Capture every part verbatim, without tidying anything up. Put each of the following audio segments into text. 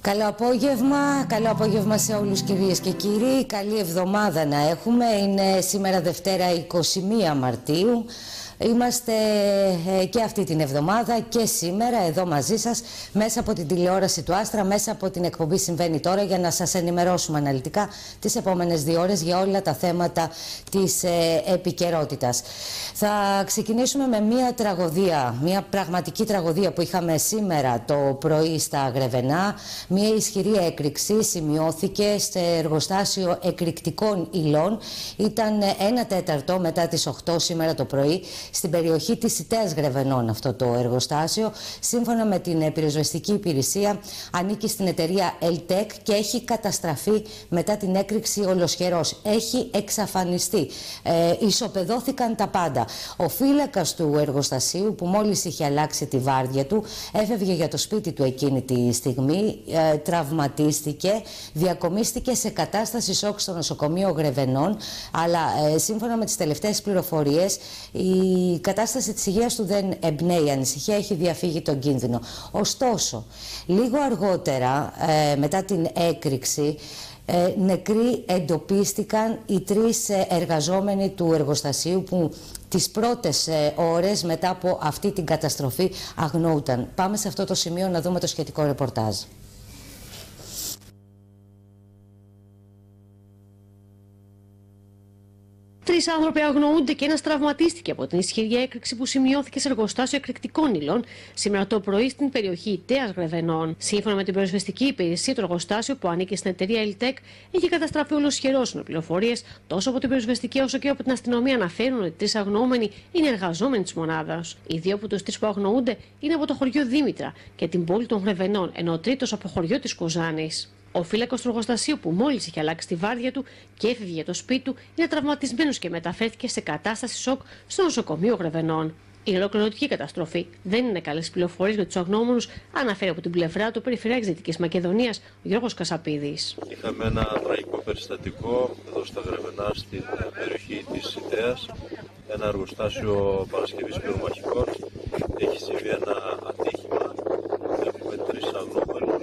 Καλό απόγευμα, καλό απόγευμα σε όλους κυρίες και κύριοι. Καλή εβδομάδα να έχουμε. Είναι σήμερα Δευτέρα εικοστή πρώτη Μαρτίου. Είμαστε και αυτή την εβδομάδα και σήμερα εδώ μαζί σας μέσα από την τηλεόραση του Άστρα, μέσα από την εκπομπή Συμβαίνει Τώρα, για να σας ενημερώσουμε αναλυτικά τις επόμενες δύο ώρες για όλα τα θέματα της ε, επικαιρότητας. Θα ξεκινήσουμε με μια τραγωδία, μια πραγματική τραγωδία που είχαμε σήμερα το πρωί στα Γρεβενά. Μια ισχυρή έκρηξη σημειώθηκε σε εργοστάσιο εκρηκτικών υλών. Ήταν ένα τέταρτο μετά τις οκτώ σήμερα το πρωί. Στην περιοχή της Ιτέας Γρεβενών αυτό το εργοστάσιο. Σύμφωνα με την πυροσβεστική υπηρεσία, ανήκει στην εταιρεία Ελτεκ και έχει καταστραφεί μετά την έκρηξη ολοσχερός. Έχει εξαφανιστεί. Ε, ισοπεδώθηκαν τα πάντα. Ο φύλακας του εργοστασίου, που μόλις είχε αλλάξει τη βάρδια του, έφευγε για το σπίτι του εκείνη τη στιγμή, ε, τραυματίστηκε, διακομίστηκε σε κατάσταση σοκ στο νοσοκομείο Γρεβενών, αλλά ε, σύμφωνα με τις τελευταίες πληροφορίες, η κατάσταση της υγείας του δεν εμπνέει ανησυχία, έχει διαφύγει τον κίνδυνο. Ωστόσο, λίγο αργότερα, ε, μετά την έκρηξη, ε, νεκροί εντοπίστηκαν οι τρεις ε, εργαζόμενοι του εργοστασίου που τις πρώτες ε, ώρες μετά από αυτή την καταστροφή αγνοούταν. Πάμε σε αυτό το σημείο να δούμε το σχετικό ρεπορτάζ. Τρεις άνθρωποι αγνοούνται και ένας τραυματίστηκε από την ισχυρή έκρηξη που σημειώθηκε σε εργοστάσιο εκρηκτικών υλών σήμερα το πρωί στην περιοχή Ιτέας Γρεβενών. Σύμφωνα με την πυροσβεστική υπηρεσία, το εργοστάσιο, που ανήκει στην εταιρεία Ελτεκ, έχει καταστραφεί ολοσχερός. Οι πληροφορίες τόσο από την πυροσβεστική όσο και από την αστυνομία αναφέρουν ότι οι τρεις αγνοούμενοι είναι εργαζόμενοι της μονάδας. Οι δύο από τους τρεις που αγνοούνται είναι από το χωριό Δήμητρα και την πόλη των Γρεβενών, ενώ ο τρίτος από χωριό της Κοζάνης. Ο φύλακας του εργοστασίου, που μόλις είχε αλλάξει τη βάρδια του και έφευγε για το σπίτι του, είναι τραυματισμένος και μεταφέρθηκε σε κατάσταση σοκ στο νοσοκομείο Γρεβενών. Η ολοκληρωτική καταστροφή δεν είναι καλές πληροφορίες για τους αγνοούμενους, αναφέρει από την πλευρά του Περιφερειάρχης Δυτικής Μακεδονίας ο Γιώργος Κασαπίδης. Είχαμε ένα τραγικό περιστατικό εδώ στα Γρεβενά, στην περιοχή της Ιτέας. Ένα εργοστάσιο παρασκευής πυρομαχικών. Έχει συμβεί ένα ατύχημα. Έχουμε τρεις αγνοούμενους.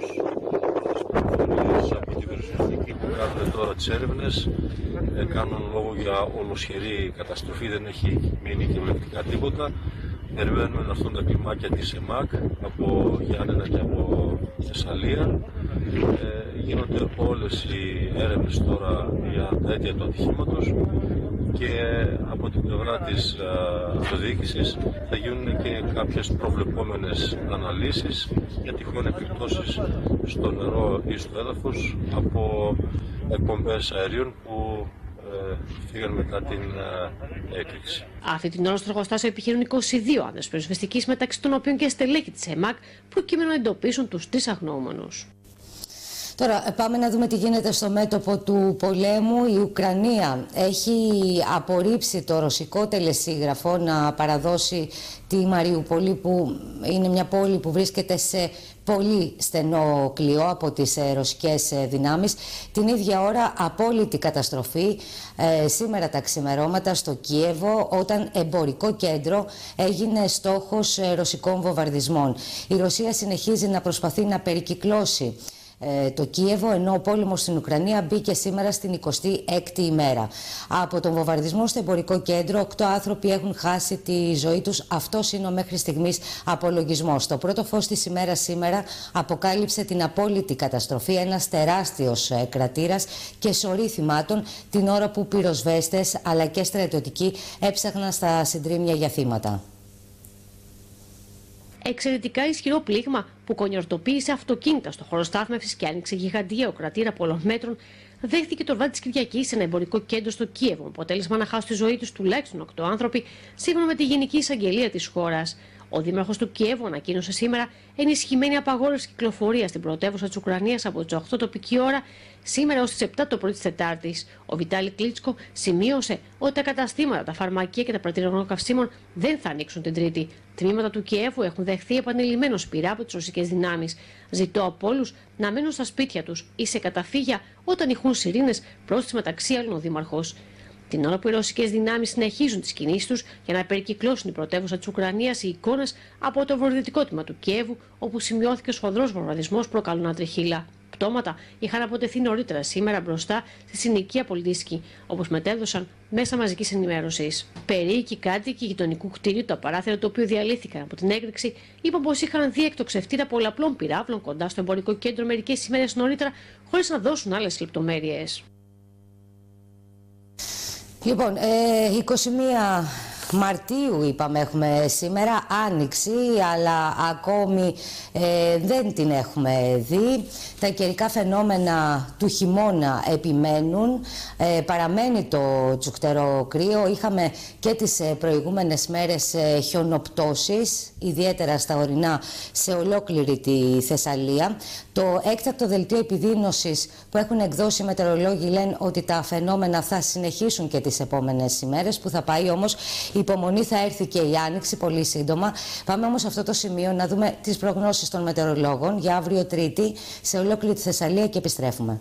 Από την πυροσβεστική που κάνουν τώρα τις έρευνες, ε, κάνουν λόγο για ολοσχερή καταστροφή, δεν έχει μείνει κυριολεκτικά τίποτα. Περιμένουμε να έρθουν τα κλιμάκια της ΕΜΑΚ από Γιάννενα και από Θεσσαλία. Ε, γίνονται όλες οι έρευνες τώρα για τα αίτια του ατυχήματος και από την πλευρά της αυτοδιοίκησης θα γίνουν και κάποιες προβλεπόμενες αναλύσεις για τυχόν επιπτώσεις στο νερό ή στο έδαφος από εκπομπές αερίων που φύγαν μετά την ε, έκρηξη. Αυτή την ώρα στο εργοστάσιο επιχειρούν είκοσι δύο άνδρες πυροσβεστικής, μεταξύ των οποίων και στελέχη της ΕΜΑΚ, προκειμένου να εντοπίσουν τους τρεις αγνοούμενους. Τώρα πάμε να δούμε τι γίνεται στο μέτωπο του πολέμου. Η Ουκρανία έχει απορρίψει το ρωσικό τελεσίγραφο να παραδώσει τη Μαριούπολη, που είναι μια πόλη που βρίσκεται σε πολύ στενό κλειό από τις ε, ρωσικές ε, δυνάμεις. Την ίδια ώρα απόλυτη καταστροφή ε, σήμερα τα ξημερώματα στο Κίεβο, όταν εμπορικό κέντρο έγινε στόχος ε, ρωσικών βομβαρδισμών. Η Ρωσία συνεχίζει να προσπαθεί να περικυκλώσει το Κίεβο, ενώ ο πόλεμος στην Ουκρανία μπήκε σήμερα στην εικοστή έκτη ημέρα. Από τον βομβαρδισμό στο εμπορικό κέντρο, οκτώ άνθρωποι έχουν χάσει τη ζωή τους. Αυτός είναι ο μέχρι στιγμής απολογισμός. Το πρώτο φως της ημέρας σήμερα αποκάλυψε την απόλυτη καταστροφή, ένας τεράστιος κρατήρας και σωρή θυμάτων, την ώρα που πυροσβέστες αλλά και στρατιωτικοί έψαχναν στα συντρίμμια για θύματα. Εξαιρετικά ισχυρό πλήγμα που κονιορτοποίησε αυτοκίνητα στο χώρο στάθμευσης και άνοιξε γιγαντιαίο κρατήρα πολλών μέτρων, δέχθηκε το βράδυ της Κυριακής σε ένα εμπορικό κέντρο στο Κίεβο, με αποτέλεσμα να χάσουν τη ζωή τους τουλάχιστον οκτώ άνθρωποι, σύμφωνα με τη Γενική Εισαγγελία της χώρας. Ο δήμαρχος του Κιέβου ανακοίνωσε σήμερα ενισχυμένη απαγόρευση κυκλοφορίας στην πρωτεύουσα της Ουκρανίας από τις οκτώ τοπική ώρα, σήμερα ως τις επτά το πρωί της Τετάρτης. Ο Βιτάλη Κλίτσκο σημείωσε ότι τα καταστήματα, τα φαρμακεία και τα πρατήρια καυσίμων δεν θα ανοίξουν την Τρίτη. Τμήματα του Κιέβου έχουν δεχθεί επανειλημμένως πειρά από τις ρωσικές δυνάμεις. Ζητώ από όλους να μένουν στα σπίτια τους ή σε καταφύγια όταν ηχούν σιρήνες, πρόσθεσε μεταξύ άλλων ο δήμαρχος. Την ώρα που οι ρωσικές δυνάμεις συνεχίζουν τις κινήσεις τους για να περικυκλώσουν την πρωτεύουσα της Ουκρανίας, οι εικόνες από το βορειοδυτικό τμήμα του Κιέβου, όπου σημειώθηκε ο σφοδρός βομβαρδισμός, προκαλούν ατριχύλα. Πτώματα είχαν αποτεθεί νωρίτερα σήμερα μπροστά στη συνοικία Πολιτιστική, όπως μετέδωσαν μέσα μαζικής ενημέρωσης. Περίοικοι κάτοικοι γειτονικού κτίριου, τα παράθυρα του οποίου διαλύθηκαν από την έκρηξη, είπαν πως είχαν δει εκτοξευτήρα πολλαπλών πυράβλων κοντά στο εμπορικό κέντρο μερικές ημέρες νωρίτερα, χωρίς να δώσουν άλλες λεπτομέρειες. Λοιπόν, ε, είκοσι μία Μαρτίου είπαμε έχουμε σήμερα, άνοιξη, αλλά ακόμη ε, δεν την έχουμε δει. Τα καιρικά φαινόμενα του χειμώνα επιμένουν, ε, παραμένει το τσουκτερό κρύο. Είχαμε και τις ε, προηγούμενες μέρες ε, χιονοπτώσεις, ιδιαίτερα στα ορεινά σε ολόκληρη τη Θεσσαλία. Το έκτακτο δελτίο επιδείνωσης που έχουν εκδώσει οι μετεωρολόγοι λένε ότι τα φαινόμενα θα συνεχίσουν και τις επόμενες ημέρες, που θα πάει όμως η υπομονή, θα έρθει και η άνοιξη πολύ σύντομα. Πάμε όμως σε αυτό το σημείο να δούμε τις προγνώσεις των μετεωρολόγων για αύριο Τρίτη σε ολόκληρη τη Θεσσαλία και επιστρέφουμε.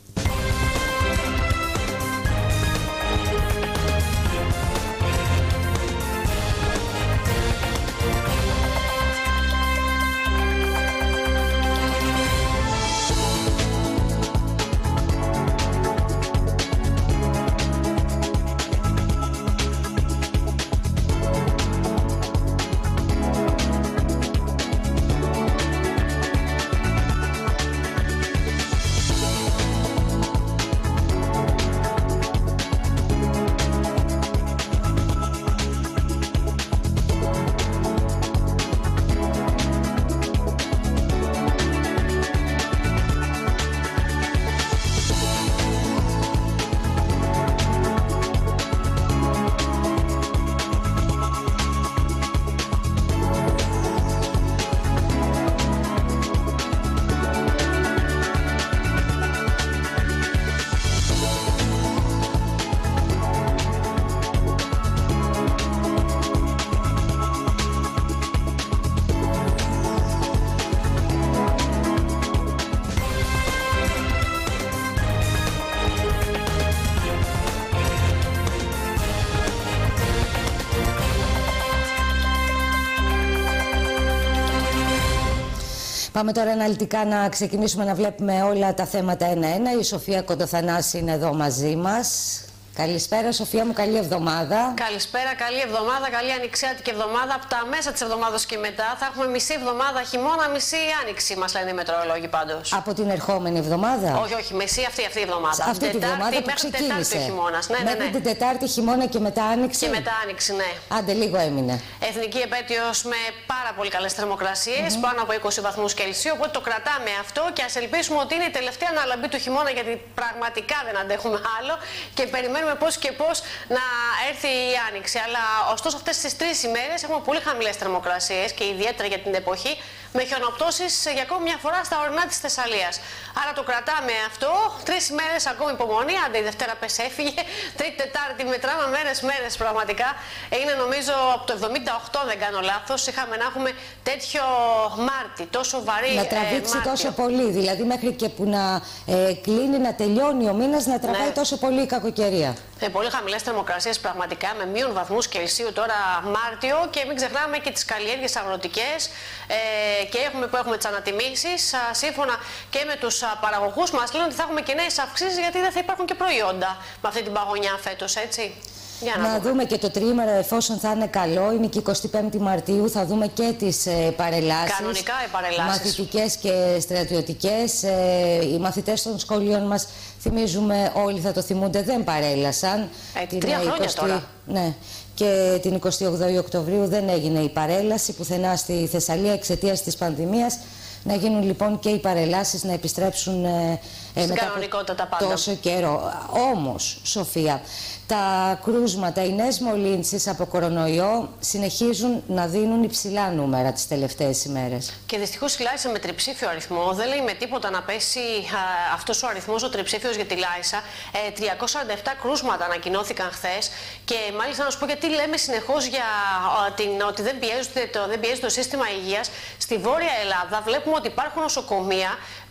Πάμε τώρα αναλυτικά να ξεκινήσουμε να βλέπουμε όλα τα θέματα ένα-ένα. Η Σοφία Κοντοθανάση είναι εδώ μαζί μας. Καλησπέρα, Σοφία μου, καλή εβδομάδα. Καλησπέρα, καλή εβδομάδα, καλή ανοιξιάτικη εβδομάδα. Από τα μέσα της εβδομάδας και μετά θα έχουμε μισή εβδομάδα χειμώνα, μισή άνοιξη, μας λένε οι μετεωρολόγοι πάντως. Από την ερχόμενη εβδομάδα. Όχι, όχι, μισή αυτή, αυτή η εβδομάδα. Αυτή τη εβδομάδα που ξεκίνησε. Χειμώνας. Ναι, μέχρι ναι, ναι. την Τετάρτη χειμώνα και μετά άνοιξη. Και μετά άνοιξη, ναι. Άντε, λίγο έμεινε. Εθνική επέτειος με πάρα πολύ καλές θερμοκρασίες, mm -hmm. πάνω από είκοσι βαθμούς Κελσίου. Οπότε το κρατάμε αυτό και ας ελπίσουμε ότι είναι η τελευταία αναλαμπή του χειμώνα, γιατί πραγματικά δεν αντέχουμε άλλο και περιμένουμε πώς και πώς να έρθει η άνοιξη. Αλλά ωστόσο αυτές τις τρεις ημέρες έχουμε πολύ χαμηλές θερμοκρασίες και ιδιαίτερα για την εποχή, με χιονοπτώσεις για ακόμη μια φορά στα ορεινά της Θεσσαλίας. Άρα το κρατάμε αυτό. Τρεις ημέρες ακόμη υπομονή. Άντε, η Δευτέρα πες έφυγε. Τρίτη, Τετάρτη μετράμε μέρες, μέρες πραγματικά. Είναι νομίζω από το εβδομήντα οκτώ, δεν κάνω λάθος. Είχαμε να έχουμε τέτοιο Μάρτι, τόσο βαρύ. Να τραβήξει ε, τόσο πολύ. Δηλαδή μέχρι και που να ε, κλείνει, να τελειώνει ο μήνας, να τραβάει ναι. τόσο πολύ η κακοκαιρία. Ε, πολύ χαμηλές θερμοκρασίες πραγματικά, με μείον βαθμούς Κελσίου τώρα Μάρτιο, και μην ξεχνάμε και τις καλλιέργειες αγροτικές ε, και έχουμε, που έχουμε τις ανατιμήσεις. Σύμφωνα και με τους παραγωγούς μας λένε ότι θα έχουμε και νέες αυξήσεις, γιατί δεν θα υπάρχουν και προϊόντα με αυτή την παγωνιά φέτος, έτσι. Για να, να δούμε. δούμε και το τριήμερο, εφόσον θα είναι καλό, είναι και εικοστή πέμπτη Μαρτίου, θα δούμε και τις ε, παρελάσεις. Κανονικά οι παρελάσεις. Μαθητικές και στρατιωτικές. Ε, οι μαθητές των σχολείων μας, θυμίζουμε όλοι θα το θυμούνται, δεν παρέλασαν. Ε, την τρία χρόνια εικοστή, τώρα. Ναι. Και την εικοστή όγδοη Οκτωβρίου δεν έγινε η παρέλαση πουθενά στη Θεσσαλία εξαιτίας της πανδημίας. Να γίνουν λοιπόν και οι παρελάσεις, να επιστρέψουν ε, στην μετά κανονικότητα τα πάντα. Τόσο καιρό. Όμως, Σοφία, τα κρούσματα, οι νέες μολύνσεις από κορονοϊό συνεχίζουν να δίνουν υψηλά νούμερα τις τελευταίες ημέρες. Και δυστυχώς η Λάισα με τριψήφιο αριθμό, δεν λέει με τίποτα να πέσει α, αυτός ο αριθμός, ο τριψήφιος για τη Λάισα. Ε, τριακόσια σαράντα επτά κρούσματα ανακοινώθηκαν χθες, και μάλιστα να σου πω γιατί λέμε συνεχώς για α, την, ότι δεν πιέζει το, δεν πιέζει το σύστημα υγείας. Στη Βόρεια Ελλάδα βλέπουμε ότι υπάρχουν νοσοκομεία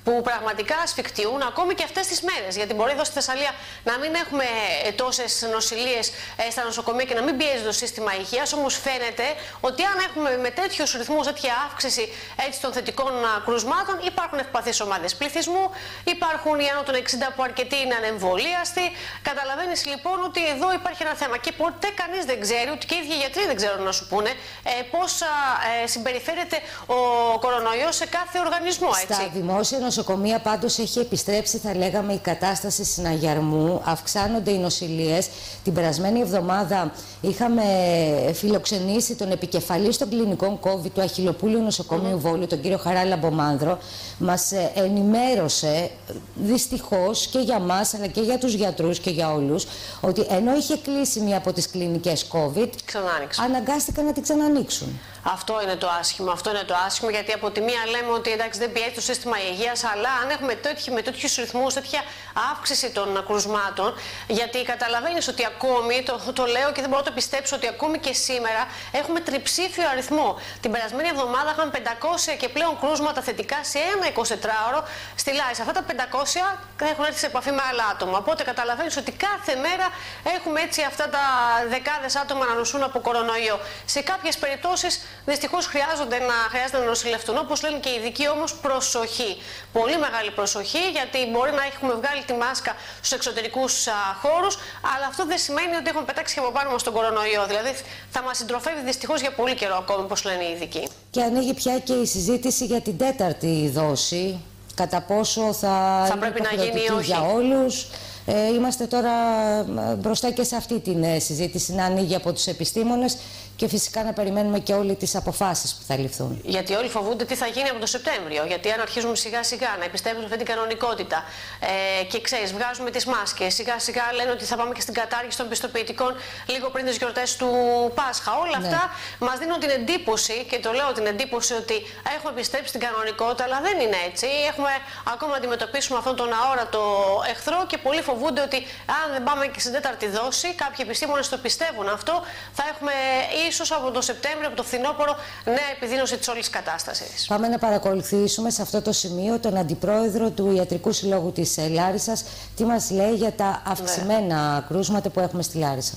που πραγματικά ασφικτιούν ακόμη και αυτές τις μέρες. Γιατί μπορεί εδώ στη Θεσσαλία να μην έχουμε τόσες νοσηλίες στα νοσοκομεία και να μην πιέζει το σύστημα υγείας. Όμως φαίνεται ότι αν έχουμε με τέτοιους ρυθμούς, τέτοια αύξηση έτσι, των θετικών κρουσμάτων, υπάρχουν ευπαθείς ομάδες πληθυσμού, υπάρχουν οι άνω των εξήντα που αρκετοί είναι ανεμβολίαστοι. Καταλαβαίνεις λοιπόν ότι εδώ υπάρχει ένα θέμα. Και ποτέ κανείς δεν ξέρει, ούτε και οι ίδιοι γιατροί δεν ξέρουν να σου πούνε, ε, πώς ε, συμπεριφέρεται ο κορονοϊός σε κάθε οργανισμό. Έτσι. Στα δημόσια νοσοκομεία πάντως έχει επιστρέψει, θα λέγαμε, η κατάσταση συναγερμού. Αυξάνονται οι νοσηλίες. Την περασμένη εβδομάδα είχαμε φιλοξενήσει τον επικεφαλή των κλινικών COVID του Αχιλλοπούλου Νοσοκομείου mm-hmm. Βόλου, τον κύριο Χαράλα Μπομάνδρο. Μας ενημέρωσε δυστυχώς και για μας αλλά και για τους γιατρούς και για όλους ότι ενώ είχε κλείσει μία από τις κλινικές COVID, αναγκάστηκαν να την ξανανοίξουν. Αυτό είναι το άσχημο. Αυτό είναι το άσχημο, γιατί από τη μία λέμε ότι εντάξει δεν πιέζει το σύστημα υγείας, αλλά αν έχουμε τέτοιοι, με τέτοιους ρυθμούς, τέτοια αύξηση των κρουσμάτων, γιατί καταλαβαίνεις ότι ακόμη, το, το λέω και δεν μπορώ να το πιστέψω, ότι ακόμη και σήμερα έχουμε τριψήφιο αριθμό. Την περασμένη εβδομάδα είχαμε πεντακόσια και πλέον κρούσματα θετικά σε ένα εικοσιτετράωρο στη Λάρισα. Αυτά τα πεντακόσια έχουν έρθει σε επαφή με άλλα άτομα. Οπότε καταλαβαίνεις ότι κάθε μέρα έχουμε έτσι αυτά τα δεκάδες άτομα να νοσούν από κορονοϊό. Σε κάποιες περιπτώσεις δυστυχώς χρειάζονται να, χρειάζεται να νοσηλευτούν. Όπως λένε και οι ειδικοί, όμως προσοχή. Πολύ μεγάλη προσοχή, γιατί μπορεί να έχουμε βγάλει τη μάσκα στους εξωτερικούς α, χώρους, αλλά αυτό δεν σημαίνει ότι έχουμε πετάξει και από πάνω μας τον κορονοϊό. Δηλαδή θα μας συντροφεύει δυστυχώς για πολύ καιρό ακόμη, όπως λένε οι ειδικοί. Και ανοίγει πια και η συζήτηση για την τέταρτη δόση. Κατά πόσο θα, θα πρέπει να γίνει ή όχι για όλους. Ε, είμαστε τώρα μπροστά και σε αυτή την ε, συζήτηση να ανοίγει από τους επιστήμονες και φυσικά να περιμένουμε και όλες τις αποφάσεις που θα ληφθούν. Γιατί όλοι φοβούνται τι θα γίνει από το Σεπτέμβριο. Γιατί αν αρχίζουμε σιγά σιγά να επιστρέψουμε αυτή την κανονικότητα ε, και ξέρεις, βγάζουμε τις μάσκες, σιγά σιγά λένε ότι θα πάμε και στην κατάργηση των πιστοποιητικών λίγο πριν τις γιορτές του Πάσχα. Όλα ναι. αυτά μας δίνουν την εντύπωση, και το λέω την εντύπωση, ότι έχουμε επιστρέψει στην κανονικότητα, αλλά δεν είναι έτσι. Έχουμε ακόμα να αντιμετωπίσουμε αυτόν τον αόρατο εχθρό και πολλοί φοβούνται ότι αν δεν πάμε και στην τέταρτη δόση, κάποιοι επιστήμονες το πιστεύουν αυτό, θα έχουμε ίσως από το Σεπτέμβριο, από το φθινόπωρο, νέα επιδείνωση της όλης κατάστασης. Πάμε να παρακολουθήσουμε σε αυτό το σημείο τον Αντιπρόεδρο του Ιατρικού Συλλόγου της Λάρισσας, τι μας λέει για τα αυξημένα ναι. κρούσματα που έχουμε στη Λάρισα.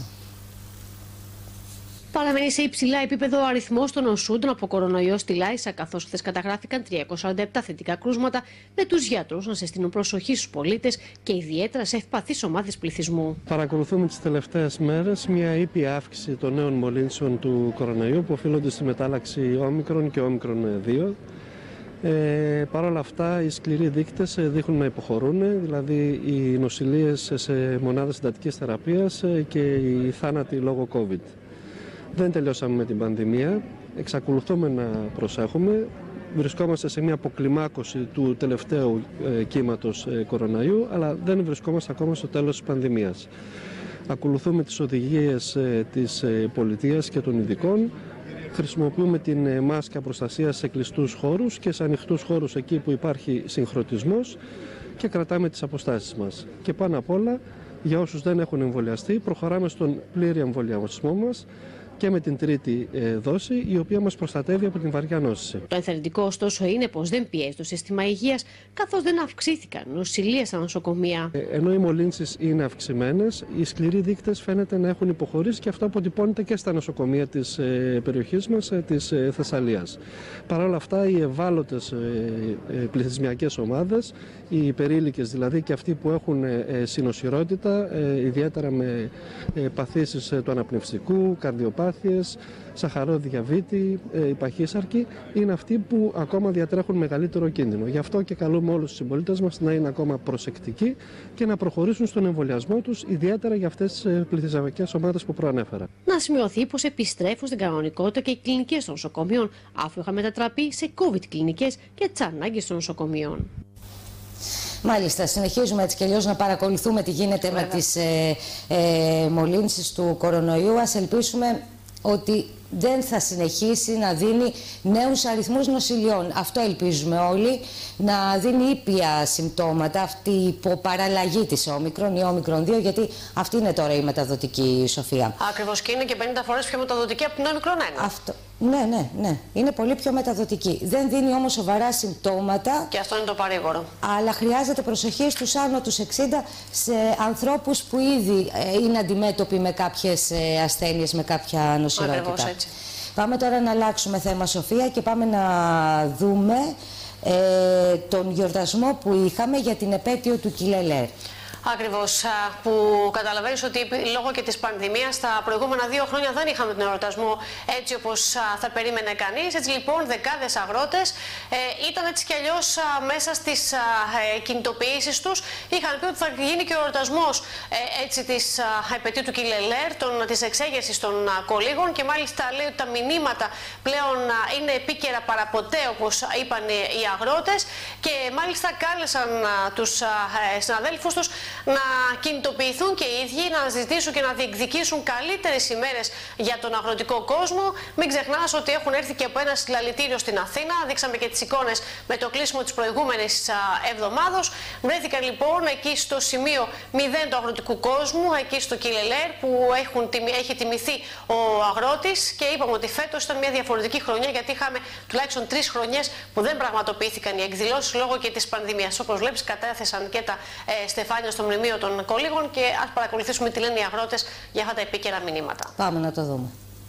Παραμένει σε υψηλά επίπεδο ο αριθμός των νοσούντων από κορονοϊό στη Λάρισα, καθώς χθες καταγράφηκαν τριακόσια σαράντα επτά θετικά κρούσματα, με τους γιατρούς να συστήνουν προσοχή στους πολίτες και ιδιαίτερα σε ευπαθείς ομάδες πληθυσμού. Παρακολουθούμε τις τελευταίες μέρες μια ήπια αύξηση των νέων μολύνσεων του κορονοϊού που οφείλονται στη μετάλλαξη όμικρον και όμικρον δύο. Ε, Παρ' όλα αυτά, οι σκληροί δείκτες δείχνουν να υποχωρούν, δηλαδή οι νοσηλίες σε μονάδες εντατικής θεραπείας και οι θάνατοι λόγω COVID. Δεν τελειώσαμε με την πανδημία, εξακολουθούμε να προσέχουμε. Βρισκόμαστε σε μια αποκλιμάκωση του τελευταίου ε, κύματος ε, κοροναϊού, αλλά δεν βρισκόμαστε ακόμα στο τέλος της πανδημίας. Ακολουθούμε τις οδηγίες ε, της ε, πολιτείας και των ειδικών. Χρησιμοποιούμε την ε, μάσκα προστασίας σε κλειστούς χώρους και σε ανοιχτούς χώρους εκεί που υπάρχει συγχρονισμός και κρατάμε τις αποστάσεις μας. Και πάνω απ' όλα, για όσους δεν έχουν εμβολιαστεί, προχωράμε στον πλήρη εμβολιασμό μας και με την τρίτη ε, δόση, η οποία μας προστατεύει από την βαριά νόσηση. Το ενθαρρυντικό ωστόσο είναι πως δεν πιέζει το σύστημα υγείας, καθώς δεν αυξήθηκαν νοσηλίες στα νοσοκομεία. Ε, ενώ οι μολύνσεις είναι αυξημένες, οι σκληροί δείκτες φαίνεται να έχουν υποχωρήσει και αυτό αποτυπώνεται και στα νοσοκομεία της ε, περιοχής μας, ε, της ε, Θεσσαλίας. Παρ' όλα αυτά, οι ευάλωτες ε, ε, πληθυσμιακές ομάδες, οι υπερήλικες δηλαδή και αυτοί που έχουν ε, συνοσιρότητα, ε, ιδιαίτερα με ε, παθήσεις ε, του αναπνευστικού, καρδιοπάθειες, σαχαρό διαβήτη, ε, υπαχύσαρκη, είναι αυτοί που ακόμα διατρέχουν μεγαλύτερο κίνδυνο. Γι' αυτό και καλούμε όλους τους συμπολίτες μας να είναι ακόμα προσεκτικοί και να προχωρήσουν στον εμβολιασμό τους, ιδιαίτερα για αυτές τις πληθυσμιακές ομάδες που προανέφερα. Να σημειωθεί πως επιστρέφουν στην κανονικότητα και οι κλινικές των νοσοκομείων, αφού είχαν μετατραπεί σε COVID κλινικές και τις ανάγκες των νοσοκομείων. Μάλιστα, συνεχίζουμε έτσι και αλλιώς να παρακολουθούμε τι γίνεται Βέβαια. με τις ε, ε, μολύνσεις του κορονοϊού. Ας ελπίσουμε ότι δεν θα συνεχίσει να δίνει νέους αριθμούς νοσηλιών. Αυτό ελπίζουμε όλοι, να δίνει ήπια συμπτώματα, αυτή η υποπαραλλαγή της όμικρον, η όμικρον δύο, γιατί αυτή είναι τώρα η μεταδοτική, Σοφία. Ακριβώς, και είναι και πενήντα φορές πιο μεταδοτική από την όμικρον ένα. Αυτό. Ναι, ναι, ναι. Είναι πολύ πιο μεταδοτική. Δεν δίνει όμως σοβαρά συμπτώματα. Και αυτό είναι το παρήγορο. Αλλά χρειάζεται προσοχή στους άνω τους εξήντα, σε ανθρώπους που ήδη είναι αντιμέτωποι με κάποιες ασθένειες, με κάποια νοσηρότητα. Ακριβώς έτσι. Πάμε τώρα να αλλάξουμε θέμα, Σοφία, και πάμε να δούμε ε, τον γιορτασμό που είχαμε για την επέτειο του Κιλελέρ. Ακριβώς, που καταλαβαίνεις ότι λόγω και της πανδημίας τα προηγούμενα δύο χρόνια δεν είχαμε τον εορτασμό έτσι όπως θα περίμενε κανείς. Έτσι λοιπόν δεκάδες αγρότες ε, ήταν έτσι κι αλλιώς μέσα στις ε, κινητοποιήσεις τους. Είχαν πει ότι θα γίνει και ο εορτασμός ε, έτσι της ε, επετείου του Κιλελέρ, των, της εξέγερσης των ε, κολύγων, και μάλιστα λέει ότι τα μηνύματα πλέον ε, είναι επίκαιρα παραποτέ, όπως είπαν ε, οι αγρότες, και μάλιστα κάλεσαν ε, τους ε, συναδέλφους τους να κινητοποιηθούν και οι ίδιοι, να ζητήσουν και να διεκδικήσουν καλύτερες ημέρες για τον αγροτικό κόσμο. Μην ξεχνάς ότι έχουν έρθει και από ένα συλλαλητήριο στην Αθήνα. Δείξαμε και τις εικόνες με το κλείσιμο της προηγούμενης εβδομάδος. Βρέθηκαν λοιπόν εκεί στο σημείο μηδέν του αγροτικού κόσμου, εκεί στο Κιλελέρ, που έχουν, έχει τιμηθεί ο αγρότης, και είπαμε ότι φέτος ήταν μια διαφορετική χρονιά, γιατί είχαμε τουλάχιστον τρεις χρονιές που δεν πραγματοποιήθηκαν οι εκδηλώσεις λόγω και της πανδημίας. Όπως βλέπεις, κατέθεσαν και τα ε, στεφάνια στο μνημείο των κολύγων, και ας παρακολουθήσουμε τι λένε οι αγρότες για αυτά τα επίκαιρα μηνύματα. Πάμε να το δούμε.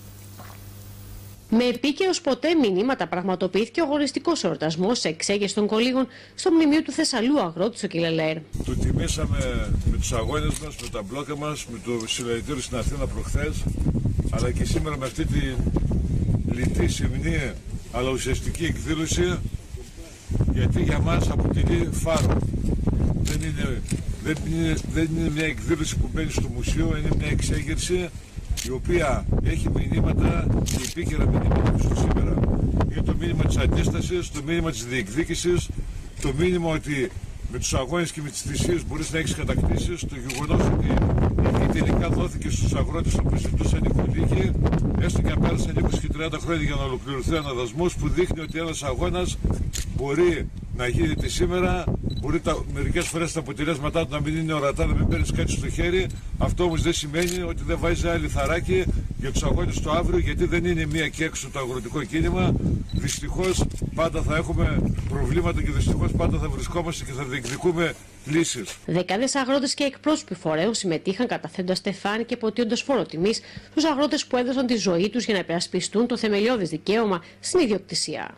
Με επίκαιρος ποτέ μηνύματα πραγματοποιήθηκε ο αγωνιστικός εορτασμός σε εξέγερση των κολύγων στο μνημείο του Θεσσαλού αγρότη στο Κιλελέρ. Το τιμήσαμε με τους αγώνες μας, με τα μπλόκα μας, με το συλλαλητήριο στην Αθήνα προχθές, αλλά και σήμερα με αυτή τη λιτή, σεμνή αλλά ουσιαστική εκδήλωση, γιατί για μας αποτελεί φάρο. Δεν είναι, δεν, είναι, δεν είναι μια εκδήλωση που μπαίνει στο μουσείο, είναι μια εξέγερση η οποία έχει μηνύματα και επίκαιρα μηνύματα στο σήμερα. Είναι το μήνυμα της αντίστασης, το μήνυμα της διεκδίκησης, το μήνυμα ότι με τους αγώνες και με τις θυσίες μπορείς να έχεις κατακτήσεις, το γεγονός ότι η τελικά δόθηκε στους αγρότες που ζητούσαν οι κολύγοι, έστω και αν πέρασαν είκοσι και τριάντα χρόνια για να ολοκληρωθεί ο αναδασμός, που δείχνει ότι ένας αγώνας μπορεί να γίνεται σήμερα, μπορεί τα, μερικές φορές τα αποτελέσματά του να μην είναι ορατά, να μην παίρνεις κάτι στο χέρι. Αυτό όμως δεν σημαίνει ότι δεν βάζει άλλη θαράκι για τους αγώνες του αύριο, γιατί δεν είναι μία και έξω το αγροτικό κίνημα. Δυστυχώς πάντα θα έχουμε προβλήματα και δυστυχώς πάντα θα βρισκόμαστε και θα διεκδικούμε λύσεις. Δεκάδες αγρότες και εκπρόσωποι φορέων συμμετείχαν καταθέτοντας στεφάνι και ποτίοντας φόρο τιμής στους αγρότες που έδωσαν τη ζωή τους για να υπερασπιστούν το θεμελιώδες δικαίωμα στην ιδιοκτησία.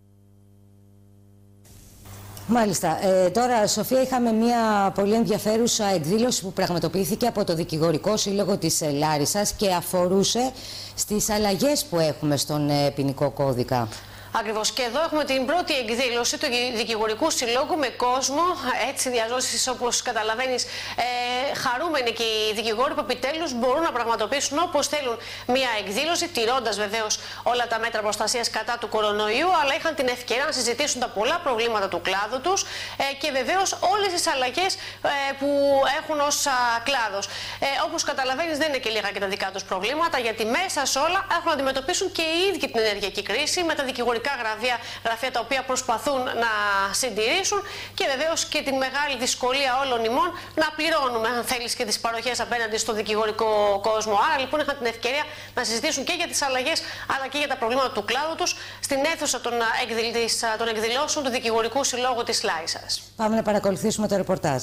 Μάλιστα. Ε, τώρα, Σοφία, είχαμε μια πολύ ενδιαφέρουσα εκδήλωση που πραγματοποιήθηκε από το Δικηγορικό Σύλλογο της Λάρισσας και αφορούσε στις αλλαγές που έχουμε στον ε, ποινικό κώδικα. Ακριβώς. Και εδώ έχουμε την πρώτη εκδήλωση του Δικηγορικού Συλλόγου με κόσμο, έτσι διαζώσεις όπως καταλαβαίνεις, ε, χαρούμενοι και οι δικηγόροι που επιτέλους μπορούν να πραγματοποιήσουν όπως θέλουν μια εκδήλωση, τηρώντας βεβαίως όλα τα μέτρα προστασίας κατά του κορονοϊού, αλλά είχαν την ευκαιρία να συζητήσουν τα πολλά προβλήματα του κλάδου τους ε, και βεβαίως όλες τις αλλαγές ε, που έχουν ως α, κλάδος. Ε, όπως καταλαβαίνεις, δεν είναι και λίγα και τα δικά τους προβλήματα, γιατί μέσα σε όλα έχουν να αντιμετωπίσουν και οι ίδιοι την ενεργειακή κρίση με τα δικηγορικά γραφεία, γραφεία τα οποία προσπαθούν να συντηρήσουν, και βεβαίως και την μεγάλη δυσκολία όλων ημών να πληρώνουμε, αν θέλεις, και τις παροχές απέναντι στο δικηγορικό κόσμο. Άρα λοιπόν είχαν την ευκαιρία να συζητήσουν και για τις αλλαγές αλλά και για τα προβλήματα του κλάδου τους στην αίθουσα των, των εκδηλώσεων του Δικηγορικού Συλλόγου της Λάρισσας. Πάμε να παρακολουθήσουμε το ρεπορτάζ.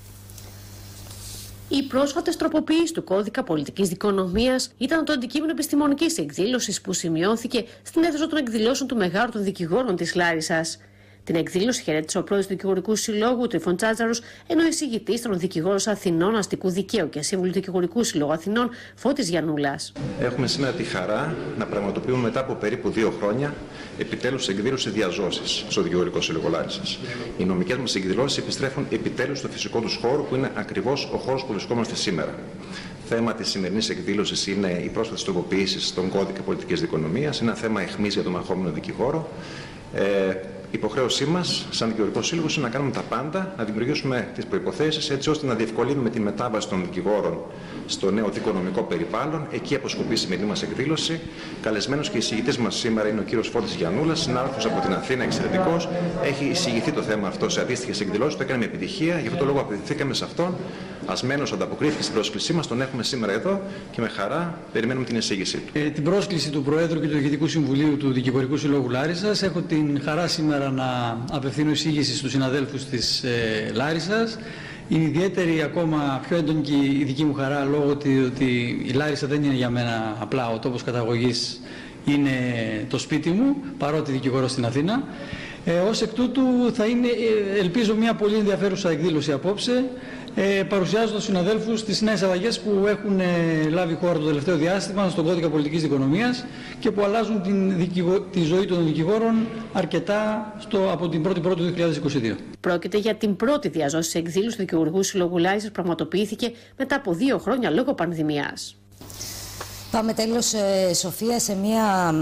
Οι πρόσφατες τροποποιήσεις του κώδικα πολιτικής δικονομίας ήταν το αντικείμενο επιστημονικής εκδήλωσης που σημειώθηκε στην αίθουσα των εκδηλώσεων του Μεγάρου των Δικηγόρων της Λάρισσας. Την εκδήλωση χαιρέτησε ο πρόεδρος του Δικηγορικού Συλλόγου, Τρίφων Τσάζαρος, ενώ ο εισηγητής ήταν ο δικηγόρος Αθηνών Αστικού Δικαίου και σύμβουλος του Δικηγορικού Συλλόγου Αθηνών, Φώτης Γιαννούλας. Έχουμε σήμερα τη χαρά να πραγματοποιούμε μετά από περίπου δύο χρόνια επιτέλους εκδήλωση διαζώσεις στο Δικηγορικό Σύλλογο Λάρισσας. Οι νομικές μας εκδηλώσεις επιστρέφουν επιτέλους στο φυσικό τους χώρο, που είναι ακριβώς ο χώρος που βρισκόμαστε σήμερα. Θέμα της σημερινής εκδήλωσης είναι οι πρόσφατες τροποποιήσεις στον κώδικα πολιτικής δικονομίας. Είναι ένα θέμα αιχμής για τον μαχόμενο δικηγόρο. Ε, Η υποχρέωσή μας, σαν Δικηγορικό Σύλλογο, είναι να κάνουμε τα πάντα, να δημιουργήσουμε τις προϋποθέσεις έτσι ώστε να διευκολύνουμε τη μετάβαση των δικηγόρων στο νέο δικονομικό περιβάλλον. Εκεί αποσκοπεί η σημερινή μας εκδήλωση. Καλεσμένος και εισηγητής μας σήμερα είναι ο κύριος Φώτης Γιαννούλας, συνάδελφος από την Αθήνα, εξαιρετικός. Έχει εισηγηθεί το θέμα αυτό σε αντίστοιχες εκδηλώσεις, το έκανε με επιτυχία. Γι' αυτό το λόγο απευθυνθήκαμε σε αυτόν, ασμένος ανταποκρίθηκε στην πρόσκλησή μας, τον έχουμε σήμερα εδώ και με χαρά περιμένουμε την εισήγησή του. Ε, την πρόσκληση του Προέδρου και του Διοικητικού Συμβουλίου του Δικηγορικού Συλλόγου Λάρισσας, έχω την χαρά σήμερα να απευθύνω εισήγηση στους συναδέλφους της ε, Λάρισσας. Είναι ιδιαίτερη, ακόμα πιο έντονη και η δική μου χαρά, λόγω ότι, ότι η Λάρισα δεν είναι για μένα απλά ο τόπος καταγωγής, είναι το σπίτι μου, παρότι δικηγορώ στην Αθήνα. Ε, ως εκ τούτου θα είναι, ελπίζω, μια πολύ ενδιαφέρουσα εκδήλωση απόψε, ε, παρουσιάζοντας τους συναδέλφους τις νέες αλλαγές που έχουν ε, λάβει χώρα το τελευταίο διάστημα στον κώδικα πολιτικής δικονομίας και που αλλάζουν την δικηγο... τη ζωή των δικηγόρων αρκετά στο... από την πρώτη Πρώτη του δύο χιλιάδες είκοσι δύο. Πρόκειται για την πρώτη διαζώση εκδήλωση του Δικηγορικού Συλλόγου Λάρισσας που πραγματοποιήθηκε μετά από δύο χρόνια λόγω πανδημίας. Πάμε τέλος, ε, Σοφία, σε μια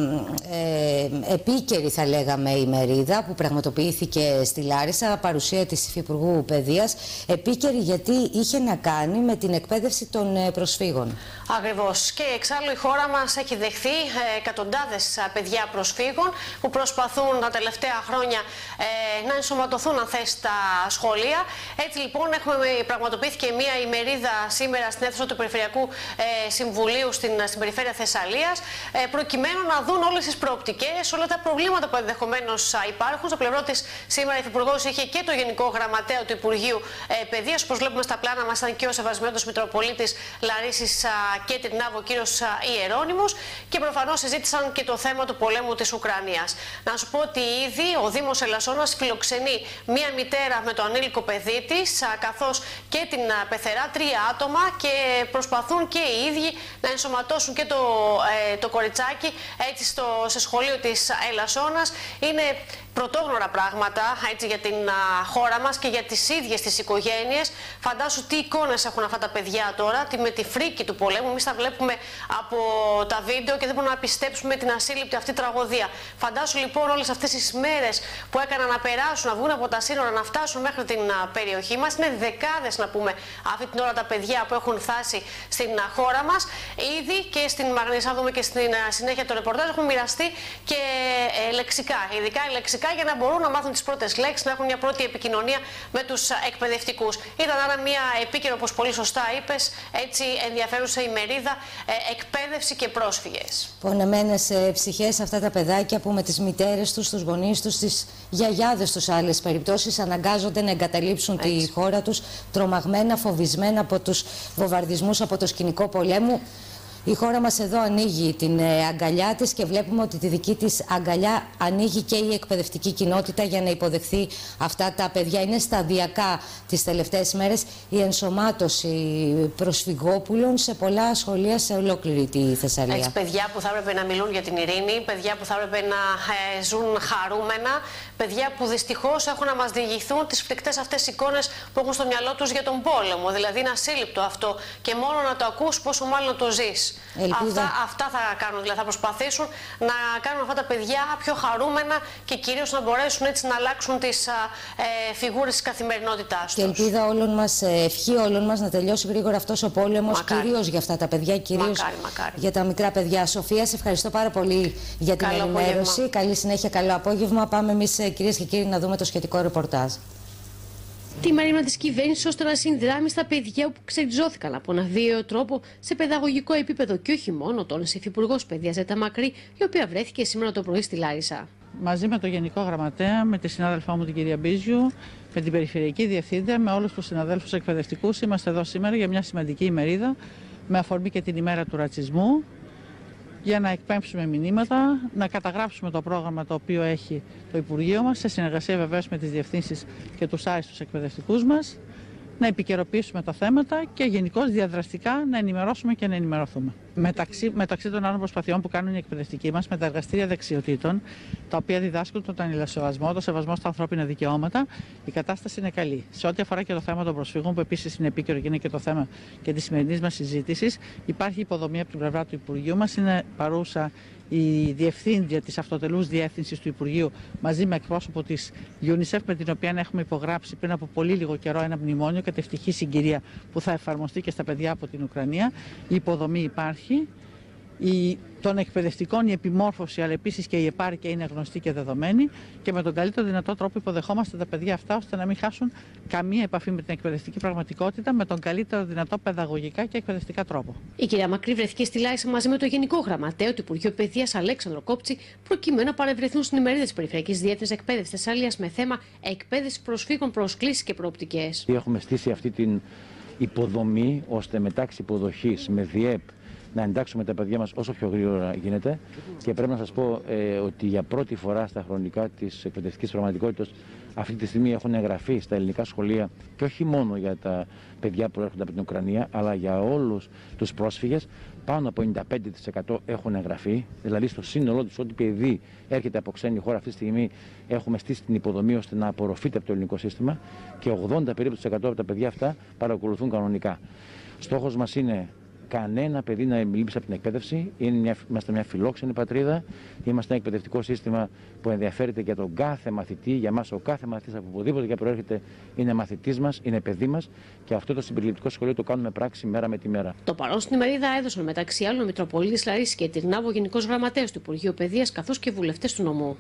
ε, επίκαιρη, θα λέγαμε, ημερίδα που πραγματοποιήθηκε στη Λάρισα, παρουσία της Υφυπουργού Παιδείας. Επίκαιρη γιατί είχε να κάνει με την εκπαίδευση των ε, προσφύγων. Ακριβώς. Και εξάλλου η χώρα μας έχει δεχθεί ε, εκατοντάδες παιδιά προσφύγων που προσπαθούν τα τελευταία χρόνια ε, να ενσωματωθούν, αν θες, στα σχολεία. Έτσι λοιπόν έχουμε, πραγματοποιήθηκε μια ημερίδα σήμερα στην αίθουσα του Περιφερειακού ε, Συμβουλίου στην στην περιφέρεια Θεσσαλίας, προκειμένου να δουν όλες τις προοπτικές, όλα τα προβλήματα που ενδεχομένως υπάρχουν. Στο πλευρό της σήμερα η Υφυπουργός είχε και το Γενικό Γραμματέα του Υπουργείου Παιδείας. Όπως βλέπουμε στα πλάνα μας ήταν και ο Σεβασμένος Μητροπολίτης Λαρίσης και Τρινάβο, ο κύριος Ιερώνυμος, και προφανώς συζήτησαν και το θέμα του πολέμου της Ουκρανίας. Να σου πω ότι ήδη ο Δήμος Ελασσόνας φιλοξενεί μία μητέρα με το ανήλικο παιδί της, καθώς και την πεθερά, τρία άτομα, και προσπαθούν και οι ίδιοι να ενσωματώσουν και το, ε, το κοριτσάκι έτσι στο, σε σχολείο της Ελασσόνας. Είναι πρωτόγνωρα πράγματα έτσι, για την α, χώρα μας και για τις ίδιες τις οικογένειες. Φαντάσου τι εικόνες έχουν αυτά τα παιδιά τώρα, τη, με τη φρίκη του πολέμου. Εμείς τα βλέπουμε από τα βίντεο και δεν μπορούμε να πιστέψουμε την ασύλληπτη αυτή τραγωδία. Φαντάσου λοιπόν όλες αυτές τις μέρες που έκαναν να περάσουν, να βγουν από τα σύνορα, να φτάσουν μέχρι την α, περιοχή μας. Είναι δεκάδες, να πούμε, αυτή την ώρα τα παιδιά που έχουν φτάσει στην α, χώρα μας. Ήδη και στην Μαγνησά, δούμε και στην α, συνέχεια το ρεπορτάζ, έχουν μοιραστεί και ε, λεξικά, ειδικά λεξικά, για να μπορούν να μάθουν τις πρώτες λέξεις, να έχουν μια πρώτη επικοινωνία με τους εκπαιδευτικούς. Ήταν άρα μια επίκαιρο, όπως πολύ σωστά είπες, έτσι ενδιαφέρουσα ημερίδα, ε, εκπαίδευση και πρόσφυγες. Πονεμένες ε, ψυχές αυτά τα παιδάκια που με τις μητέρες τους, τους γονείς τους, τις γιαγιάδες τους, άλλες περιπτώσεις, αναγκάζονται να εγκαταλείψουν έτσι τη χώρα τους, τρομαγμένα, φοβισμένα από τους βομβαρδισμούς, από το σκηνικό πολέμου. Η χώρα μας εδώ ανοίγει την ε, αγκαλιά της και βλέπουμε ότι τη δική της αγκαλιά ανοίγει και η εκπαιδευτική κοινότητα για να υποδεχθεί αυτά τα παιδιά. Είναι σταδιακά τις τελευταίες μέρες η ενσωμάτωση προσφυγόπουλων σε πολλά σχολεία σε ολόκληρη τη Θεσσαλία. Έχεις παιδιά που θα έπρεπε να μιλούν για την ειρήνη, παιδιά που θα έπρεπε να ε, ζουν χαρούμενα, παιδιά που δυστυχώς έχουν να μας διηγηθούν τις φρικτές αυτές εικόνες που έχουν στο μυαλό τους για τον πόλεμο. Δηλαδή είναι ασύλληπτο αυτό και μόνο να το ακούς, πόσο μάλλον να το ζεις. Αυτά, αυτά θα κάνουν, δηλαδή θα προσπαθήσουν να κάνουν αυτά τα παιδιά πιο χαρούμενα και κυρίως να μπορέσουν έτσι να αλλάξουν τις ε, φιγούρες της καθημερινότητάς τους. Και ελπίδα όλων μας, ευχή όλων μας να τελειώσει γρήγορα αυτός ο πόλεμος, κυρίως για αυτά τα παιδιά, κυρίως μακάρι, μακάρι. για τα μικρά παιδιά. Σοφία, σε ευχαριστώ πάρα πολύ για την καλό ενημέρωση. Απόγευμα. Καλή συνέχεια, καλό απόγευμα. Πάμε εμείς, κυρίες και κύριοι, να δούμε το σχετικό ρεπορτάζ. Τη μερίμνα τη κυβέρνηση ώστε να συνδράμει στα παιδιά που ξεριζώθηκαν από ένα βίαιο τρόπο σε παιδαγωγικό επίπεδο και όχι μόνο, τόνισε η Υφυπουργός Παιδείας Ζέτα Μακρύ, η οποία βρέθηκε σήμερα το πρωί στη Λάρισα. Μαζί με τον Γενικό Γραμματέα, με τη συνάδελφά μου την κυρία Μπίζιου, με την Περιφερειακή Διευθύντρια, με όλους τους συναδέλφους εκπαιδευτικούς, είμαστε εδώ σήμερα για μια σημαντική ημερίδα με αφορμή και την ημέρα του ρατσισμού, για να εκπέμψουμε μηνύματα, να καταγράψουμε το πρόγραμμα το οποίο έχει το Υπουργείο μας, σε συνεργασία βεβαίως με τις διευθύνσεις και τους άριστους εκπαιδευτικούς μας, να επικαιροποιήσουμε τα θέματα και γενικώς διαδραστικά να ενημερώσουμε και να ενημερωθούμε. Μεταξύ, μεταξύ των άλλων προσπαθειών που κάνουν οι εκπαιδευτικοί μας με τα εργαστήρια δεξιοτήτων, τα οποία διδάσκουν τον ανηλασιοβασμό, το σεβασμό στα ανθρώπινα δικαιώματα, η κατάσταση είναι καλή. Σε ό,τι αφορά και το θέμα των προσφύγων, που επίσης είναι επίκαιρο και είναι και το θέμα και της σημερινής μας συζήτησης, υπάρχει υποδομή από την πλευρά του Υπουργείου μας, είναι παρούσα η Διευθύντρια της Αυτοτελούς Διεύθυνσης του Υπουργείου μαζί με εκπρόσωπο της UNICEF, με την οποία έχουμε υπογράψει πριν από πολύ λίγο καιρό ένα μνημόνιο κατά ευτυχή συγκυρία που θα εφαρμοστεί και στα παιδιά από την Ουκρανία. Η υποδομή υπάρχει η, των εκπαιδευτικών η επιμόρφωση, αλλά επίσης και η επάρκεια είναι γνωστή και δεδομένη, και με τον καλύτερο δυνατό τρόπο υποδεχόμαστε τα παιδιά αυτά, ώστε να μην χάσουν καμία επαφή με την εκπαιδευτική πραγματικότητα, με τον καλύτερο δυνατό παιδαγωγικά και εκπαιδευτικά τρόπο. Η κυρία Μακρύ βρέθηκε στη Λάρισα μαζί με το Γενικό Γραμματέα του Υπουργείου Παιδείας Αλέξανδρο Κόπτσι, προκειμένου να παρευρεθούν στην ημερίδα της Περιφερειακής Διεύθυνσης Εκπαίδευσης Θεσσαλίας με θέμα εκπαίδευση προσφύγων, προσκλήσεις και προοπτικές. Έχουμε στήσει αυτή την υποδομή ώστε μεταξύ υποδοχής με ΔΙΕΠ να εντάξουμε τα παιδιά μας όσο πιο γρήγορα γίνεται, και πρέπει να σας πω ε, ότι για πρώτη φορά στα χρονικά της εκπαιδευτικής πραγματικότητας αυτή τη στιγμή έχουν εγγραφεί στα ελληνικά σχολεία, και όχι μόνο για τα παιδιά που έρχονται από την Ουκρανία, αλλά για όλους τους πρόσφυγες. Πάνω από ενενήντα πέντε τοις εκατό έχουν εγγραφεί, δηλαδή στο σύνολό τους ό,τι παιδί έρχεται από ξένη χώρα αυτή τη στιγμή έχουμε στήσει την υποδομή ώστε να απορροφείται από το ελληνικό σύστημα, και ογδόντα περίπου τοις εκατό από τα παιδιά αυτά παρακολουθούν κανονικά. Στόχος μας είναι κανένα παιδί να λείψει από την εκπαίδευση. Είναι μια, είμαστε μια φιλόξενη πατρίδα. Είμαστε ένα εκπαιδευτικό σύστημα που ενδιαφέρεται για τον κάθε μαθητή. Για μας, ο κάθε μαθητής από οπουδήποτε και προέρχεται είναι μαθητής μας, είναι παιδί μας, και αυτό το συμπεριληπτικό σχολείο το κάνουμε πράξη μέρα με τη μέρα. Το παρόν στην ημερίδα έδωσαν μεταξύ άλλων ο Μητροπολίτης Λαρίσης και Τυρνάβο, Γενικός Γραμματέας του Υπουργείου Παιδείας, καθώς και βουλευτές του νομού.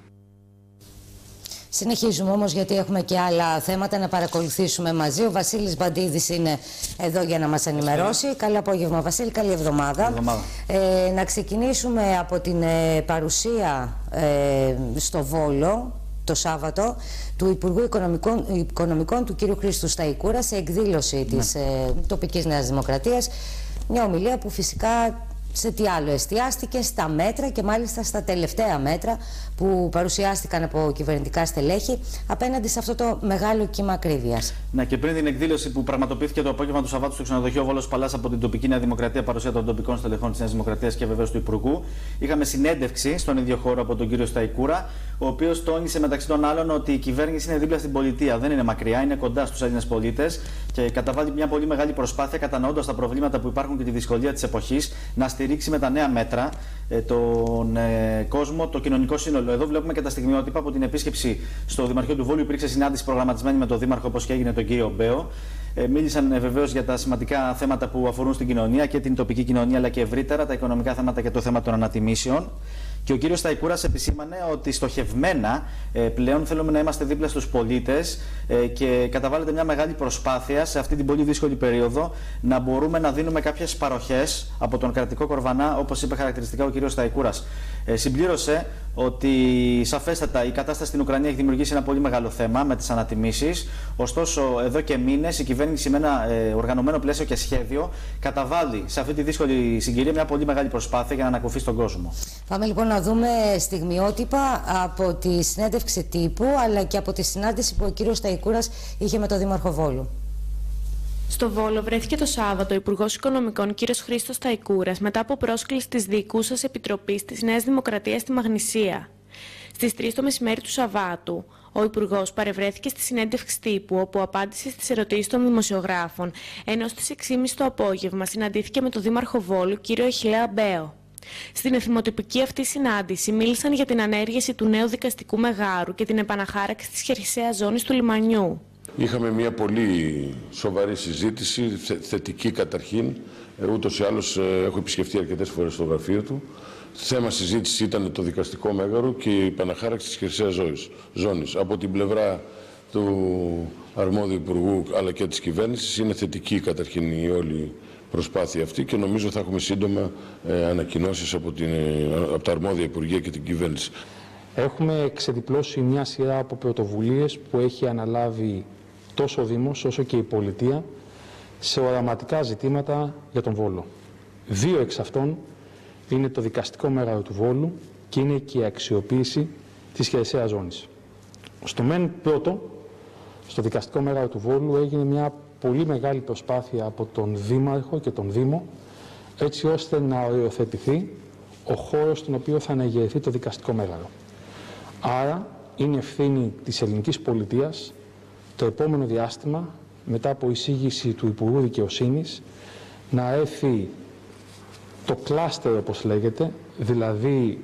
Συνεχίζουμε όμως, γιατί έχουμε και άλλα θέματα να παρακολουθήσουμε μαζί. Ο Βασίλης Μπαντίδης είναι εδώ για να μας ενημερώσει. Καλό απόγευμα, Βασίλη, καλή εβδομάδα. εβδομάδα. Ε, να ξεκινήσουμε από την ε, παρουσία ε, στο Βόλο το Σάββατο του Υπουργού Οικονομικών, Οικονομικών του κ. Χρήστου Σταϊκούρα σε εκδήλωση ναι. της ε, τοπικής Νέας Δημοκρατίας. Μια ομιλία που φυσικά σε τι άλλο εστιάστηκε, στα μέτρα, και μάλιστα στα τελευταία μέτρα που παρουσιάστηκαν από κυβερνητικά στελέχη απέναντι σε αυτό το μεγάλο κύμα ακρίβειας. Ναι, και πριν την εκδήλωση που πραγματοποιήθηκε το απόγευμα του Σαββάτου στο ξενοδοχείο Βόλος Παλάς από την τοπική Νέα Δημοκρατία, παρουσία των τοπικών στελεχών της Νέας Δημοκρατίας και βεβαίως του Υπουργού, είχαμε συνέντευξη στον ίδιο χώρο από τον κύριο Σταϊκούρα, ο οποίος τόνισε μεταξύ των άλλων ότι η κυβέρνηση είναι δίπλα στην πολιτεία, δεν είναι μακριά, είναι κοντά στους Έλληνες πολίτες και καταβάλει μια πολύ μεγάλη προσπάθεια, κατανοώντας τα προβλήματα που υπάρχουν και τη δυσκολία της εποχής, να στηρίξει με τα νέα μέτρα ε, τον ε, κόσμο, το κοινωνικό σύνολο. Εδώ βλέπουμε και τα στιγμιότυπα από την επίσκεψη στο Δημαρχείο του Βόλου. Υπήρξε συνάντηση προγραμματισμένη με τον Δήμαρχο, όπως και έγινε τον κύριο Μπέο. Ε, μίλησαν ε, βεβαίως για τα σημαντικά θέματα που αφορούν στην κοινωνία και την τοπική κοινωνία, αλλά και ευρύτερα τα οικονομικά θέματα και το θέμα των ανατιμήσεων. Και ο κύριος Σταϊκούρας επισήμανε ότι στοχευμένα ε, πλέον θέλουμε να είμαστε δίπλα στους πολίτες ε, και καταβάλλεται μια μεγάλη προσπάθεια σε αυτή την πολύ δύσκολη περίοδο να μπορούμε να δίνουμε κάποιες παροχές από τον κρατικό κορβανά, όπως είπε χαρακτηριστικά ο κύριος Σταϊκούρας. Ε, συμπλήρωσε ότι σαφέστατα η κατάσταση στην Ουκρανία έχει δημιουργήσει ένα πολύ μεγάλο θέμα με τις ανατιμήσεις. Ωστόσο, εδώ και μήνες η κυβέρνηση με ένα ε, οργανωμένο πλαίσιο και σχέδιο καταβάλει σε αυτή τη δύσκολη συγκυρία μια πολύ μεγάλη προσπάθεια για να ανακουφίσει τον κόσμο. Πάμε λοιπόν να δούμε στιγμιότυπα από τη συνέντευξη τύπου, αλλά και από τη συνάντηση που ο κύριος Σταϊκούρας είχε με τον Δήμαρχο Βόλου. Στο Βόλο βρέθηκε το Σάββατο ο Υπουργός Οικονομικών κ. Χρήστος Σταϊκούρας μετά από πρόσκληση της Διοικούσας Επιτροπής της Νέας Δημοκρατίας στη Μαγνησία. Στις τρεις το μεσημέρι του Σαββάτου, ο Υπουργός παρευρέθηκε στη συνέντευξη τύπου, όπου απάντησε στις ερωτήσεις των δημοσιογράφων, ενώ στις έξι και μισή το απόγευμα συναντήθηκε με τον Δήμαρχο Βόλου κ. Αχιλλέα Μπέο. Στην εθιμοτυπική αυτή συνάντηση μίλησαν για την ανέργεια του νέου δικαστικού μεγάρου και την επαναχάραξη της χερσαίας ζώνης του λιμανιού. Είχαμε μια πολύ σοβαρή συζήτηση, θε, θετική καταρχήν. Ούτως ή άλλως έχω επισκεφτεί αρκετές φορές στο γραφείο του. Θέμα συζήτηση ήταν το δικαστικό μέγαρο και η επαναχάραξη της χερσαίας ζώνης. Από την πλευρά του αρμόδιου υπουργού αλλά και της κυβέρνησης είναι θετική καταρχήν η όλη προσπάθεια αυτή και νομίζω θα έχουμε σύντομα ε, ανακοινώσεις από, την, από τα αρμόδια υπουργεία και την κυβέρνηση. Έχουμε ξεδιπλώσει μια σειρά από πρωτοβουλίες που έχει αναλάβει τόσο ο Δήμος όσο και η πολιτεία σε οραματικά ζητήματα για τον Βόλο. Δύο εξ αυτών είναι το δικαστικό μέγαρο του Βόλου και είναι και η αξιοποίηση της χερσαίας ζώνης. Στο μεν πρώτο, στο δικαστικό μέγαρο του Βόλου, έγινε μια πολύ μεγάλη προσπάθεια από τον Δήμαρχο και τον Δήμο, έτσι ώστε να οριοθετηθεί ο χώρος στον οποίο θα αναγερθεί το δικαστικό μέγαρο. Άρα είναι ευθύνη της ελληνικής πολιτείας το επόμενο διάστημα, μετά από εισήγηση του Υπουργού Δικαιοσύνης, να έρθει το κλάστερ, όπως λέγεται, δηλαδή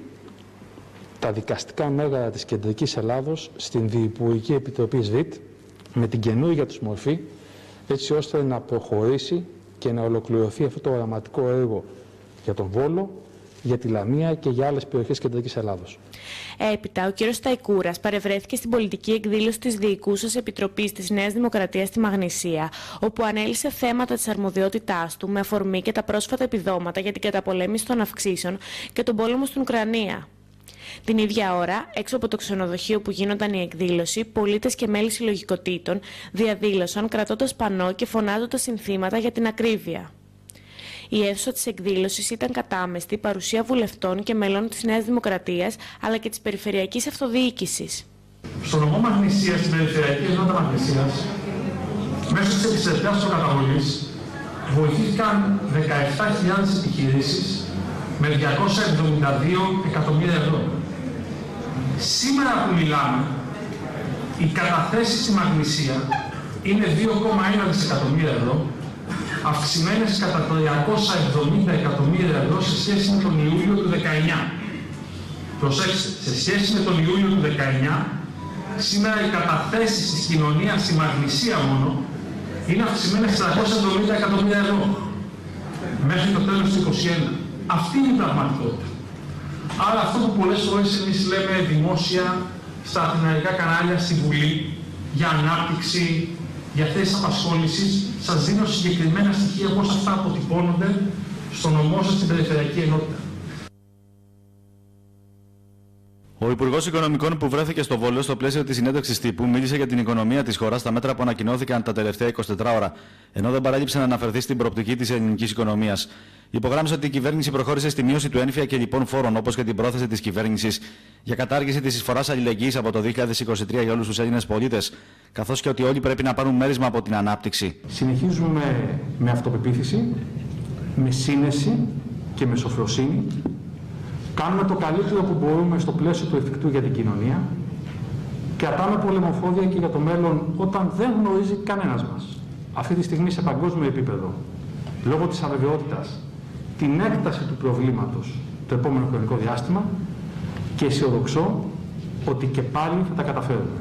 τα δικαστικά μέγαρα της Κεντρικής Ελλάδος στην Διυπουργική Επιτροπή ΣΒΙΤ με την καινούργια τους μορφή, έτσι ώστε να προχωρήσει και να ολοκληρωθεί αυτό το οραματικό έργο για τον Βόλο, για τη Λαμία και για άλλες περιοχές κεντρικής Ελλάδος. Έπειτα, ο κ. Σταϊκούρας παρευρέθηκε στην πολιτική εκδήλωση της Διοικούσας Επιτροπής της Νέας Δημοκρατίας στη Μαγνησία, όπου ανέλησε θέματα της αρμοδιότητάς του με αφορμή και τα πρόσφατα επιδόματα για την καταπολέμηση των αυξήσεων και τον πόλεμο στην Ουκρανία. Την ίδια ώρα, έξω από το ξενοδοχείο που γίνονταν η εκδήλωση, πολίτες και μέλη συλλογικοτήτων διαδήλωσαν κρατώντας πανό και φωνάζοντας συνθήματα για την ακρίβεια. Η αίθουσα της εκδήλωσης ήταν κατάμεστη παρουσία βουλευτών και μελών της Νέας Δημοκρατίας αλλά και της Περιφερειακής Αυτοδιοίκησης. Στο νομό Μαγνησίας, στην Περιφερειακή Ενότητα Μαγνησίας, μέσω της επιστρεπτιάς προκαταβολής, βοηθήθηκαν δεκαεπτά χιλιάδες επιχειρήσεις με διακόσια εβδομήντα δύο εκατομμύρια ευρώ. Σήμερα που μιλάμε, οι καταθέσεις στη Μαγνησία είναι δύο κόμμα ένα δισεκατομμύρια ευρώ, αυξημένες κατά τριακόσια εβδομήντα εκατομμύρια ευρώ σε σχέση με τον Ιούλιο του δεκαεννιά. Προσέξτε, σε σχέση με τον Ιούλιο του δεκαεννιά, σήμερα οι καταθέσεις της κοινωνίας στη Μαγνησία μόνο είναι αυξημένες τριακόσια εβδομήντα εκατομμύρια ευρώ μέχρι το τέλος του είκοσι ένα. Αυτή είναι η πραγματικότητα. Άρα αυτό που πολλές φορές εμείς λέμε δημόσια στα αθηναϊκά κανάλια, στη Βουλή, για ανάπτυξη, για θέσεις απασχόλησης, σας δίνω συγκεκριμένα στοιχεία πώς αυτά αποτυπώνονται στο νομό σας στην Περιφερειακή Ενότητα. Ο Υπουργός Οικονομικών που βρέθηκε στο Βόλο στο πλαίσιο της συνέντευξης τύπου μίλησε για την οικονομία της χώρας στα μέτρα που ανακοινώθηκαν τα τελευταία εικοσιτέσσερις ώρα, ενώ δεν παράλειψε να αναφερθεί στην προοπτική της ελληνικής οικονομίας. Υπογράμμισε ότι η κυβέρνηση προχώρησε στη μείωση του ένφια και λοιπών φόρων, όπως και την πρόθεση της κυβέρνησης για κατάργηση της εισφοράς αλληλεγγύης από το δύο χιλιάδες είκοσι τρία για όλους τους Έλληνες πολίτες, καθώς και ότι όλοι πρέπει να πάρουν μέρισμα από την ανάπτυξη. Συνεχίζουμε με αυτοπεποίθηση, με σύνεση και με σοφροσύνη. Κάνουμε το καλύτερο που μπορούμε στο πλαίσιο του εφικτού για την κοινωνία. Κρατάμε πολεμοφόδια και για το μέλλον όταν δεν γνωρίζει κανένας μας. Αυτή τη στιγμή σε παγκόσμιο επίπεδο, λόγω της αβεβαιότητας, την έκταση του προβλήματος το επόμενο χρονικό διάστημα και αισιοδοξώ ότι και πάλι θα τα καταφέρουμε.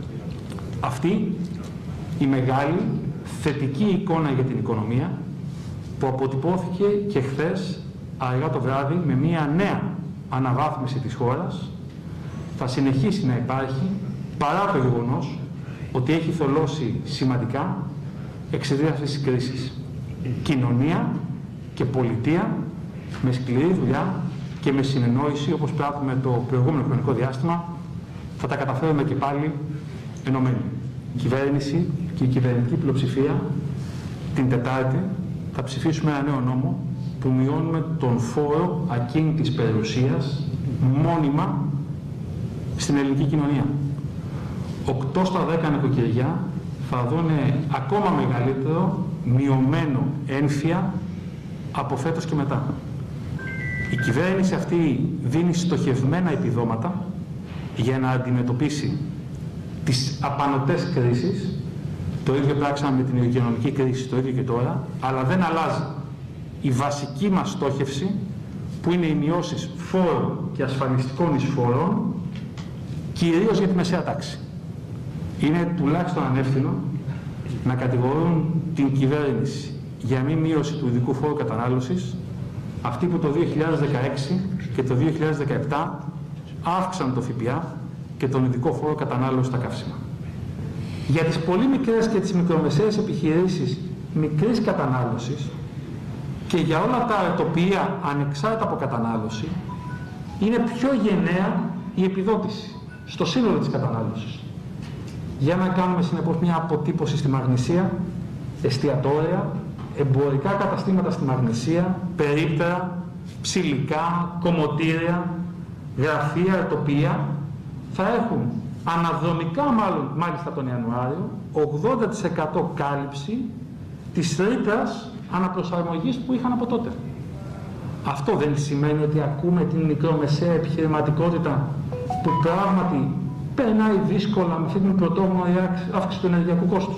Αυτή η μεγάλη θετική εικόνα για την οικονομία που αποτυπώθηκε και χθες αργά το βράδυ με μια νέα αναβάθμιση της χώρας θα συνεχίσει να υπάρχει παρά το γεγονός ότι έχει θολώσει σημαντικά εξαιτίας αυτής της κρίσης. Κοινωνία και πολιτεία με σκληρή δουλειά και με συνεννόηση, όπως πράττουμε το προηγούμενο χρονικό διάστημα, θα τα καταφέρουμε και πάλι ενωμένοι. Η κυβέρνηση και η κυβερνητική πλειοψηφία την Τετάρτη θα ψηφίσουμε ένα νέο νόμο που μειώνουμε τον φόρο ακίνητης περιουσίας μόνιμα στην ελληνική κοινωνία. οκτώ στα δέκα νοικοκυριά θα δουν ακόμα μεγαλύτερο μειωμένο ένφια από φέτος και μετά. Η κυβέρνηση αυτή δίνει στοχευμένα επιδόματα για να αντιμετωπίσει τις απανωτές κρίσεις. Το ίδιο πράξαμε με την υγειονομική κρίση, το ίδιο και τώρα, αλλά δεν αλλάζει η βασική μας στόχευση που είναι οι μειώσεις φόρων και ασφαλιστικών εισφορών, κυρίως για τη μεσαία τάξη. Είναι τουλάχιστον ανεύθυνο να κατηγορούν την κυβέρνηση για μη μείωση του ειδικού φόρου κατανάλωσης, αυτοί που το δύο χιλιάδες δεκαέξι και το δύο χιλιάδες δεκαεπτά αύξαν το ΦΠΑ και τον ειδικό φόρο κατανάλωσης στα καύσιμα. Για τις πολύ μικρές και τις μικρομεσαίες επιχειρήσεις μικρής κατανάλωσης και για όλα τα ετοπεία ανεξάρτητα από κατανάλωση, είναι πιο γενναία η επιδότηση στο σύνολο της κατανάλωσης. Για να κάνουμε συνεπώς μια αποτύπωση στη Μαγνησία, εστιατόρια, εμπορικά καταστήματα στη Μαγνησία, περίπτερα, ψηλικά, κομμωτήρια, γραφεία, ετοπεία, θα έχουν αναδρομικά μάλλον, μάλιστα τον Ιανουάριο, ογδόντα τοις εκατό κάλυψη της ρήτρας αναπροσαρμογής που είχαν από τότε. Αυτό δεν σημαίνει ότι ακούμε την μικρομεσαία επιχειρηματικότητα που πράγματι περνάει δύσκολα με αυτή την πρωτόγνωρη αύξηση του ενεργειακού κόστους.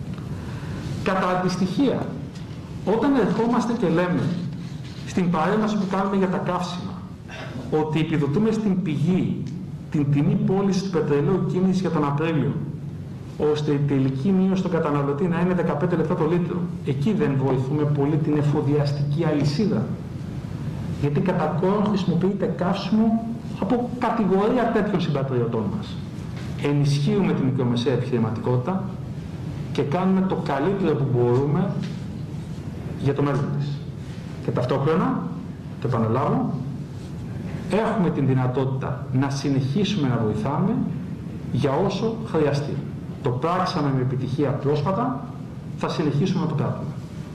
Κατά αντιστοιχεία, όταν ερχόμαστε και λέμε στην παρέμβαση που κάνουμε για τα καύσιμα ότι επιδοτούμε στην πηγή την τιμή πώληση του πετρελαίου κίνησης για τον Απρίλιο, ώστε η τελική μείωση στον καταναλωτή να είναι δεκαπέντε λεπτά το λίτρο. Εκεί δεν βοηθούμε πολύ την εφοδιαστική αλυσίδα. Γιατί κατά κόρον χρησιμοποιείται καύσιμο από κατηγορία τέτοιων συμπατριωτών μας. Ενισχύουμε την μικρομεσαία επιχειρηματικότητα και κάνουμε το καλύτερο που μπορούμε για το μέλλον της. Και ταυτόχρονα, το επαναλάβω, έχουμε την δυνατότητα να συνεχίσουμε να βοηθάμε για όσο χρειαστεί. Το πράξαμε με επιτυχία πρόσφατα, θα συνεχίσουμε να το πράττουμε.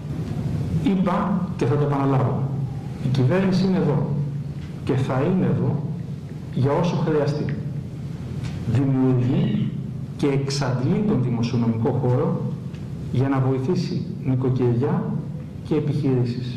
Είπα και θα το επαναλάβω, η κυβέρνηση είναι εδώ και θα είναι εδώ για όσο χρειαστεί. Δημιουργεί και εξαντλεί τον δημοσιονομικό χώρο για να βοηθήσει νοικοκυριά και επιχειρήσεις.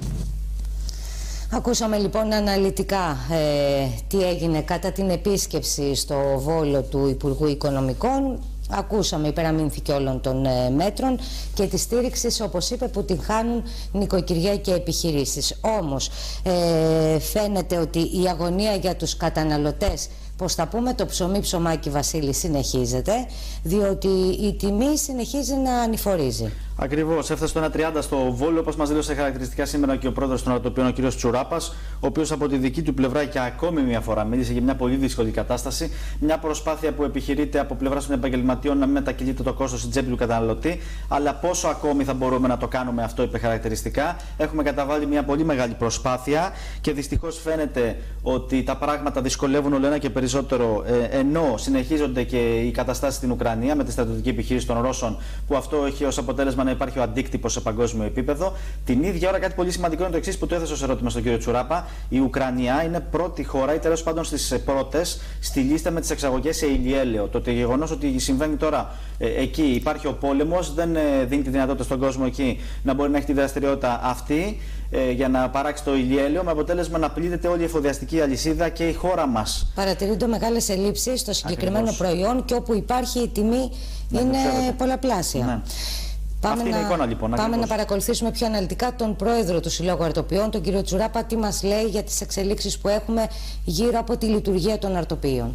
Ακούσαμε λοιπόν αναλυτικά ε, τι έγινε κατά την επίσκεψη στο Βόλο του Υπουργού Οικονομικών. Ακούσαμε υπεραμείνθηκη όλων των ε, μέτρων και τη στήριξη, όπως είπε, που την χάνουν νοικοκυριά και επιχειρήσεις. Όμως ε, φαίνεται ότι η αγωνία για τους καταναλωτές, πώς θα πούμε, το ψωμί ψωμάκι Βασίλη, συνεχίζεται, διότι η τιμή συνεχίζει να ανηφορίζει. Ακριβώς, έφτασε το ένα τριάντα στο Βόλο, όπως μας δήλωσε χαρακτηριστικά σήμερα και ο πρόεδρος των Αρτοπίων, ο κ. Τσουράπας, ο οποίος από τη δική του πλευρά και ακόμη μια φορά μίλησε για μια πολύ δύσκολη κατάσταση. Μια προσπάθεια που επιχειρείται από πλευρά των επαγγελματιών να μην μετακυλείται το κόστος στην τσέπη του καταναλωτή. Αλλά πόσο ακόμη θα μπορούμε να το κάνουμε αυτό, είπε χαρακτηριστικά. Έχουμε καταβάλει μια πολύ μεγάλη προσπάθεια και δυστυχώς φαίνεται ότι τα πράγματα δυσκολεύουν όλο ένα και περισσότερο, ε, ενώ συνεχίζονται και οι καταστάσεις στην Ουκρανία με τη στρατιωτική επιχείρηση των Ρώσων, που αυτό έχει ως αποτέλεσμα να υπάρχει ο αντίκτυπος σε παγκόσμιο επίπεδο. Την ίδια ώρα, κάτι πολύ σημαντικό είναι το εξής που το έθεσε ως ερώτημα στον κύριο Τσουράπα. Η Ουκρανία είναι πρώτη χώρα, ή τέλος πάντων στις πρώτες, στη λίστα με τις εξαγωγές σε ηλιέλαιο. Το γεγονός ότι συμβαίνει τώρα ε, εκεί, υπάρχει ο πόλεμος, δεν ε, δίνει τη δυνατότητα στον κόσμο εκεί να μπορεί να έχει τη δραστηριότητα αυτή ε, για να παράξει το ηλιέλαιο, με αποτέλεσμα να πλήττεται όλη η εφοδιαστική αλυσίδα και η χώρα μας. Παρατηρούνται μεγάλες ελλείψεις στο συγκεκριμένο Ακριβώς. προϊόν και όπου υπάρχει η τιμή ναι, είναι πολλαπλάσια. Ναι. Πάμε, να, εικόνα, λοιπόν, πάμε να παρακολουθήσουμε πιο αναλυτικά τον πρόεδρο του Συλλόγου Αρτοπιών, τον κύριο Τσουράπα, τι μας λέει για τις εξελίξεις που έχουμε γύρω από τη λειτουργία των αρτοπίων.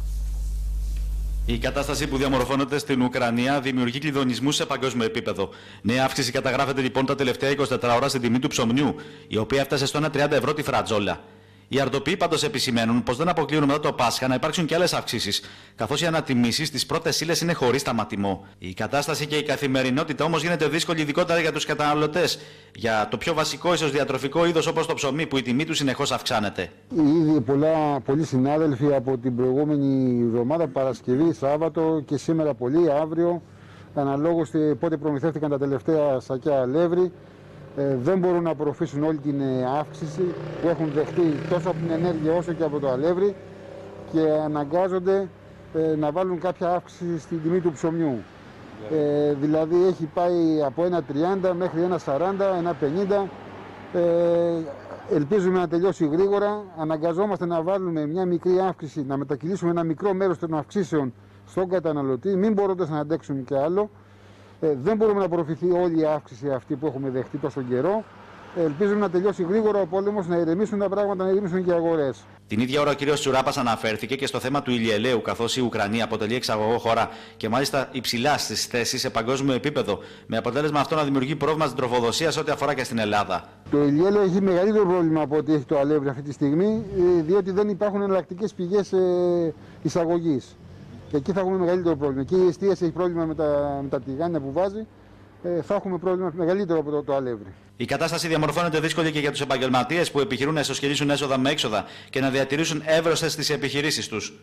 Η κατάσταση που διαμορφώνεται στην Ουκρανία δημιουργεί κλειδονισμούς σε παγκόσμιο επίπεδο. Νέα αύξηση καταγράφεται λοιπόν τα τελευταία είκοσι τέσσερις ώρα στην τιμή του ψωμιού, η οποία έφτασε στο ένα τριάντα ευρώ τη φρατζόλα. Οι αρτοποί πάντως επισημαίνουν πως δεν αποκλείουν μετά το Πάσχα να υπάρξουν και άλλες αυξήσεις, καθώς οι ανατιμήσεις στις πρώτες ύλες είναι χωρίς σταματημό. Η κατάσταση και η καθημερινότητα όμως γίνεται δύσκολη, ειδικότερα για τους καταναλωτές, για το πιο βασικό ίσως διατροφικό είδος όπως το ψωμί, που η τιμή του συνεχώς αυξάνεται. Ήδη πολλά, πολλοί συνάδελφοι από την προηγούμενη εβδομάδα, Παρασκευή, Σάββατο και σήμερα πολλοί, αύριο, αναλόγως πότε προμηθεύτηκαν τα τελευταία σακιά αλεύρι, Ε, δεν μπορούν να απορροφήσουν όλη την ε, αύξηση που έχουν δεχτεί τόσο από την ενέργεια όσο και από το αλεύρι και αναγκάζονται ε, να βάλουν κάποια αύξηση στην τιμή του ψωμιού. Ε, δηλαδή έχει πάει από ένα τριάντα μέχρι ένα σαράντα, ένα πενήντα. Ε, ελπίζουμε να τελειώσει γρήγορα. Αναγκαζόμαστε να βάλουμε μια μικρή αύξηση, να μετακυλήσουμε ένα μικρό μέρος των αυξήσεων στον καταναλωτή, μην μπορώντας να αντέξουμε και άλλο. Ε, δεν μπορούμε να απορροφηθεί όλη η αύξηση αυτή που έχουμε δεχτεί τόσο καιρό. Ε, ελπίζουμε να τελειώσει γρήγορα ο πόλεμος, να ηρεμήσουν τα πράγματα, να ηρεμήσουν και οι αγορές. Την ίδια ώρα ο κ. Τσουράπας αναφέρθηκε και στο θέμα του ηλιελαίου, καθώς η Ουκρανία αποτελεί εξαγωγό χώρα και μάλιστα υψηλά στις θέσεις σε παγκόσμιο επίπεδο, με αποτέλεσμα αυτό να δημιουργεί πρόβλημα στην τροφοδοσία σε ό,τι αφορά και στην Ελλάδα. Το ηλιέλαιο έχει μεγαλύτερο πρόβλημα από ό,τι έχει το αλεύρι αυτή τη στιγμή, διότι δεν υπάρχουν εναλλακτικές πηγές εισαγωγής. Και εκεί θα έχουμε μεγαλύτερο πρόβλημα. Και η εστίαση έχει πρόβλημα με τα, με τα τηγάνια που βάζει. Ε, θα έχουμε πρόβλημα μεγαλύτερο από το, το αλεύρι. Η κατάσταση διαμορφώνεται δύσκολη και για τους επαγγελματίες που επιχειρούν να ισοσχελίσουν έσοδα με έξοδα και να διατηρήσουν εύρωστες τις επιχειρήσεις τους.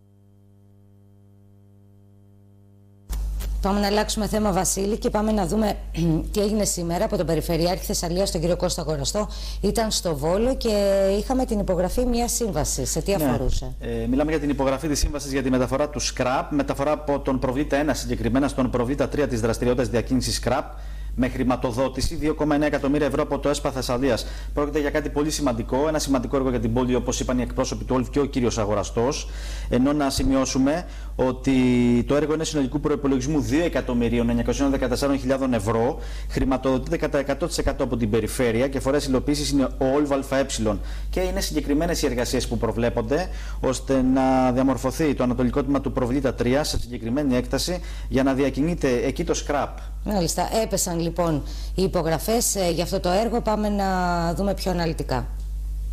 Πάμε να αλλάξουμε θέμα, Βασίλη, και πάμε να δούμε τι έγινε σήμερα από τον Περιφερειάρχη Θεσσαλίας, τον κύριο Κώστα Κοραστό. Ήταν στο Βόλο και είχαμε την υπογραφή μιας σύμβασης. Σε τι αφορούσε? Ναι. Ε, μιλάμε για την υπογραφή της σύμβασης για τη μεταφορά του σκραπ, μεταφορά από τον προβλήτα ένα συγκεκριμένα στον προβλήτα τρία της δραστηριότητας διακίνησης σκραπ, με χρηματοδότηση δύο κόμμα εννέα εκατομμύρια ευρώ από το ΕΣΠΑ Θεσσαλίας. Πρόκειται για κάτι πολύ σημαντικό, ένα σημαντικό έργο για την πόλη, όπως είπαν οι εκπρόσωποι του Όλφ και ο κύριος Αγοραστός. Ενώ να σημειώσουμε ότι το έργο είναι συνολικού προϋπολογισμού δύο εκατομμυρίων εννιακόσιες δεκατέσσερις χιλιάδες ευρώ, χρηματοδοτείται κατά εκατό τοις εκατό από την περιφέρεια και φορέας υλοποίησης είναι ο Όλφ ΑΕ. Και είναι συγκεκριμένες οι εργασίες που προβλέπονται ώστε να διαμορφωθεί το ανατολικό τμήμα του προβλήτα τρία σε συγκεκριμένη έκταση για να διακινείται εκεί το σκραπ. Μάλιστα, έπεσαν λοιπόν οι υπογραφές ε, για αυτό το έργο. Πάμε να δούμε πιο αναλυτικά.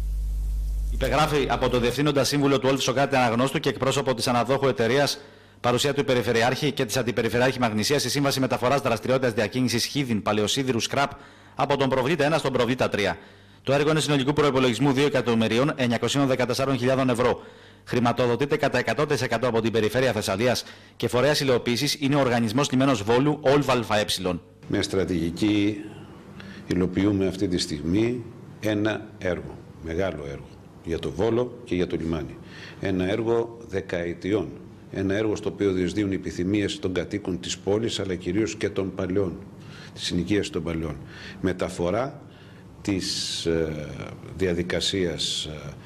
Υπεγράφει από το Διευθύνοντα Σύμβουλο του Όλφου Σοκράτη Αναγνώστου και εκπρόσωπο της αναδόχου εταιρείας, παρουσία του Υπερηφερειάρχη και της Αντιπεριφερειάρχη Μαγνησίας, η Σύμβαση Μεταφοράς Δραστηριότητας Διακίνησης Χίδιν Παλαιοσίδηρου Σκραπ από τον Προβλήτα ένα στον Προβλήτα τρία. Το έργο είναι συνολικού προϋπολογισμού δύο εκατομμυρίων εννιακόσιες δεκατέσσερις χιλιάδες ευρώ. Χρηματοδοτείται κατά εκατό τοις εκατό από την Περιφέρεια Θεσσαλίας και φορέας υλοποίησης είναι ο Οργανισμός Λιμένος Βόλου ΟΛΒΑΕ. Με στρατηγική υλοποιούμε αυτή τη στιγμή ένα έργο, μεγάλο έργο, για το Βόλο και για το λιμάνι. Ένα έργο δεκαετιών. Ένα έργο στο οποίο διεσδύουν οι επιθυμίες των κατοίκων της πόλης, αλλά κυρίως και των παλαιών, της συνοικίας των παλαιών. Μεταφορά της ε, διαδικασίας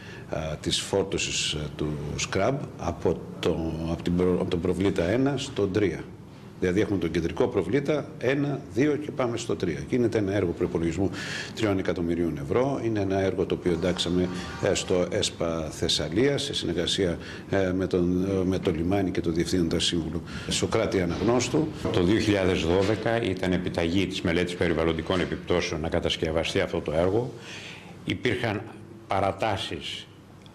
ε, της φόρτωσης του σκραμπ από, το, από, την, από τον Προβλήτα ένα στο τρία. Δηλαδή έχουμε τον κεντρικό Προβλήτα ένα, δύο και πάμε στο τρία. Γίνεται ένα έργο προϋπολογισμού τριών εκατομμυρίων ευρώ. Είναι ένα έργο το οποίο εντάξαμε στο ΕΣΠΑ Θεσσαλίας σε συνεργασία με, τον, με το λιμάνι και το Διευθύνοντα Σύμβουλο Σοκράτη Αναγνώστου. Το δύο χιλιάδες δώδεκα ήταν επιταγή της μελέτης περιβαλλοντικών επιπτώσεων να κατασκευαστεί αυτό το έργο. Υπήρχαν παρατάσεις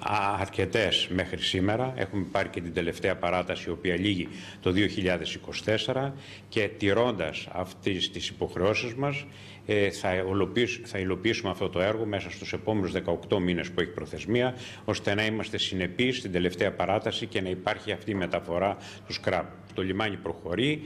αρκετές μέχρι σήμερα. Έχουμε πάρει και την τελευταία παράταση, η οποία λήγει το δύο χιλιάδες είκοσι τέσσερα, και τηρώντας αυτές τις υποχρεώσεις μας θα υλοποιήσουμε, θα υλοποιήσουμε αυτό το έργο μέσα στους επόμενους δεκαοκτώ μήνες που έχει προθεσμία, ώστε να είμαστε συνεπείς στην τελευταία παράταση και να υπάρχει αυτή η μεταφορά του σκραπ. Το λιμάνι προχωρεί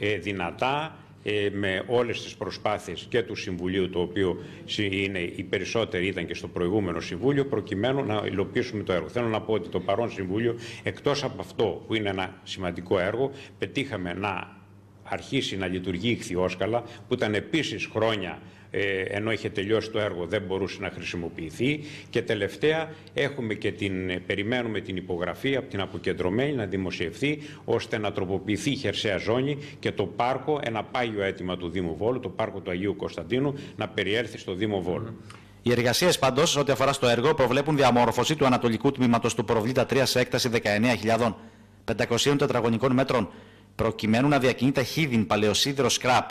δυνατά, με όλες τις προσπάθειες και του Συμβουλίου, το οποίο είναι οι περισσότεροι ήταν και στο προηγούμενο Συμβούλιο, προκειμένου να υλοποιήσουμε το έργο. Θέλω να πω ότι το παρόν Συμβούλιο, εκτός από αυτό που είναι ένα σημαντικό έργο, πετύχαμε να αρχίσει να λειτουργεί η Χθιόσκαλα, που ήταν επίσης χρόνια, ενώ είχε τελειώσει το έργο, δεν μπορούσε να χρησιμοποιηθεί, και τελευταία έχουμε και την, περιμένουμε την υπογραφή από την αποκεντρωμένη να δημοσιευθεί, ώστε να τροποποιηθεί η χερσαία ζώνη και το πάρκο, ένα πάγιο αίτημα του Δήμου Βόλου, το πάρκο του Αγίου Κωνσταντίνου, να περιέλθει στο Δήμο Βόλου. Οι εργασίες πάντως, ό,τι αφορά στο έργο, προβλέπουν διαμόρφωση του ανατολικού τμήματος του Προβλήτα τρία σε έκταση δεκαεννέα χιλιάδες πεντακόσιων τετραγωνικών μέτρων, προκειμένου να διακινείται χίδιν παλαιοσίδηρο σκραπ.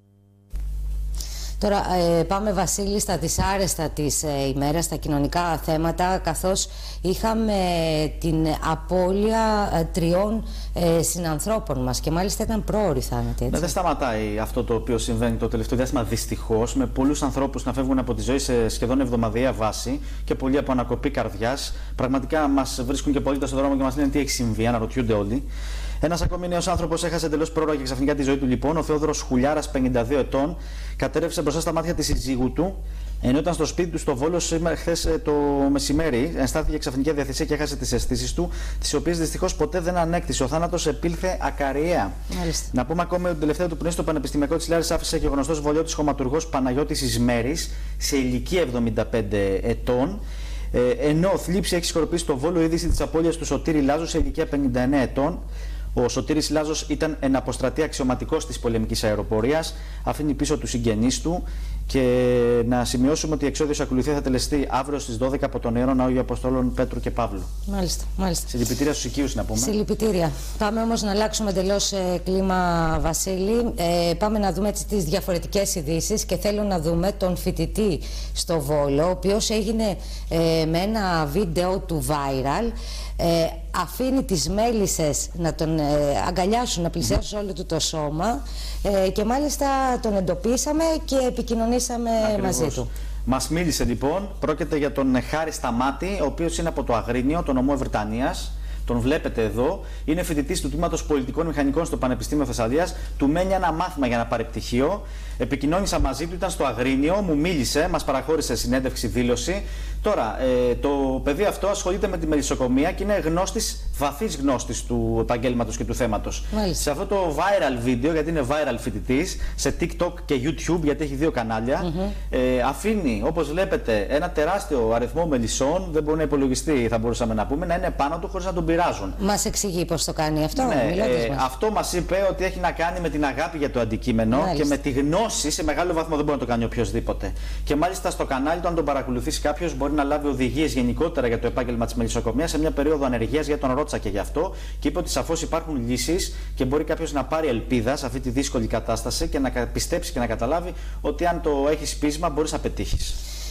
Τώρα ε, πάμε, Βασίλη, στα δυσάρεστα της ε, ημέρας, στα κοινωνικά θέματα, καθώς είχαμε την απώλεια ε, τριών ε, συνανθρώπων μας και μάλιστα ήταν πρόωρη θάνατη. Δεν σταματάει αυτό το οποίο συμβαίνει το τελευταίο διάστημα, δυστυχώς, με πολλούς ανθρώπους να φεύγουν από τη ζωή σε σχεδόν εβδομαδιαία βάση και πολλοί από ανακοπή καρδιάς. Πραγματικά μας βρίσκουν και πολίτες στον δρόμο και μας λένε τι έχει συμβεί, αναρωτιούνται όλοι. Ένας ακόμη νέος άνθρωπος έχασε εντελώς πρόωρα και ξαφνικά τη ζωή του, λοιπόν. Ο Θεόδωρος Χουλιάρας, πενήντα δύο ετών, κατέρευσε μπροστά στα μάτια της συζύγου του, ενώ ήταν στο σπίτι του στο Βόλο χθες το μεσημέρι. Ενστάθηκε ξαφνική αδιαθυσία και έχασε τις αισθήσεις του, τις οποίες δυστυχώς ποτέ δεν ανέκτησε. Ο θάνατος επήλθε ακαριέα. Μάλιστα. Να πούμε ακόμη ότι το τελευταίο του πνοή στο Πανεπιστημιακό της Λάρισσας άφησε και ο γνωστός βολιώτης χωματουργός Παναγιώτης Ισμέρης, σε ηλικία εβδομήντα πέντε ετών. Ε, ενώ θλίψη έχει σκορπίσει στο Βόλο η είδηση της απώλειας του Σωτήρη Λάζου, σε ηλικία πενήντα εννέα ετών. Ο Σωτήρης Λάζος ήταν εν αποστρατεία αξιωματικός της πολεμικής αεροπορίας, αφήνει πίσω του συγγενείς του, και να σημειώσουμε ότι η εξόδιος ακολουθία θα τελεστεί αύριο στις δώδεκα από τον Ιερό Ναό Αγίου Αποστόλων Πέτρου και Παύλου. Μάλιστα, μάλιστα. Συλληπιτήρια στους οικείους, να πούμε. Συλληπιτήρια. Πάμε όμως να αλλάξουμε εντελώς ε, κλίμα, Βασίλη. Ε, πάμε να δούμε έτσι τις διαφορετικές ειδήσεις και θέλω να δούμε τον φοιτητή στο Βόλο, ο οποίος έγινε ε, με ένα βίντεο του viral. Ε, αφήνει τις μέλισσες να τον ε, αγκαλιάσουν, να πλησιάσουν όλο του το σώμα, ε, και μάλιστα τον εντοπίσαμε και επικοινωνήσαμε Ακριβώς. μαζί του. Μας μίλησε λοιπόν, πρόκειται για τον Χάρη Σταμάτη, ο οποίος είναι από το Αγρίνιο, το νομό Βρυτανίας. Τον βλέπετε εδώ. Είναι φοιτητής του τμήματος Πολιτικών Μηχανικών στο Πανεπιστήμιο Θεσσαλίας. Του μένει ένα μάθημα για να πάρει πτυχίο. Επικοινώνησα μαζί του, ήταν στο Αγρίνιο, μου μίλησε, μας παραχώρησε συνέντευξη, δήλωση. Τώρα, ε, το παιδί αυτό ασχολείται με τη μελισσοκομεία και είναι γνώστης, βαθύς γνώστης του επαγγέλματος και του θέματος. Μάλιστα. Σε αυτό το viral βίντεο, γιατί είναι viral φοιτητής, σε TikTok και YouTube, γιατί έχει δύο κανάλια, mm-hmm. ε, αφήνει, όπως βλέπετε, ένα τεράστιο αριθμό μελισσών, δεν μπορεί να υπολογιστεί, θα μπορούσαμε να πούμε, να είναι πάνω του χωρίς να τον πειράζουν. Μας εξηγεί πώς το κάνει αυτό. Ναι, ε, μας. Αυτό μας είπε ότι έχει να κάνει με την αγάπη για το αντικείμενο. Μάλιστα. Και με τη γνώση, σε μεγάλο βαθμό δεν μπορεί να το κάνει οποιοδήποτε. Και μάλιστα στο κανάλι του, αν τον παρακολουθήσει κάποιος, μπορεί να λάβει οδηγίες γενικότερα για το επάγγελμα της μελισσοκομείας σε μια περίοδο ανεργίας, γιατί τον ρώτησα και γι' αυτό. Και είπε ότι σαφώς υπάρχουν λύσεις και μπορεί κάποιος να πάρει ελπίδα σε αυτή τη δύσκολη κατάσταση και να πιστέψει και να καταλάβει ότι αν το έχεις πείσμα μπορείς να πετύχεις.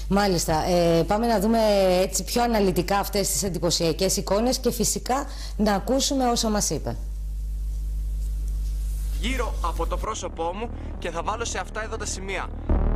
Μάλιστα. Ε, πάμε να δούμε έτσι πιο αναλυτικά αυτές τις εντυπωσιακές εικόνες και φυσικά να ακούσουμε όσα μας είπε. Γύρω από το πρόσωπό μου και θα βάλω σε αυτά εδώ τα σημεία.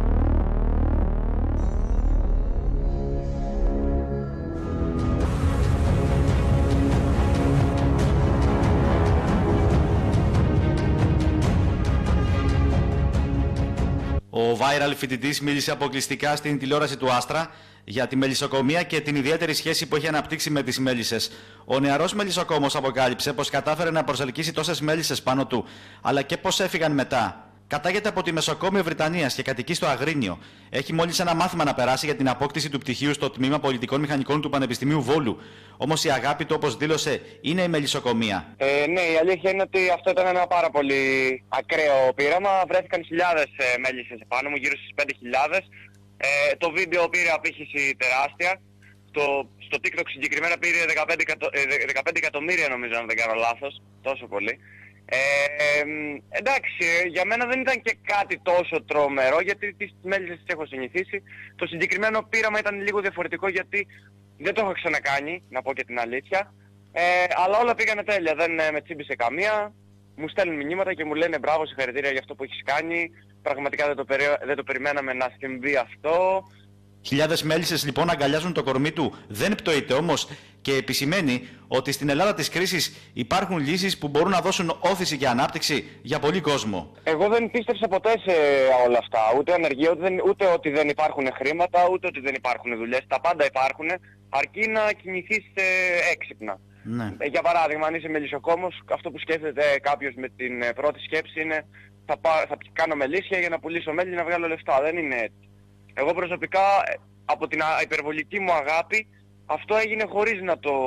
Ο viral φοιτητής μίλησε αποκλειστικά στην τηλεόραση του Άστρα για τη μελισσοκομεία και την ιδιαίτερη σχέση που έχει αναπτύξει με τις μέλισσες. Ο νεαρός μελισσοκόμος αποκάλυψε πως κατάφερε να προσελκύσει τόσες μέλισσες πάνω του, αλλά και πως έφυγαν μετά. Κατάγεται από τη Μεσοκόμιο Βρυτανίας και κατοικεί στο Αγρίνιο. Έχει μόλις ένα μάθημα να περάσει για την απόκτηση του πτυχίου στο Τμήμα Πολιτικών Μηχανικών του Πανεπιστημίου Βόλου. Όμως η αγάπη του, όπως δήλωσε, είναι η μελισσοκομεία. Ε, ναι, η αλήθεια είναι ότι αυτό ήταν ένα πάρα πολύ ακραίο πείραμα. Βρέθηκαν χιλιάδες ε, μέλισσες επάνω μου, γύρω στις πέντε χιλιάδες. Ε, το βίντεο πήρε απήχηση τεράστια. Το, στο TikTok συγκεκριμένα πήρε δεκαπέντε, ε, δεκαπέντε εκατομμύρια, νομίζω, αν δεν κάνω λάθος. Τόσο πολύ. Ε, ε, εντάξει, για μένα δεν ήταν και κάτι τόσο τρομερό, γιατί τις μέλισσες τις έχω συνηθίσει. Το συγκεκριμένο πείραμα ήταν λίγο διαφορετικό, γιατί δεν το έχω ξανακάνει, να πω και την αλήθεια. Ε, αλλά όλα πήγανε τέλεια, δεν ε, με τσίμπησε καμία. Μου στέλνουν μηνύματα και μου λένε μπράβο, συγχαρητήρια για αυτό που έχεις κάνει. Πραγματικά δεν το, περι... δεν το περιμέναμε να συμβεί αυτό. Χιλιάδες μέλισσες λοιπόν αγκαλιάζουν το κορμί του. Δεν πτωείται όμως και επισημαίνει ότι στην Ελλάδα της κρίσης υπάρχουν λύσεις που μπορούν να δώσουν όθηση και ανάπτυξη για πολύ κόσμο. Εγώ δεν πίστεψα ποτέ σε όλα αυτά. Ούτε ανεργία, ούτε, ούτε ότι δεν υπάρχουν χρήματα, ούτε ότι δεν υπάρχουν δουλειές. Τα πάντα υπάρχουν, αρκεί να κινηθείς ε, έξυπνα. Ναι. Ε, για παράδειγμα, αν είσαι μελισσοκόμος, αυτό που σκέφτεται κάποιος με την ε, πρώτη σκέψη είναι θα, πά, θα κάνω μελίσια για να πουλήσω μέλι να βγάλω λεφτά. Δεν είναι έτσι. Εγώ προσωπικά, από την υπερβολική μου αγάπη, αυτό έγινε χωρίς να το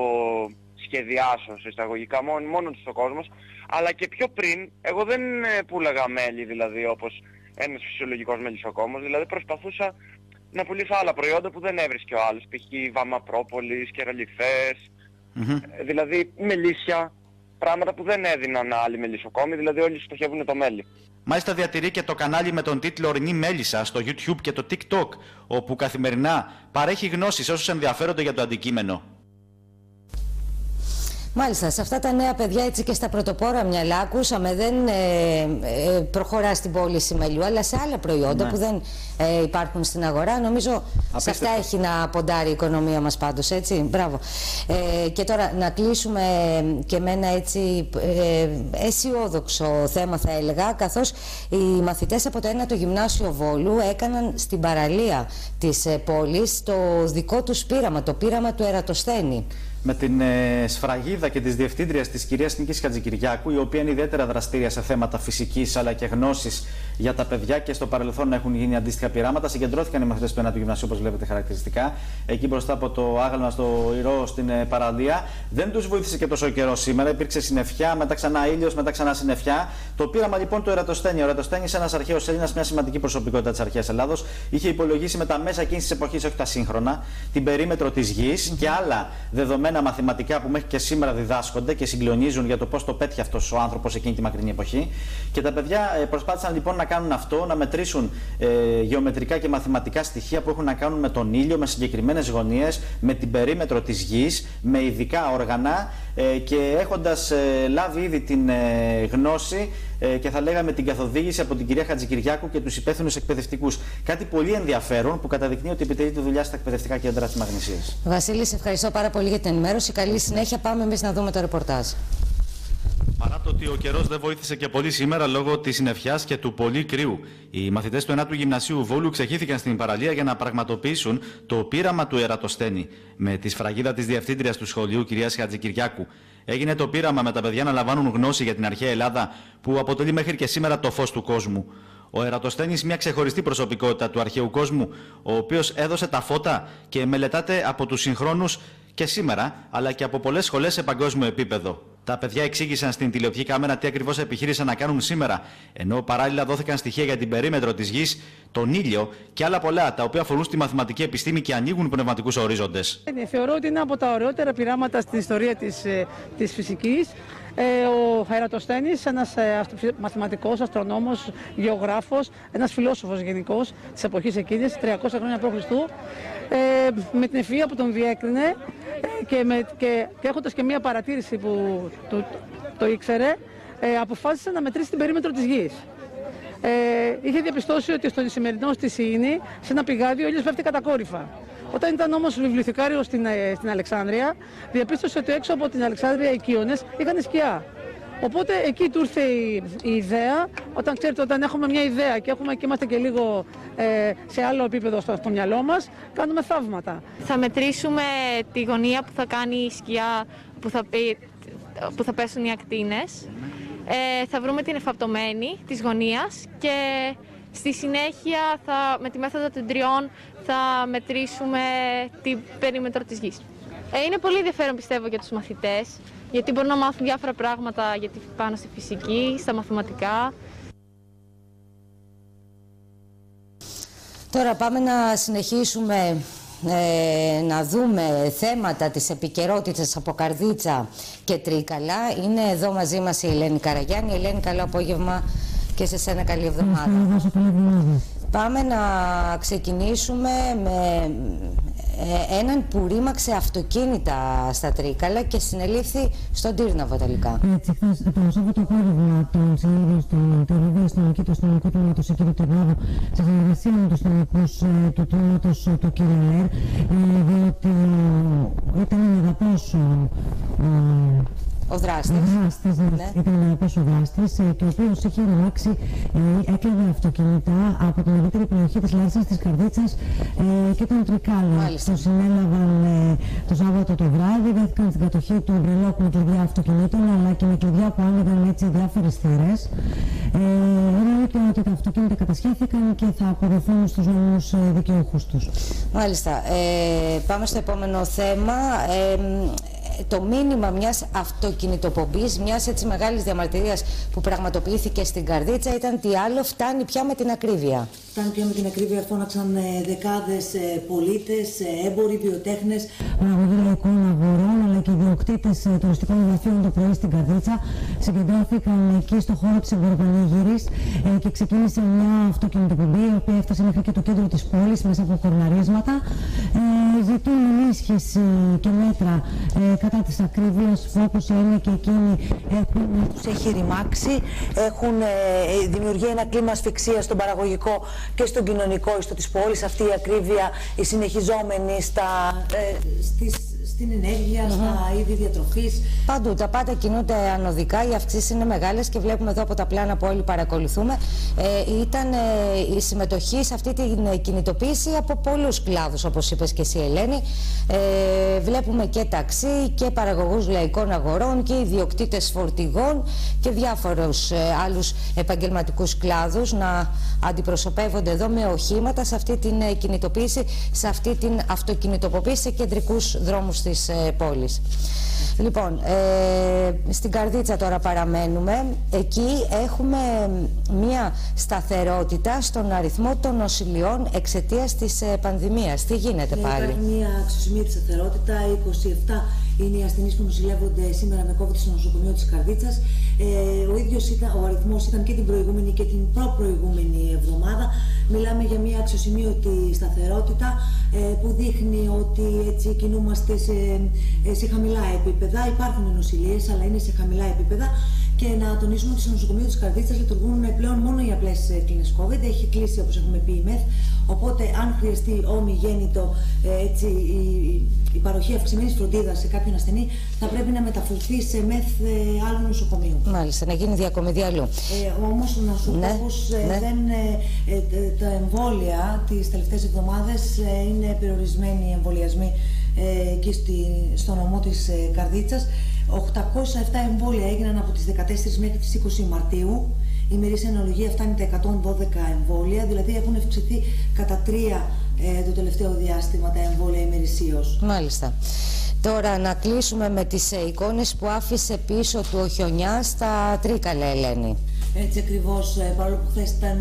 σχεδιάσω σε εισαγωγικά, μόνο, μόνο του ο κόσμος. Αλλά και πιο πριν, εγώ δεν πουλάγα μέλι, δηλαδή, όπως ένας φυσιολογικός μελισσοκόμος. Δηλαδή προσπαθούσα να πουλήσω άλλα προϊόντα που δεν έβρισκε ο άλλος. Π.χ. βαμαπρόπολης, κεραλιφές, mm-hmm. δηλαδή μελίσια. Πράγματα που δεν έδιναν άλλοι μελισσοκόμοι, δηλαδή όλοι στοχεύουν το μέλι. Μάλιστα διατηρεί και το κανάλι με τον τίτλο Ορεινή Μέλισσα στο YouTube και το TikTok, όπου καθημερινά παρέχει γνώσεις σε όσους ενδιαφέρονται για το αντικείμενο. Μάλιστα, σε αυτά τα νέα παιδιά έτσι και στα πρωτοπόρα μυαλά ακούσαμε δεν ε, ε, προχωρά στην πώληση μελιού, αλλά σε άλλα προϊόντα ναι. που δεν ε, υπάρχουν στην αγορά. Νομίζω Απίστευτο. σε αυτά έχει να ποντάρει η οικονομία μας πάντως, έτσι. Μπράβο. Ε, και τώρα να κλείσουμε και με ένα έτσι ε, αισιόδοξο θέμα θα έλεγα, καθώς οι μαθητές από το ένατο Γυμνάσιο Βόλου έκαναν στην παραλία της ε, πόλης το δικό τους πείραμα, το πείραμα του Ερατοσθένη. Με την ε, σφραγίδα και της διευθύντριας της κυρίας Νίκης Χατζικυριάκου, η οποία είναι ιδιαίτερα δραστήρια σε θέματα φυσικής αλλά και γνώσης για τα παιδιά και στο παρελθόν έχουν γίνει αντίστοιχα πειράματα. Συγκεντρώθηκαν οι μαθητές του ένατου Γυμνασίου, όπως βλέπετε χαρακτηριστικά, εκεί μπροστά από το άγαλμα στο Ηρώ στην ε, παραλία. Δεν τους βοήθησε και τόσο καιρό σήμερα. Υπήρξε συννεφιά, μετά ξανά ήλιος, μετά ξανά συννεφιά. Το πείραμα λοιπόν του Ερατοσθένη. Ο Ερατοσθένης, ένας αρχαίος Έλληνας, μια σημαντική προσωπικότητα της αρχαίας Ελλάδος, είχε υπολογίσει με τα μέσα εκείνης της εποχής, όχι τα σύγχρονα, την περίμετρο της γης mm-hmm. και άλλα δεδομένα μαθηματικά που μέχρι και σήμερα διδάσκονται και συγκλονίζουν για το πώς το πέτυχε αυτός ο άνθρωπος εκείνη τη μακρινή εποχή. Και τα παιδιά προσπάθησαν λοιπόν να κάνουν αυτό, να μετρήσουν ε, γεωμετρικά και μαθηματικά στοιχεία που έχουν να κάνουν με τον ήλιο, με συγκεκριμένες γωνίες, με την περίμετρο της γης, με ειδικά όργανα ε, και έχοντας ε, λάβει ήδη την ε, γνώση ε, και θα λέγαμε την καθοδήγηση από την κυρία Χατζικυριάκου και τους υπεύθυνους εκπαιδευτικούς. Κάτι πολύ ενδιαφέρον που καταδεικνύει ότι επιτελείται δουλειά στα εκπαιδευτικά κέντρα της Μαγνησίας. Βασίλη, σε ευχαριστώ πάρα πολύ για την ενημέρωση. Καλή συνέχεια. Πάμε εμείς να δούμε το ρεπορτάζ. Παρά το ότι ο καιρός δεν βοήθησε και πολύ σήμερα λόγω της συννεφιάς και του πολύ κρύου, οι μαθητές του ένατου Γυμνασίου Βόλου ξεχύθηκαν στην παραλία για να πραγματοποιήσουν το πείραμα του Ερατοσθένη με τη σφραγίδα της διευθύντριας του σχολείου, κυρίας Χατζικυριάκου. Έγινε το πείραμα με τα παιδιά να λαμβάνουν γνώση για την αρχαία Ελλάδα που αποτελεί μέχρι και σήμερα το φως του κόσμου. Ο Ερατοσθένης, μια ξεχωριστή προσωπικότητα του αρχαίου κόσμου, ο οποίος έδωσε τα φώτα και μελετάται από τους συγχρόνους και σήμερα, αλλά και από πολλές σχολές σε παγκόσμιο επίπεδο. Τα παιδιά εξήγησαν στην τηλεοπτική κάμερα τι ακριβώς επιχείρησαν να κάνουν σήμερα, ενώ παράλληλα δόθηκαν στοιχεία για την περίμετρο της γης, τον ήλιο και άλλα πολλά, τα οποία αφορούν στη μαθηματική επιστήμη και ανοίγουν πνευματικούς ορίζοντες. Θεωρώ ότι είναι από τα ωραιότερα πειράματα στην ιστορία της, της φυσικής. Ε, ο Ερατοσθένης, ένας ε, μαθηματικός, αστρονόμος, γεωγράφος, ένας φιλόσοφος γενικός της εποχής εκείνης, τριακόσια χρόνια π.Χ. Ε, με την ευφυΐα που τον διέκρινε ε, και, με, και, και έχοντας και μία παρατήρηση που το, το, το ήξερε, ε, αποφάσισε να μετρήσει την περίμετρο της γης. Ε, είχε διαπιστώσει ότι στον Ισημερινό στη Σιήνη, σε ένα πηγάδι, ο ήλιος πέφτει κατακόρυφα. Όταν ήταν όμως βιβλιοθηκάριος στην, στην Αλεξάνδρεια, διαπίστωσε ότι έξω από την Αλεξάνδρεια οι Κύονες είχαν σκιά. Οπότε εκεί του ήρθε η, η ιδέα, όταν ξέρετε, όταν έχουμε μια ιδέα και, έχουμε, και είμαστε και λίγο ε, σε άλλο επίπεδο στο, στο μυαλό μας, κάνουμε θαύματα. Θα μετρήσουμε τη γωνία που θα κάνει η σκιά που θα, πει, που θα πέσουν οι ακτίνες. Ε, θα βρούμε την εφαπτωμένη της γωνίας και στη συνέχεια θα, με τη μέθοδο των τριών θα μετρήσουμε την περίμετρο της γης. Ε, είναι πολύ ενδιαφέρον, πιστεύω, για τους μαθητές, γιατί μπορούν να μάθουν διάφορα πράγματα γιατί πάνω στη φυσική, στα μαθηματικά. Τώρα πάμε να συνεχίσουμε ε, να δούμε θέματα της επικαιρότητας από Καρδίτσα και Τρίκαλα. Είναι εδώ μαζί μας η Ελένη Καραγιάννη. Ελένη, καλό απόγευμα και σε σένα καλή εβδομάδα. Πάμε να ξεκινήσουμε με έναν που ρήμαξε αυτοκίνητα στα Τρίκαλα και συνελήφθη στον Τύρναβο τελικά. Έτσι, χθες το Σάββατο απόγευμα τον συνέλαβε στον Τύρναβο, αστυνομική του αστυνομικού τμήματος εκεί του Τύρναβου, σε συνεργασία με τους αστυνομικούς του τμήματος του ΚΙΡΕΛΕΡ, διότι ήταν ενεργατός ο δράστης. Ο δράστης, ναι. Ήταν ενεργατός ο δράστης, και ο οποίος είχε ρημάξει, ε, έκλεβε αυτοκίνητα από την ευρύτερη περιοχή της Λάρισσας, της Καρδίτσας ε, και των Τρικάλων. Το συνέλαβαν ε, το Σάββατο το βράδυ, βρέθηκαν στην κατοχή του μπρελόκου με κλειδιά αυτοκινήτων, αλλά και με κλειδιά που άνοιγαν έτσι διάφορες θύρες. Ε, Εννοείται ότι τα αυτοκίνητα κατασχέθηκαν και θα αποδοθούν στους νόμιμους δικαιούχους τους. Μάλιστα. Ε, πάμε στο επόμενο θέμα. Ε, το μήνυμα μιας αυτοκινητοπομπής, μιας έτσι μεγάλης διαμαρτυρίας που πραγματοποιήθηκε στην Καρδίτσα ήταν τι άλλο, φτάνει πια με την ακρίβεια. Φτάνει πια με την ακρίβεια, φώναξαν δεκάδες πολίτες, έμποροι, βιοτέχνες, παραγωγοί λαϊκών αγορών αλλά και ιδιοκτήτες τουριστικών γραφείων το πρωί στην Καρδίτσα. Συγκεντρώθηκαν εκεί στο χώρο της εμποροπανήγυρης και ξεκίνησε μια αυτοκινητοπομπή, η οποία έφτασε μέχρι και το κέντρο της πόλης μέσα από κορναρίσματα. Ζητούν ενίσχυση και μέτρα κατά της ακρίβειας που, όπως είναι και εκείνοι, έχουν, τους έχει ρημάξει, έχουν δημιουργεί ένα κλίμα ασφυξίας στον παραγωγικό και στον κοινωνικό ιστό της πόλης. Αυτή η ακρίβεια, η συνεχιζόμενη στα, ε, στις, στην ενέργεια, mm-hmm. στα είδη διατροφής. Παντού τα πάντα κινούνται ανωδικά, οι αυξήσεις είναι μεγάλες και βλέπουμε εδώ από τα πλάνα που όλοι παρακολουθούμε. Ε, ήταν ε, η συμμετοχή σε αυτή την κινητοποίηση από πολλούς κλάδους, όπως είπες και εσύ, Ελένη. Ε, βλέπουμε και ταξί και παραγωγούς λαϊκών αγορών και ιδιοκτήτες φορτηγών και διάφορους ε, άλλους επαγγελματικούς κλάδους να αντιπροσωπεύονται εδώ με οχήματα σε αυτή την ε, κινητοποίηση, σε αυτή την αυτοκινητοποίηση σε κεντρικούς δρόμους της ε, πόλης. Λοιπόν, ε, στην Καρδίτσα τώρα παραμένουμε. Εκεί έχουμε μία σταθερότητα στον αριθμό των νοσηλειών εξαιτίας της ε, πανδημίας. Τι γίνεται ε, πάλι? Υπάρχει μία αξιοσημείωτη σταθερότητα. είκοσι επτά είναι οι ασθενείς που νοσηλεύονται σήμερα με COVID στο νοσοκομείο της Καρδίτσας. Ε, ο ίδιος ήταν, ο αριθμός ήταν και την προηγούμενη και την προπροηγούμενη εβδομάδα. Μιλάμε για μία αξιοσημείωτη σταθερότητα ε, που δείχνει ότι έτσι κινούμαστε σε, σε χαμηλά επίπεδα. Υπάρχουν νοσηλείες, αλλά είναι σε χαμηλά επίπεδα. Και να τονίσουμε ότι στο νοσοκομείο της Καρδίτσας λειτουργούν πλέον μόνο οι απλές κλίνες COVID. Έχει κλείσει, όπως έχουμε πει, η ΜΕΘ. Οπότε, αν χρειαστεί ομιγέννητο έτσι, η, η παροχή αυξημένης φροντίδας σε κάποιον ασθενή, θα πρέπει να μεταφερθεί σε ΜΕΘ άλλου νοσοκομείου. Μάλιστα, να γίνει διακομιδή αλλού. Ε, όμως, να σου ναι, πω πως ναι. δεν, ε, ε, τα εμβόλια τις τελευταίες εβδομάδες ε, είναι περιορισμένοι οι εμβολιασμοί ε, εκεί στη, στο νομό της ε, Καρδίτσας. οκτακόσια επτά εμβόλια έγιναν από τις δεκατέσσερις μέχρι τις είκοσι Μαρτίου. Η ημερήσια αναλογία φτάνει τα εκατόν δώδεκα εμβόλια, δηλαδή έχουν αυξηθεί κατά τρία ε, το τελευταίο διάστημα τα εμβόλια ημερησίως. Μάλιστα. Τώρα να κλείσουμε με τις ε, εικόνες που άφησε πίσω του ο χιονιάς στα Τρίκαλα, Ελένη. Έτσι ακριβώς, ε, παρόλο που χθες ήταν η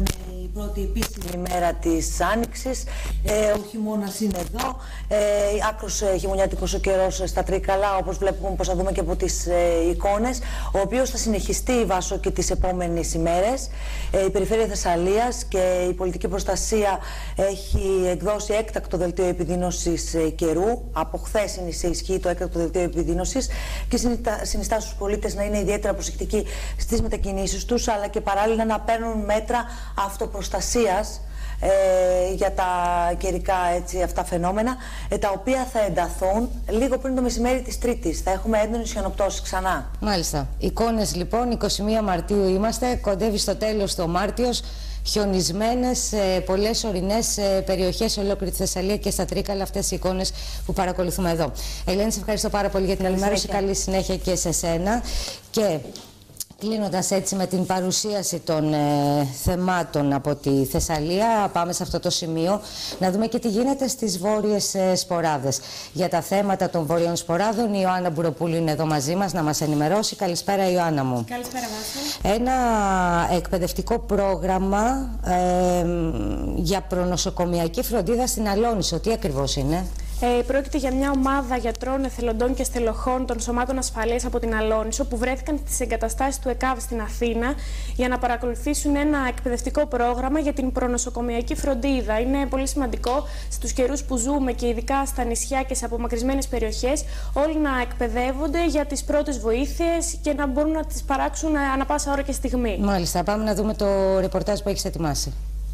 πρώτη επίσημη ημέρα της Άνοιξης. Ε, ο χειμώνας είναι εδώ. Ε, άκρος ε, χειμωνιάτικος ο καιρός στα Τρίκαλα, όπως βλέπουμε, όπως θα δούμε και από τις ε, εικόνες, ο οποίος θα συνεχιστεί βάσο και τις επόμενες ημέρες. Ε, η Περιφέρεια Θεσσαλίας και η Πολιτική Προστασία έχει εκδώσει έκτακτο δελτίο επιδείνωσης ε, καιρού. Από χθες είναι σε ισχύ το έκτακτο δελτίο επιδείνωσης και συνιστά στους πολίτες να είναι ιδιαίτερα προσεκτικοί στις μετακινήσεις τους, αλλά και παράλληλα να παίρνουν μέτρα αυτοπροστασίας ε, για τα καιρικά έτσι, αυτά φαινόμενα, ε, τα οποία θα ενταθούν λίγο πριν το μεσημέρι της Τρίτης. Θα έχουμε έντονες χιονοπτώσεις ξανά. Μάλιστα. Εικόνες λοιπόν, εικοστή πρώτη Μαρτίου είμαστε, κοντεύει στο τέλος το Μάρτιος. Χιονισμένες σε πολλές ορεινές περιοχές σε ολόκληρη τη Θεσσαλία και στα Τρίκαλα, αυτές οι εικόνες που παρακολουθούμε εδώ. Ελένη, σε ευχαριστώ πάρα πολύ για την ενημέρωση. Καλή συνέχεια και σε σένα. Και κλείνοντας έτσι με την παρουσίαση των ε, θεμάτων από τη Θεσσαλία, πάμε σε αυτό το σημείο να δούμε και τι γίνεται στις βόρειες ε, σποράδες. Για τα θέματα των βόρειων σποράδων, η Ιωάννα Μπουροπούλου είναι εδώ μαζί μας να μας ενημερώσει. Καλησπέρα, Ιωάννα μου. Καλησπέρα, Βάσο. Ένα εκπαιδευτικό πρόγραμμα ε, για προνοσοκομιακή φροντίδα στην Αλόνισο. Τι ακριβώς είναι? Ε, πρόκειται για μια ομάδα γιατρών, εθελοντών και στελεχών των σωμάτων ασφαλείας από την Αλόνισο που βρέθηκαν στις εγκαταστάσεις του ΕΚΑΒ στην Αθήνα για να παρακολουθήσουν ένα εκπαιδευτικό πρόγραμμα για την προνοσοκομιακή φροντίδα. Είναι πολύ σημαντικό στους καιρούς που ζούμε και ειδικά στα νησιά και σε απομακρυσμένες περιοχές όλοι να εκπαιδεύονται για τις πρώτες βοήθειες και να μπορούν να τις παράξουν ανά πάσα ώρα και στιγμή. Μάλιστα, πάμε να δούμε το ρεπορτάζ που έχεις ετοιμάσει.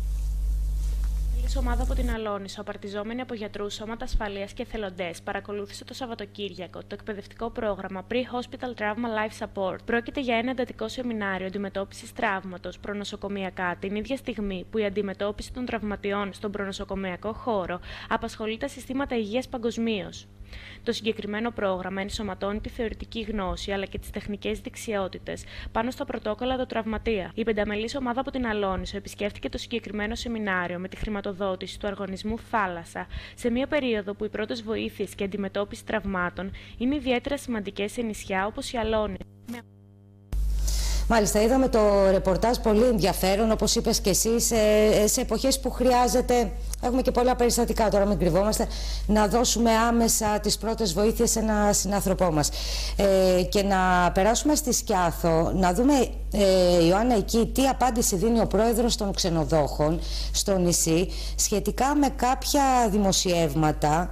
Η ομάδα από την Αλόνισο, απαρτιζόμενη από γιατρούς, σώματα ασφαλείας και εθελοντές, παρακολούθησε το Σαββατοκύριακο το εκπαιδευτικό πρόγραμμα Pre-Hospital Trauma Life Support. Πρόκειται για ένα εντατικό σεμινάριο αντιμετώπισης τραύματος προνοσοκομιακά, την ίδια στιγμή που η αντιμετώπιση των τραυματιών στον προνοσοκομιακό χώρο απασχολεί τα συστήματα υγείας παγκοσμίως. Το συγκεκριμένο πρόγραμμα ενσωματώνει τη θεωρητική γνώση αλλά και τις τεχνικές δεξιότητες πάνω στα πρωτόκολλα του τραυματία. Η πενταμελής ομάδα από την Αλόνισο επισκέφτηκε το συγκεκριμένο σεμινάριο με τη χρηματοδότηση του οργανισμού Θάλασσα σε μια περίοδο που οι πρώτες βοήθειες και αντιμετώπιση τραυμάτων είναι ιδιαίτερα σημαντικές σε νησιά όπως η Αλόνισο. Μάλιστα, είδαμε το ρεπορτάζ, πολύ ενδιαφέρον, όπως είπες και εσύ, σε, σε εποχές που χρειάζεται, έχουμε και πολλά περιστατικά, τώρα μην κρυβόμαστε, να δώσουμε άμεσα τις πρώτες βοήθειες σε ένα συνάνθρωπό μας. Ε, και να περάσουμε στη Σκιάθο, να δούμε, ε, Ιωάννα, εκεί τι απάντηση δίνει ο πρόεδρος των ξενοδόχων στο νησί σχετικά με κάποια δημοσιεύματα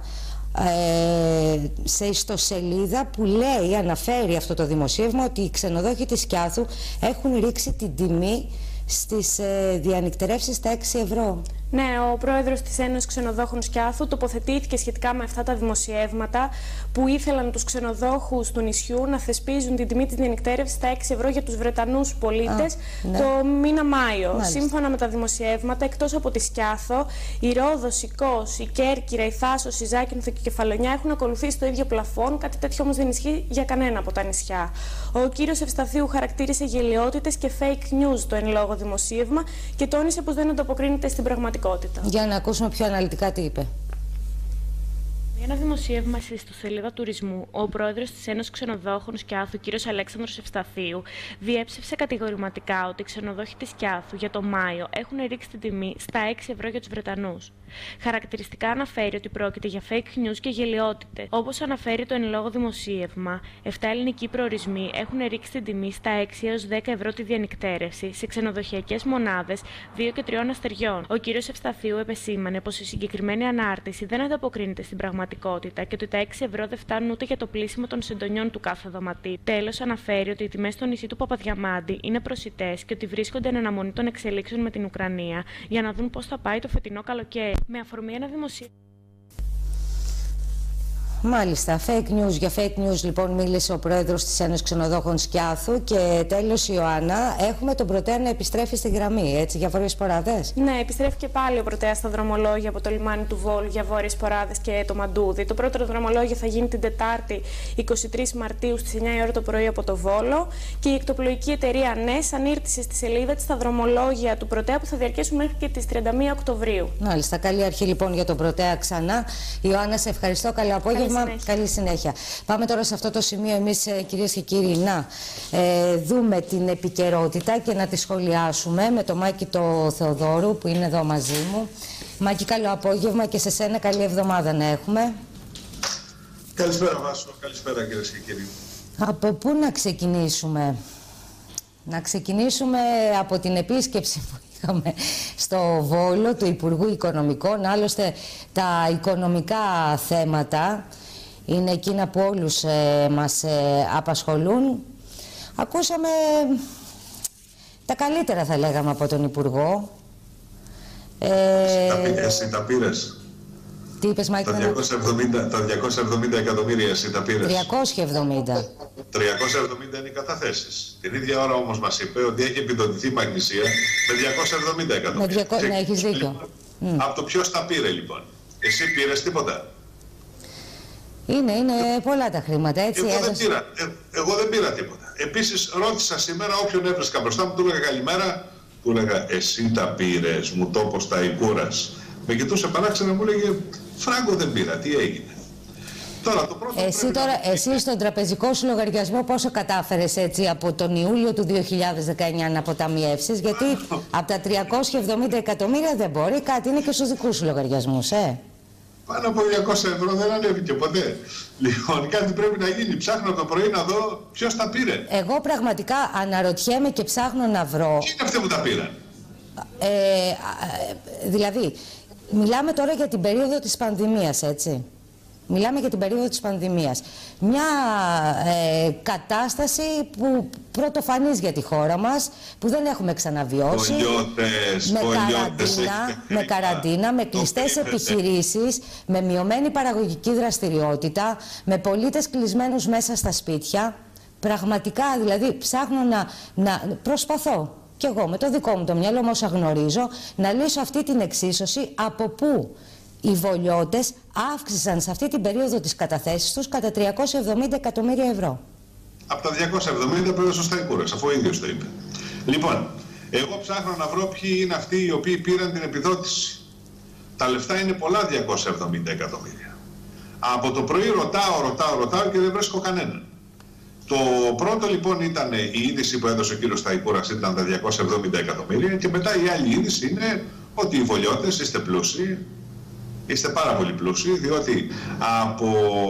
Ε, σε ιστοσελίδα που λέει, αναφέρει αυτό το δημοσίευμα, ότι οι ξενοδόχοι της Σκιάθου έχουν ρίξει την τιμή στις ε, διανυκτερεύσεις στα έξι ευρώ. Ναι, ο πρόεδρος της Ένωσης Ξενοδόχων Σκιάθου τοποθετήθηκε σχετικά με αυτά τα δημοσιεύματα που ήθελαν τους ξενοδόχους του νησιού να θεσπίζουν την τιμή της διανυκτέρευσης στα έξι ευρώ για τους Βρετανούς πολίτες Α, ναι. το μήνα Μάιο. Μάλιστα. Σύμφωνα με τα δημοσιεύματα, εκτός από τη Σκιάθο, η Ρόδος, η Κος, η Κέρκυρα, η Θάσος, η Ζάκυνθο και η Κεφαλονιά έχουν ακολουθήσει το ίδιο πλαφόν, κάτι τέτοιο όμως δεν ισχύει για κανένα από τα νησιά. Ο κύριος Ευσταθίου χαρακτήρισε γελοιότητες και fake news το εν λόγω δημοσίευμα και τόνισε πως δεν ανταποκρίνεται στην πραγματικότητα. Για να ακούσουμε πιο αναλυτικά τι είπε. Για ένα δημοσίευμα στη ιστοσελίδα τουρισμού, ο πρόεδρος της Ένωσης Ξενοδόχων Σκιάθου, κ. Αλέξανδρος Ευσταθίου, διέψευσε κατηγορηματικά ότι οι ξενοδόχοι της Σκιάθου για το Μάιο έχουν ρίξει την τιμή στα έξι ευρώ για τους Βρετανούς. Χαρακτηριστικά αναφέρει ότι πρόκειται για fake news και γελοιότητες. Όπως αναφέρει το εν λόγω δημοσίευμα, επτά ελληνικοί προορισμοί έχουν ρίξει την τιμή στα έξι έως δέκα ευρώ τη διανυκτέρευση σε ξενοδοχειακές μονάδες δύο και τριών αστεριών. Ο κ. Ευσταθίου επεσήμανε πως η συγκεκριμένη ανάρτηση δεν ανταποκρίνεται στην πραγματικότητα και ότι τα έξι ευρώ δεν φτάνουν ούτε για το πλήσιμο των συντονιών του κάθε δωματίου. Τέλος, αναφέρει ότι οι τιμές στο νησί του Παπαδιαμάντη είναι προσιτές και ότι βρίσκονται εν αναμονή των εξελίξεων με την Ουκρανία για να δουν πώς θα πάει το φετινό καλοκαίρι. Με αφορμή ένα δημοσίευμα. Μάλιστα, fake news. Για fake news λοιπόν μίλησε ο πρόεδρος της Ένωσης Ξενοδόχων Σκιάθου. Και τέλος, Ιωάννα, έχουμε τον Πρωτέα να επιστρέφει στη γραμμή, έτσι, για βόρειες σποράδες. Ναι, επιστρέφει και πάλι ο Πρωτέας στα δρομολόγια από το λιμάνι του Βόλου για βόρειες σποράδες και το Μαντούδι. Το πρώτο δρομολόγιο θα γίνει την Τετάρτη εικοστή τρίτη Μαρτίου στις εννιά η ώρα το πρωί από το Βόλο. Και η εκτοπλοϊκή εταιρεία ΝΕΣ ανήρτησε στη σελίδα της τα δρομολόγια του Πρωτέα που θα διαρκέσουν μέχρι και τις τριάντα μία Οκτωβρίου. Μάλιστα, καλή αρχή λοιπόν για τον Πρωτέα ξανά. Ιωάννα, σε ευχαριστώ. Καλό απόγευμα. απόγευμα. Καλή συνέχεια. Καλή συνέχεια. Πάμε τώρα σε αυτό το σημείο εμείς, κυρίες και κύριοι, να ε, δούμε την επικαιρότητα και να τη σχολιάσουμε με το Μάκη το Θεοδόρου που είναι εδώ μαζί μου. Μάκη, καλό απόγευμα και σε σένα καλή εβδομάδα να έχουμε. Καλησπέρα Βάσο, καλησπέρα κυρίες και κύριοι. Από πού να ξεκινήσουμε? Να ξεκινήσουμε από την επίσκεψη που είχαμε στο Βόλο του Υπουργού Οικονομικών. Άλλωστε τα οικονομικά θέματα είναι εκείνα που όλους ε, μας ε, απασχολούν. Ακούσαμε τα καλύτερα, θα λέγαμε, από τον Υπουργό. Ε... Εσύ τα πήρες? Τι είπες, Μάικ? Τα διακόσια εβδομήντα, τα διακόσια εβδομήντα εκατομμύρια εσύ τα πήρες? τριακόσια εβδομήντα. τριακόσια εβδομήντα είναι οι καταθέσεις. Την ίδια ώρα όμως μας είπε ότι έχει επιδοτηθεί η Μαγνησία με διακόσια εβδομήντα εκατομμύρια. Με διακόσια... Ναι, έχεις δίκιο. Λοιπόν, mm. Από το ποιος τα πήρε λοιπόν? Εσύ πήρες τίποτα? Είναι, είναι πολλά τα χρήματα, έτσι. Εγώ, έδωσε... δεν πήρα, ε, εγώ δεν πήρα τίποτα. Επίσης ρώτησα σήμερα όποιον έβρισκα μπροστά μου, του έλεγα καλημέρα, του έλεγα εσύ τα πήρες, μου τόπος τα Ικούρας. Με κοιτούσε παράξενα, μου λέγε Φράγκο δεν πήρα, τι έγινε? Τώρα, το πρώτο εσύ τώρα, να... εσύ στον τραπεζικό σου λογαριασμό πόσο κατάφερες έτσι από τον Ιούλιο του δύο χιλιάδες δεκαεννιά να αποταμιεύσεις? Γιατί από τα τριακόσια εβδομήντα εκατομμύρια δεν μπορεί, κάτι είναι και στους δικούς σου λογαριασμούς, ε. Πάνω από διακόσια ευρώ δεν ανέβηκε ποτέ. Λοιπόν, κάτι πρέπει να γίνει. Ψάχνω το πρωί να δω ποιος τα πήρε. Εγώ πραγματικά αναρωτιέμαι και ψάχνω να βρω. Ποιοι είναι αυτοί που τα πήραν? Ε, ε, δηλαδή, μιλάμε τώρα για την περίοδο της πανδημίας, έτσι. Μιλάμε για την περίοδο της πανδημίας. Μια ε, κατάσταση που πρωτοφανής για τη χώρα μας, που δεν έχουμε ξαναβιώσει. Πολιώτες, με, πολιώτες, καραντίνα, με καραντίνα, με κλειστές επιχειρήσεις, με μειωμένη παραγωγική δραστηριότητα, με πολίτες κλεισμένους μέσα στα σπίτια. Πραγματικά, δηλαδή, ψάχνω να, να προσπαθώ κι εγώ με το δικό μου το μυαλό μου όσα γνωρίζω, να λύσω αυτή την εξίσωση από πού οι βολιώτες αύξησαν σε αυτή την περίοδο τις καταθέσεις τους κατά τριακόσια εβδομήντα εκατομμύρια ευρώ. Από τα διακόσια εβδομήντα πρέπει σωστά οι κούρες, αφού ο ίδιος το είπε. Λοιπόν, εγώ ψάχνω να βρω ποιοι είναι αυτοί οι οποίοι πήραν την επιδότηση. Τα λεφτά είναι πολλά, διακόσια εβδομήντα εκατομμύρια. Από το πρωί ρωτάω, ρωτάω, ρωτάω και δεν βρίσκω κανέναν. Το πρώτο λοιπόν ήταν η είδηση που έδωσε ο κύριος Σταϊκούρας, ήταν τα διακόσια εβδομήντα εκατομμύρια, και μετά η άλλη είδηση είναι ότι οι βολιώτες είστε πλούσιοι. Είστε πάρα πολύ πλούσιοι, διότι από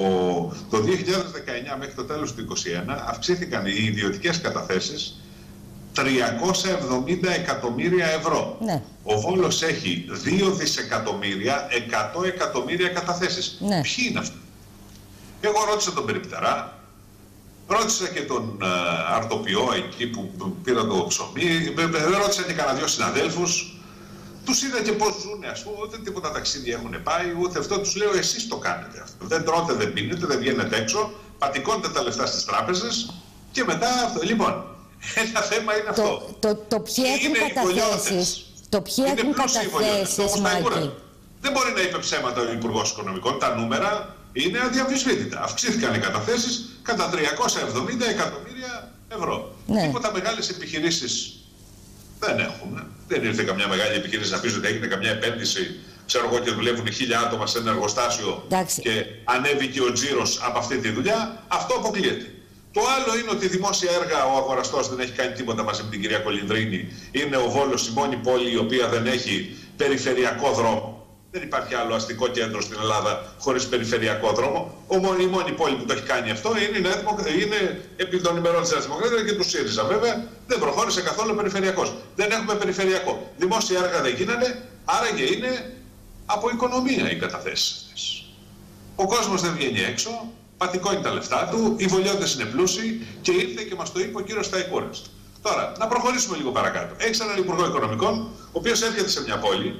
το δύο χιλιάδες δεκαεννιά μέχρι το τέλος του είκοσι ένα αυξήθηκαν οι ιδιωτικές καταθέσεις τριακόσια εβδομήντα εκατομμύρια ευρώ. Ναι. Ο Βόλος έχει δύο δισεκατομμύρια εκατό εκατομμύρια καταθέσεις. Ναι. Ποιοι είναι αυτοί? Εγώ ρώτησα τον Περιπτερά, ρώτησα και τον uh, αρτοποιό εκεί που πήρα το ψωμί, ρώτησα και κανένα δυο συναδέλφους. Τους είδα και πώς ζουνε, ας πούμε, ούτε τίποτα ταξίδια έχουν πάει, ούτε αυτό. Τους λέω εσείς το κάνετε αυτό. Δεν τρώτε, δεν πίνετε, δεν βγαίνετε έξω, πατικώνετε τα λεφτά στις τράπεζες και μετά αυτό. Λοιπόν, ένα θέμα είναι το, αυτό. Το, το, το ποιοι έχουν καταθέσεις, το ποιοι έχουν καταθέσεις, Μάκη. Δεν μπορεί να είπε ψέματα ο Υπουργός Οικονομικών, τα νούμερα είναι αδιαμφισβήτητα. Αυξήθηκαν οι καταθέσεις κατά τριακόσια εβδομήντα εκατομμύρια ευρώ. Ναι. Τίποτα μεγάλες επιχειρήσεις δεν έχουμε. Δεν ήρθε καμιά μεγάλη επιχείρηση να πει ότι έγινε καμιά επένδυση, ξέρω εγώ, και δουλεύουν χίλια άτομα σε ένα εργοστάσιο. Εντάξει. Και ανέβηκε ο τζίρος από αυτή τη δουλειά. Αυτό αποκλείεται. Το άλλο είναι ότι δημόσια έργα ο αγοραστός δεν έχει κάνει τίποτα μαζί με την κυρία Κολυνδρίνη. Είναι ο Βόλος η μόνη πόλη η οποία δεν έχει περιφερειακό δρόμο. Δεν υπάρχει άλλο αστικό κέντρο στην Ελλάδα χωρίς περιφερειακό δρόμο. Ο μόνη, η μόνη πόλη που το έχει κάνει αυτό είναι, είναι επί των ημερών της Δημοκρατίας και του ΣΥΡΙΖΑ. Βέβαια δεν προχώρησε καθόλου περιφερειακός. Δεν έχουμε περιφερειακό. Δημόσια έργα δεν γίνανε, άρα και είναι από οικονομία οι καταθέσεις αυτές. Ο κόσμος δεν βγαίνει έξω, πατικώνει τα λεφτά του, οι βολιώτες είναι πλούσιοι και ήρθε και μας το είπε ο κύριος Σταϊκούρας. Τώρα, να προχωρήσουμε λίγο παρακάτω. Έχεις έναν Υπουργό Οικονομικών, ο οποίος έρχεται σε μια πόλη.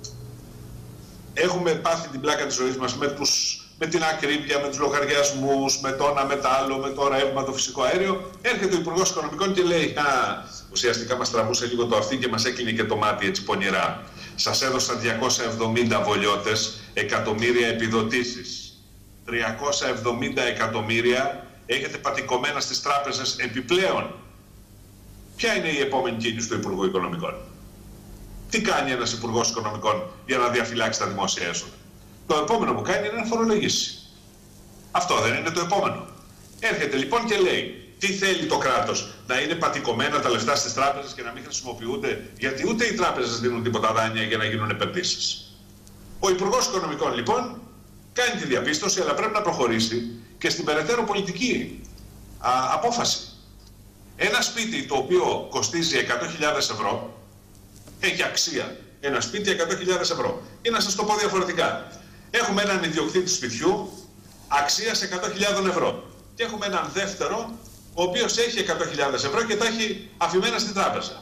Έχουμε πάθει την πλάκα της ζωής μας με, τους, με την ακρίβεια, με τους λογαριασμούς, με το ένα, με το άλλο, με το ρεύμα, το φυσικό αέριο. Έρχεται ο Υπουργός Οικονομικών και λέει, α, ουσιαστικά μας τραβούσε λίγο το αυτί και μας έκλεινε και το μάτι έτσι πονηρά. Σας έδωσα διακόσια εβδομήντα βολιώτες, εκατομμύρια επιδοτήσεις. τριακόσια εβδομήντα εκατομμύρια έχετε πατικωμένα στις τράπεζες επιπλέον. Ποια είναι η επόμενη κίνηση του Υπουργού Οικονομικών? Τι κάνει ένας Υπουργός Οικονομικών για να διαφυλάξει τα δημόσια έσοδα? Το επόμενο που κάνει είναι να φορολογήσει. Αυτό δεν είναι το επόμενο? Έρχεται λοιπόν και λέει, τι θέλει το κράτος? Να είναι πατικωμένα τα λεφτά στις τράπεζες και να μην χρησιμοποιούνται, γιατί ούτε οι τράπεζες δίνουν τίποτα δάνεια για να γίνουν επενδύσεις. Ο Υπουργός Οικονομικών λοιπόν κάνει τη διαπίστωση, αλλά πρέπει να προχωρήσει και στην περαιτέρω πολιτική α, απόφαση. Ένα σπίτι το οποίο κοστίζει εκατό χιλιάδες ευρώ, έχει αξία ένα σπίτι εκατό χιλιάδες ευρώ. Ή να σας το πω διαφορετικά. Έχουμε έναν ιδιοκτήτη σπιτιού αξίας εκατό χιλιάδες ευρώ. Και έχουμε έναν δεύτερο, ο οποίος έχει εκατό χιλιάδες ευρώ και τα έχει αφημένα στην τράπεζα.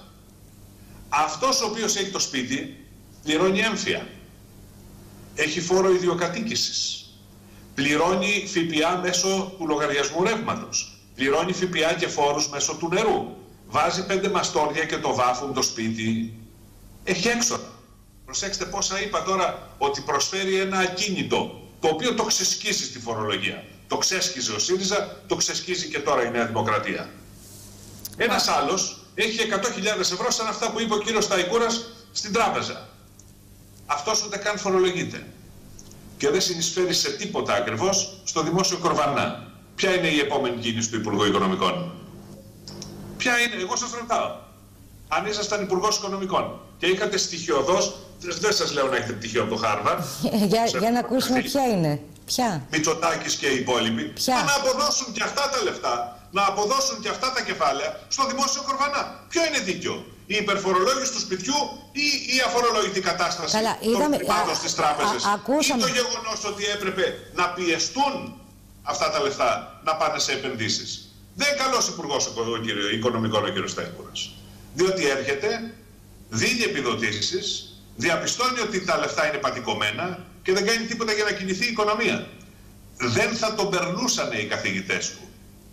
Αυτός ο οποίος έχει το σπίτι πληρώνει έμφυα. Έχει φόρο ιδιοκατοίκησης. Πληρώνει ΦΠΑ μέσω του λογαριασμού ρεύματος. Πληρώνει ΦΠΑ και φόρους μέσω του νερού. Βάζει πέντε μαστόρια και το βάφουν το σπίτι. Έχει έξοδα. Προσέξτε πόσα είπα τώρα, ότι προσφέρει ένα ακίνητο, το οποίο το ξεσκίζει στη φορολογία. Το ξέσκιζε ο ΣΥΡΙΖΑ, το ξεσκίζει και τώρα η Νέα Δημοκρατία. Ένας άλλος έχει εκατό χιλιάδες ευρώ σαν αυτά που είπε ο κύριος Σταϊκούρας στην τράπεζα. Αυτός ούτε καν φορολογείται. Και δεν συνεισφέρει σε τίποτα ακριβώς στο δημόσιο κορβανά. Ποια είναι η επόμενη κίνηση του Υπουργού Οικονομικών? Ποια είναι? Εγώ σας ρωτάω. Αν ήσασταν Υπουργός Οικονομικών και είχατε στοιχειοδός, δεν σας λέω να έχετε πτυχίο από το Χάρβαρντ. για, για να ακούσουμε ποια είναι. Ποια? Μητσοτάκης και οι υπόλοιποι. Ποια? Να αποδώσουν και αυτά τα λεφτά, να αποδώσουν και αυτά τα κεφάλαια στο δημόσιο κορβανά. Ποιο είναι δίκαιο? Η υπερφορολόγηση του σπιτιού ή η αφορολόγητη κατάσταση Καλά, των είδαμε, χρημάτων στις τράπεζες? Α, α, ακούσαμε. Ή το γεγονός ότι έπρεπε να πιεστούν αυτά τα λεφτά να πάνε σε επενδύσεις? Δεν είναι καλός Υπουργός Οικονομικών ο κ. Σταϊκούρας. Διότι έρχεται, δίνει επιδοτήσεις, διαπιστώνει ότι τα λεφτά είναι πατικωμένα και δεν κάνει τίποτα για να κινηθεί η οικονομία. Δεν θα τον περνούσαν οι καθηγητές του.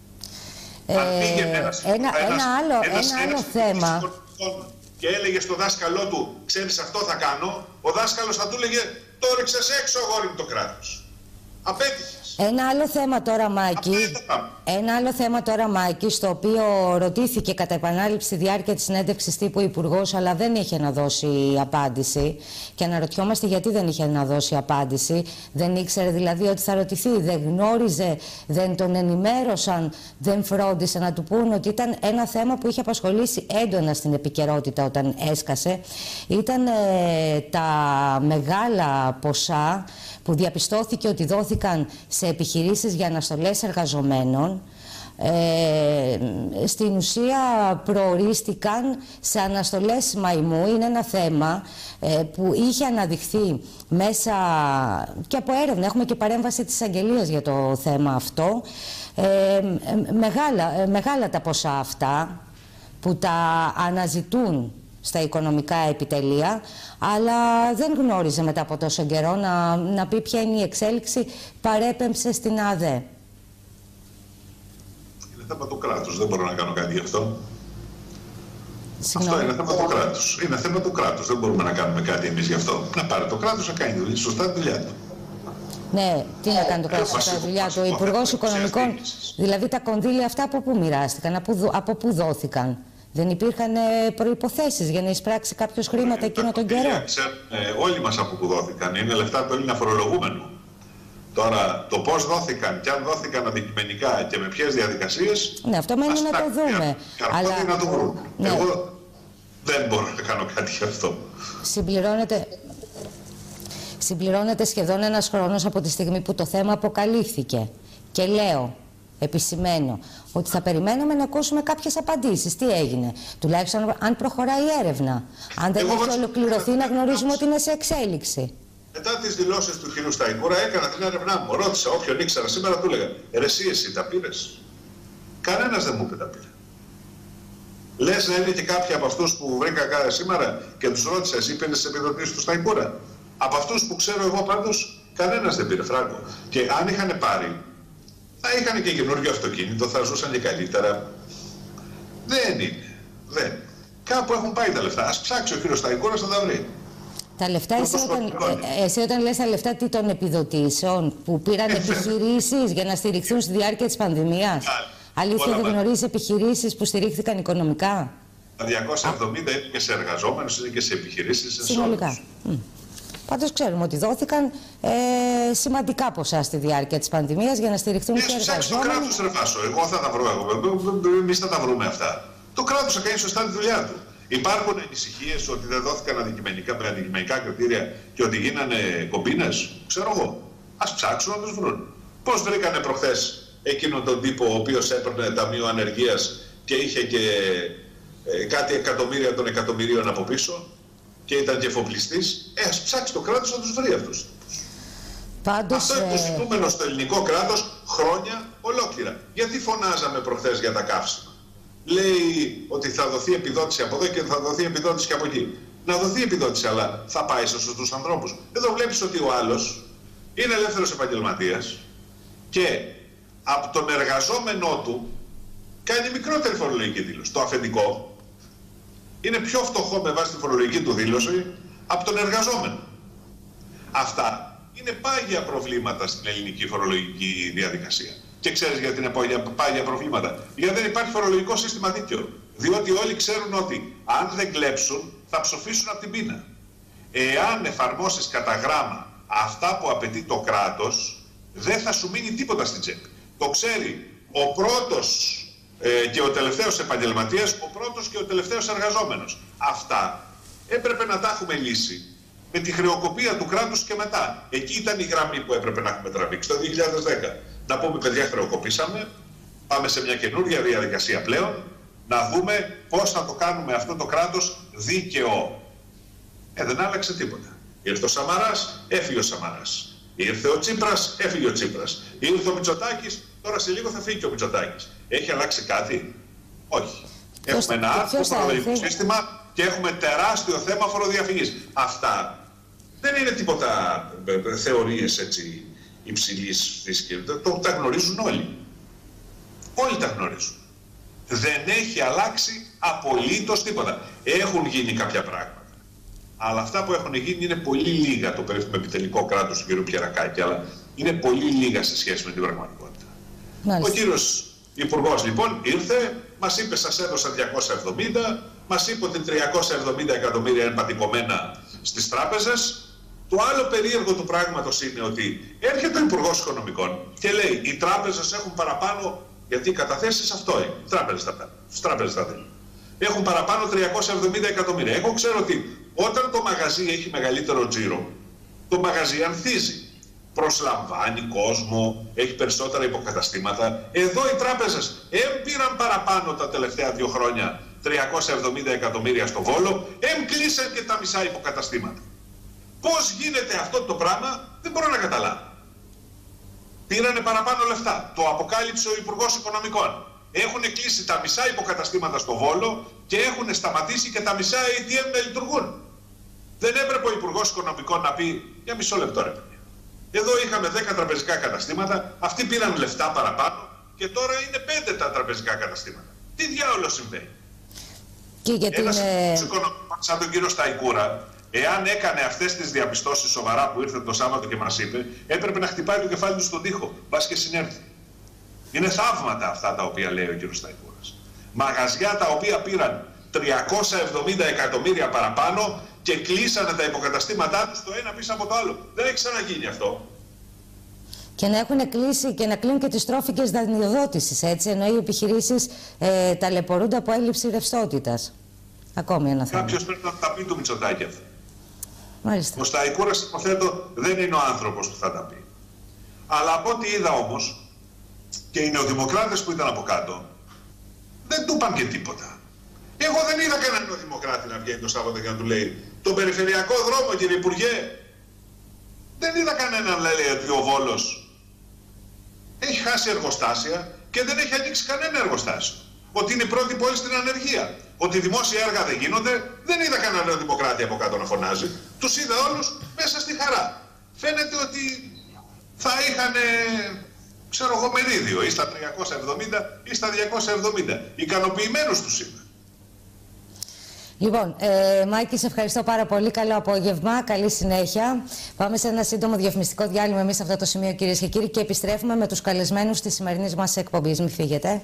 Ε, Αν πήγαινε ένας, ένα, ένας, ένα άλλο, ένας, ένα ένας άλλο θέμα. Και έλεγε στο δάσκαλό του, ξέρεις αυτό θα κάνω, ο δάσκαλος θα του έλεγε, το ρίξες έξω αγόρι μου το κράτος. Απέτυχες. Ένα άλλο θέμα τώρα, Μάκη, ένα άλλο θέμα τώρα, Μάκη, στο οποίο ρωτήθηκε κατά επανάληψη στη διάρκεια της συνέντευξης τύπου ο Υπουργός, αλλά δεν είχε να δώσει απάντηση. Και αναρωτιόμαστε γιατί δεν είχε να δώσει απάντηση. Δεν ήξερε δηλαδή ότι θα ρωτηθεί, δεν γνώριζε, δεν τον ενημέρωσαν, δεν φρόντισε να του πούν ότι ήταν ένα θέμα που είχε απασχολήσει έντονα στην επικαιρότητα όταν έσκασε. Ήταν ε, τα μεγάλα ποσά που διαπιστώθηκε ότι δόθηκαν σε επιχειρήσεις για αναστολές εργαζομένων. Ε, στην ουσία προορίστηκαν σε αναστολές μαϊμού. Είναι ένα θέμα ε, που είχε αναδειχθεί μέσα και από έρευνα. Έχουμε και παρέμβαση της Αγγελίας για το θέμα αυτό. Ε, ε, μεγάλα, ε, μεγάλα τα ποσά αυτά που τα αναζητούν στα οικονομικά επιτελεία, αλλά δεν γνώριζε μετά από τόσο καιρό να, να πει ποια είναι η εξέλιξη, παρέπεμψε στην ΑΔΕ. Είναι θέμα του κράτους, δεν μπορώ να κάνω κάτι γι' αυτό. Συγγνώμη. Αυτό είναι θέμα του κράτους. Είναι θέμα του κράτους, δεν μπορούμε να κάνουμε κάτι εμείς γι' αυτό. Να πάρει το κράτος να κάνει σωστά τη δουλειά του. Ναι, τι να κάνει το κράτος σωστά τη δουλειά του? Ο Υπουργός Οικονομικών, δηλαδή τα κονδύλια αυτά από πού μοιράστηκαν, από, από πού δόθηκαν? Δεν υπήρχαν προϋποθέσεις για να εισπράξει κάποιος χρήματα εκείνο τον καιρό? Ε, όλοι μας από που δόθηκαν. Είναι λεφτά του Έλληνα φορολογούμενου. Τώρα, το πώς δόθηκαν και αν δόθηκαν αντικειμενικά και με ποιες διαδικασίες... Ναι, αυτό μένει να το δούμε. Αλλά... να το βρουν. Ναι. Εγώ δεν μπορώ να κάνω κάτι γι' αυτό. Συμπληρώνεται... Συμπληρώνεται σχεδόν ένας χρόνος από τη στιγμή που το θέμα αποκαλύφθηκε. Και λέω, επισημαίνω, ότι θα περιμένουμε να ακούσουμε κάποιες απαντήσεις. Τι έγινε, τουλάχιστον αν προχωράει η έρευνα. Αν δεν έχει ολοκληρωθεί, να γνωρίζουμε ότι είναι σε εξέλιξη. Μετά τις δηλώσεις του κ. Σταϊκούρα έκανα την έρευνά μου. Ρώτησα όποιον ήξερα σήμερα, του έλεγα, ρε εσύ, εσύ τα πήρες? Κανένας δεν μου είπε τα πήρε. Λες να είναι και κάποιοι από αυτούς που βρήκα σήμερα και τους ρώτησα, εσύ πήρες τις επιδοτήσεις του Σταϊκούρα? Από αυτούς που ξέρω εγώ πάντως, κανένας δεν πήρε φράγκο. Και αν είχαν πάρει, θα είχαν και καινούργιο αυτοκίνητο, θα ζούσαν και καλύτερα. Δεν είναι. Δεν. Κάπου έχουν πάει τα λεφτά. Ας ψάξει ο κύριος Σταϊκούρας να τα βρει. Τα λεφτά, εσύ όταν, εσύ όταν λες τα λεφτά, τι, των επιδοτήσεων που πήραν επιχειρήσεις για να στηριχθούν στη διάρκεια της πανδημίας? Αλήθεια, δεν γνωρίζεις επιχειρήσεις που στηρίχθηκαν οικονομικά? Τα διακόσια εβδομήντα είναι και σε εργαζόμενους, είναι και σε επιχειρήσεις. Συνολικά. Mm. Πάντως ξέρουμε ότι δόθηκαν ε, σημαντικά ποσά στη διάρκεια της πανδημίας για να στηριχθούν και οι εργαζόμενοι. Το κράτος, ρε Φάσο, εγώ θα τα βρω εγώ. Εμείς θα τα βρούμε αυτά. Το κράτος θα κάνει σωστά τη δουλειά του. Υπάρχουν ανησυχίες ότι δεν δόθηκαν αντικειμενικά, αντικειμενικά κριτήρια και ότι γίνανε κομπίνες. Ξέρω εγώ. Ας ψάξουν να τους βρουν. Πώς βρήκανε προχθές εκείνον τον τύπο ο οποίος έπαιρνε ταμείο ανεργίας και είχε και ε, κάτι εκατομμύρια των εκατομμυρίων από πίσω και ήταν και εφοπλιστής? Ε, ας ψάξει το κράτος να τους βρει αυτούς. Πάντως, αυτό είναι το ζητούμενο στο ελληνικό κράτος χρόνια ολόκληρα. Γιατί φωνάζαμε προχθές για τα καύσιμα? Λέει ότι θα δοθεί επιδότηση από εδώ και θα δοθεί επιδότηση και από εκεί. Να δοθεί επιδότηση, αλλά θα πάει σε σωστούς ανθρώπους. Εδώ βλέπεις ότι ο άλλος είναι ελεύθερος επαγγελματίας και από τον εργαζόμενό του κάνει μικρότερη φορολογική δήλωση. Το αφεντικό είναι πιο φτωχό με βάση τη φορολογική του δήλωση από τον εργαζόμενο. Αυτά είναι πάγια προβλήματα στην ελληνική φορολογική διαδικασία. Και ξέρεις γιατί είναι πάγια προβλήματα? Γιατί δεν υπάρχει φορολογικό σύστημα δίκαιο. Διότι όλοι ξέρουν ότι αν δεν κλέψουν θα ψοφήσουν από την πείνα. Εάν εφαρμόσεις κατά γράμμα αυτά που απαιτεί το κράτος, δεν θα σου μείνει τίποτα στην τσέπη. Το ξέρει ο πρώτος ε, και ο τελευταίος επαγγελματίας, ο πρώτος και ο τελευταίος εργαζόμενος. Αυτά έπρεπε να τα έχουμε λύσει με τη χρεοκοπία του κράτους και μετά. Εκεί ήταν η γραμμή που έπρεπε να έχουμε τραβήξει το δύο χιλιάδες δέκα. Να πούμε, παιδιά, χρεοκοπήσαμε, πάμε σε μια καινούργια διαδικασία πλέον, να δούμε πώς θα το κάνουμε αυτό το κράτος δίκαιο. Ε, δεν άλλαξε τίποτα. Ήρθε ο Σαμαράς, έφυγε ο Σαμαράς. Ήρθε ο Τσίπρας, έφυγε ο Τσίπρας. Ήρθε ο Μητσοτάκης, τώρα σε λίγο θα φύγει και ο Μητσοτάκης. Έχει αλλάξει κάτι? Όχι. Ποιος, έχουμε ένα άρθρο φορολογικό σύστημα και έχουμε τεράστιο θέμα φοροδιαφυγής. Αυτά δεν είναι τίποτα ε, θεωρίες έτσι υψηλής φύσης. Το, τα γνωρίζουν όλοι. Όλοι τα γνωρίζουν. Δεν έχει αλλάξει απολύτως τίποτα. Έχουν γίνει κάποια πράγματα. Αλλά αυτά που έχουν γίνει είναι πολύ λίγα, το περίφημο επιτελικό κράτος του κ. Πιερακάκη, αλλά είναι πολύ λίγα σε σχέση με την πραγματικότητα. Μάλιστα. Ο κύριος Υπουργός λοιπόν ήρθε, μας είπε σας έδωσα διακόσια εβδομήντα, μας είπε ότι τριακόσια εβδομήντα εκατομμύρια είναι πατικωμένα στις τράπεζες. Το άλλο περίεργο του πράγματος είναι ότι έρχεται ο Υπουργός Οικονομικών και λέει οι τράπεζες έχουν παραπάνω, γιατί οι καταθέσεις αυτό είναι, οι τράπεζες τα παίρνουν, στις τράπεζες τα δίνουν. Έχουν παραπάνω τριακόσια εβδομήντα εκατομμύρια. Εγώ ξέρω ότι όταν το μαγαζί έχει μεγαλύτερο τζίρο, το μαγαζί ανθίζει. Προσλαμβάνει κόσμο, έχει περισσότερα υποκαταστήματα. Εδώ οι τράπεζες εμ πήραν παραπάνω τα τελευταία δύο χρόνια τριακόσια εβδομήντα εκατομμύρια στο Βόλο, εμ κλείσαν και τα μισά υποκαταστήματα. Πώς γίνεται αυτό το πράγμα, δεν μπορώ να καταλάβω. Πήρανε παραπάνω λεφτά. Το αποκάλυψε ο Υπουργός Οικονομικών. Έχουν κλείσει τα μισά υποκαταστήματα στο Βόλο και έχουν σταματήσει και τα μισά έι τι εμ να λειτουργούν. Δεν έπρεπε ο Υπουργός Οικονομικών να πει για μισό λεπτό ρε παιδιά. Εδώ είχαμε δέκα τραπεζικά καταστήματα, αυτοί πήραν λεφτά παραπάνω και τώρα είναι πέντε τα τραπεζικά καταστήματα. Τι διάολο συμβαίνει? Και γιατί Ένας είναι... οικονομικός σαν τον κύριο Σταϊκούρα, εάν έκανε αυτές τις διαπιστώσεις σοβαρά που ήρθε το Σάββατο και μας είπε, έπρεπε να χτυπάει το κεφάλι του στον τοίχο, μπας και συνέρθει. Είναι θαύματα αυτά τα οποία λέει ο κύριος Σταϊκούρας. Μαγαζιά τα οποία πήραν τριακόσια εβδομήντα εκατομμύρια παραπάνω και κλείσανε τα υποκαταστήματά τους το ένα πίσω από το άλλο. Δεν έχει ξαναγίνει αυτό. Και να έχουν κλείσει και να κλείνουν και τις τρόφικες δανειοδότησης, έτσι, ενώ οι επιχειρήσεις ε, ταλαιπωρούνται από έλλειψη ρευστότητας. Ακόμη ένα θέμα. Κάποιος πρέπει να τα πει του Μητσοτάκη αυτό. Μάλιστα. Ο Σταϊκούρας, υποθέτω, δεν είναι ο άνθρωπος που θα τα πει. Αλλά από ό,τι είδα όμως, και οι νεοδημοκράτες που ήταν από κάτω, δεν του είπαν και τίποτα. Εγώ δεν είδα κανέναν νεοδημοκράτη να βγαίνει το Σάββατο και να του λέει τον περιφερειακό δρόμο, κύριε Υπουργέ. Δεν είδα κανέναν να λέει ότι ο Βόλος έχει χάσει εργοστάσια και δεν έχει ανοίξει κανένα εργοστάσιο. Ότι είναι η πρώτη πόλη στην ανεργία. Ότι δημόσια έργα δεν γίνονται. Δεν είδα κανέναν νεοδημοκράτη από κάτω να φωνάζει. Τους είδα όλους μέσα στη χαρά. Φαίνεται ότι θα είχαν, ξέρω εγώ, μερίδιο ή στα τριακόσια εβδομήντα ή στα διακόσια εβδομήντα. Ικανοποιημένους τους είδα. Λοιπόν, ε, Μάκη, σε ευχαριστώ πάρα πολύ. Καλό απόγευμα, καλή συνέχεια. Πάμε σε ένα σύντομο διαφημιστικό διάλειμμα εμείς σε αυτό το σημείο, κυρίες και κύριοι, και επιστρέφουμε με τους καλεσμένους της σημερινής μας εκπομπής. Μην φύγετε.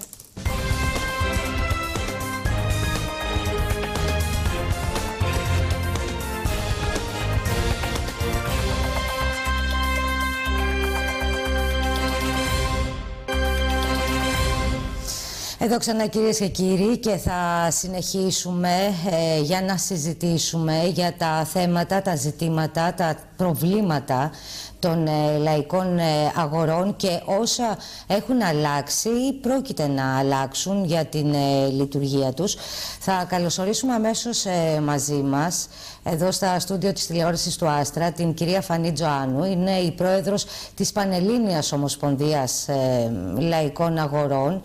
Εδώ ξανά κυρίες και κύριοι και θα συνεχίσουμε ε, για να συζητήσουμε για τα θέματα, τα ζητήματα, τα προβλήματα των ε, λαϊκών ε, αγορών και όσα έχουν αλλάξει ή πρόκειται να αλλάξουν για την ε, λειτουργία τους. Θα καλωσορίσουμε αμέσως ε, μαζί μας εδώ στα στούντιο της τηλεόρασης του Άστρα την κυρία Φανή Τζοάνου. Είναι η πρόεδρος της Πανελλήνιας Ομοσπονδίας ε, Λαϊκών Αγορών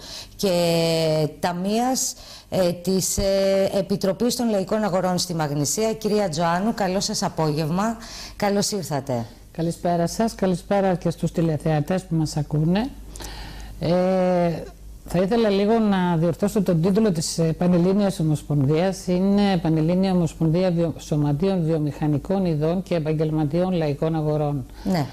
και ταμείας ε, της ε, Επιτροπής των Λαϊκών Αγορών στη Μαγνησία. Κυρία Τζοάνου, καλό σας απόγευμα. Καλώς ήρθατε. Καλησπέρα σας, καλησπέρα και στους τηλεθεατές που μας ακούνε. Ε, θα ήθελα λίγο να διορθώσω τον τίτλο της Πανελλήνιας Ομοσπονδίας. Είναι Πανελλήνια Ομοσπονδία Βιο... Σωματείων Βιομηχανικών Ειδών και Επαγγελματιών Λαϊκών Αγορών. Ναι.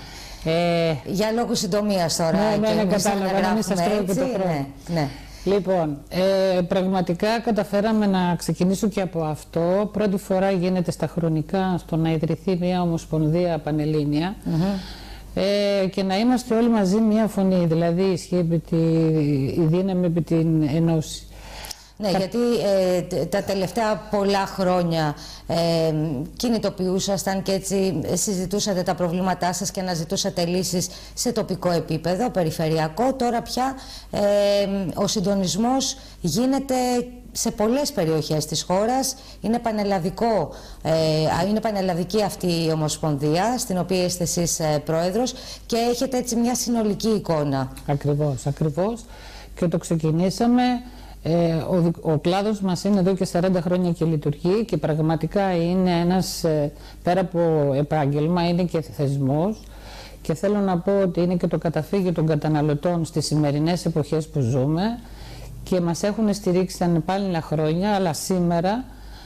Ε, Για λόγους συντομίας τώρα. Ναι, ναι, και ναι, κατάλαβα, να μην σας τρώω και το χρόνο. Ναι, ναι. Λοιπόν, ε, πραγματικά καταφέραμε να ξεκινήσω και από αυτό. Πρώτη φορά γίνεται στα χρονικά στο να ιδρυθεί μια ομοσπονδία πανελλήνια mm-hmm. ε, και να είμαστε όλοι μαζί μια φωνή, δηλαδή ισχύει η δύναμη επί την ενώση. Ναι, γιατί ε, τα τελευταία πολλά χρόνια ε, κινητοποιούσασταν και έτσι συζητούσατε τα προβλήματά σας και αναζητούσατε λύσεις σε τοπικό επίπεδο, περιφερειακό. Τώρα πια ε, ο συντονισμός γίνεται σε πολλές περιοχές της χώρας. Είναι πανελλαδικό, ε, είναι πανελλαδική αυτή η ομοσπονδία, στην οποία είστε εσείς ε, πρόεδρος και έχετε έτσι μια συνολική εικόνα. Ακριβώς, ακριβώς. Και το ξεκινήσαμε. Ε, ο, ο κλάδος μας είναι εδώ και σαράντα χρόνια και λειτουργεί και πραγματικά είναι ένας, ε, πέρα από επάγγελμα, είναι και θεσμός και θέλω να πω ότι είναι και το καταφύγιο των καταναλωτών στις σημερινές εποχές που ζούμε και μας έχουν στηρίξει τα επάλληλα χρόνια, αλλά σήμερα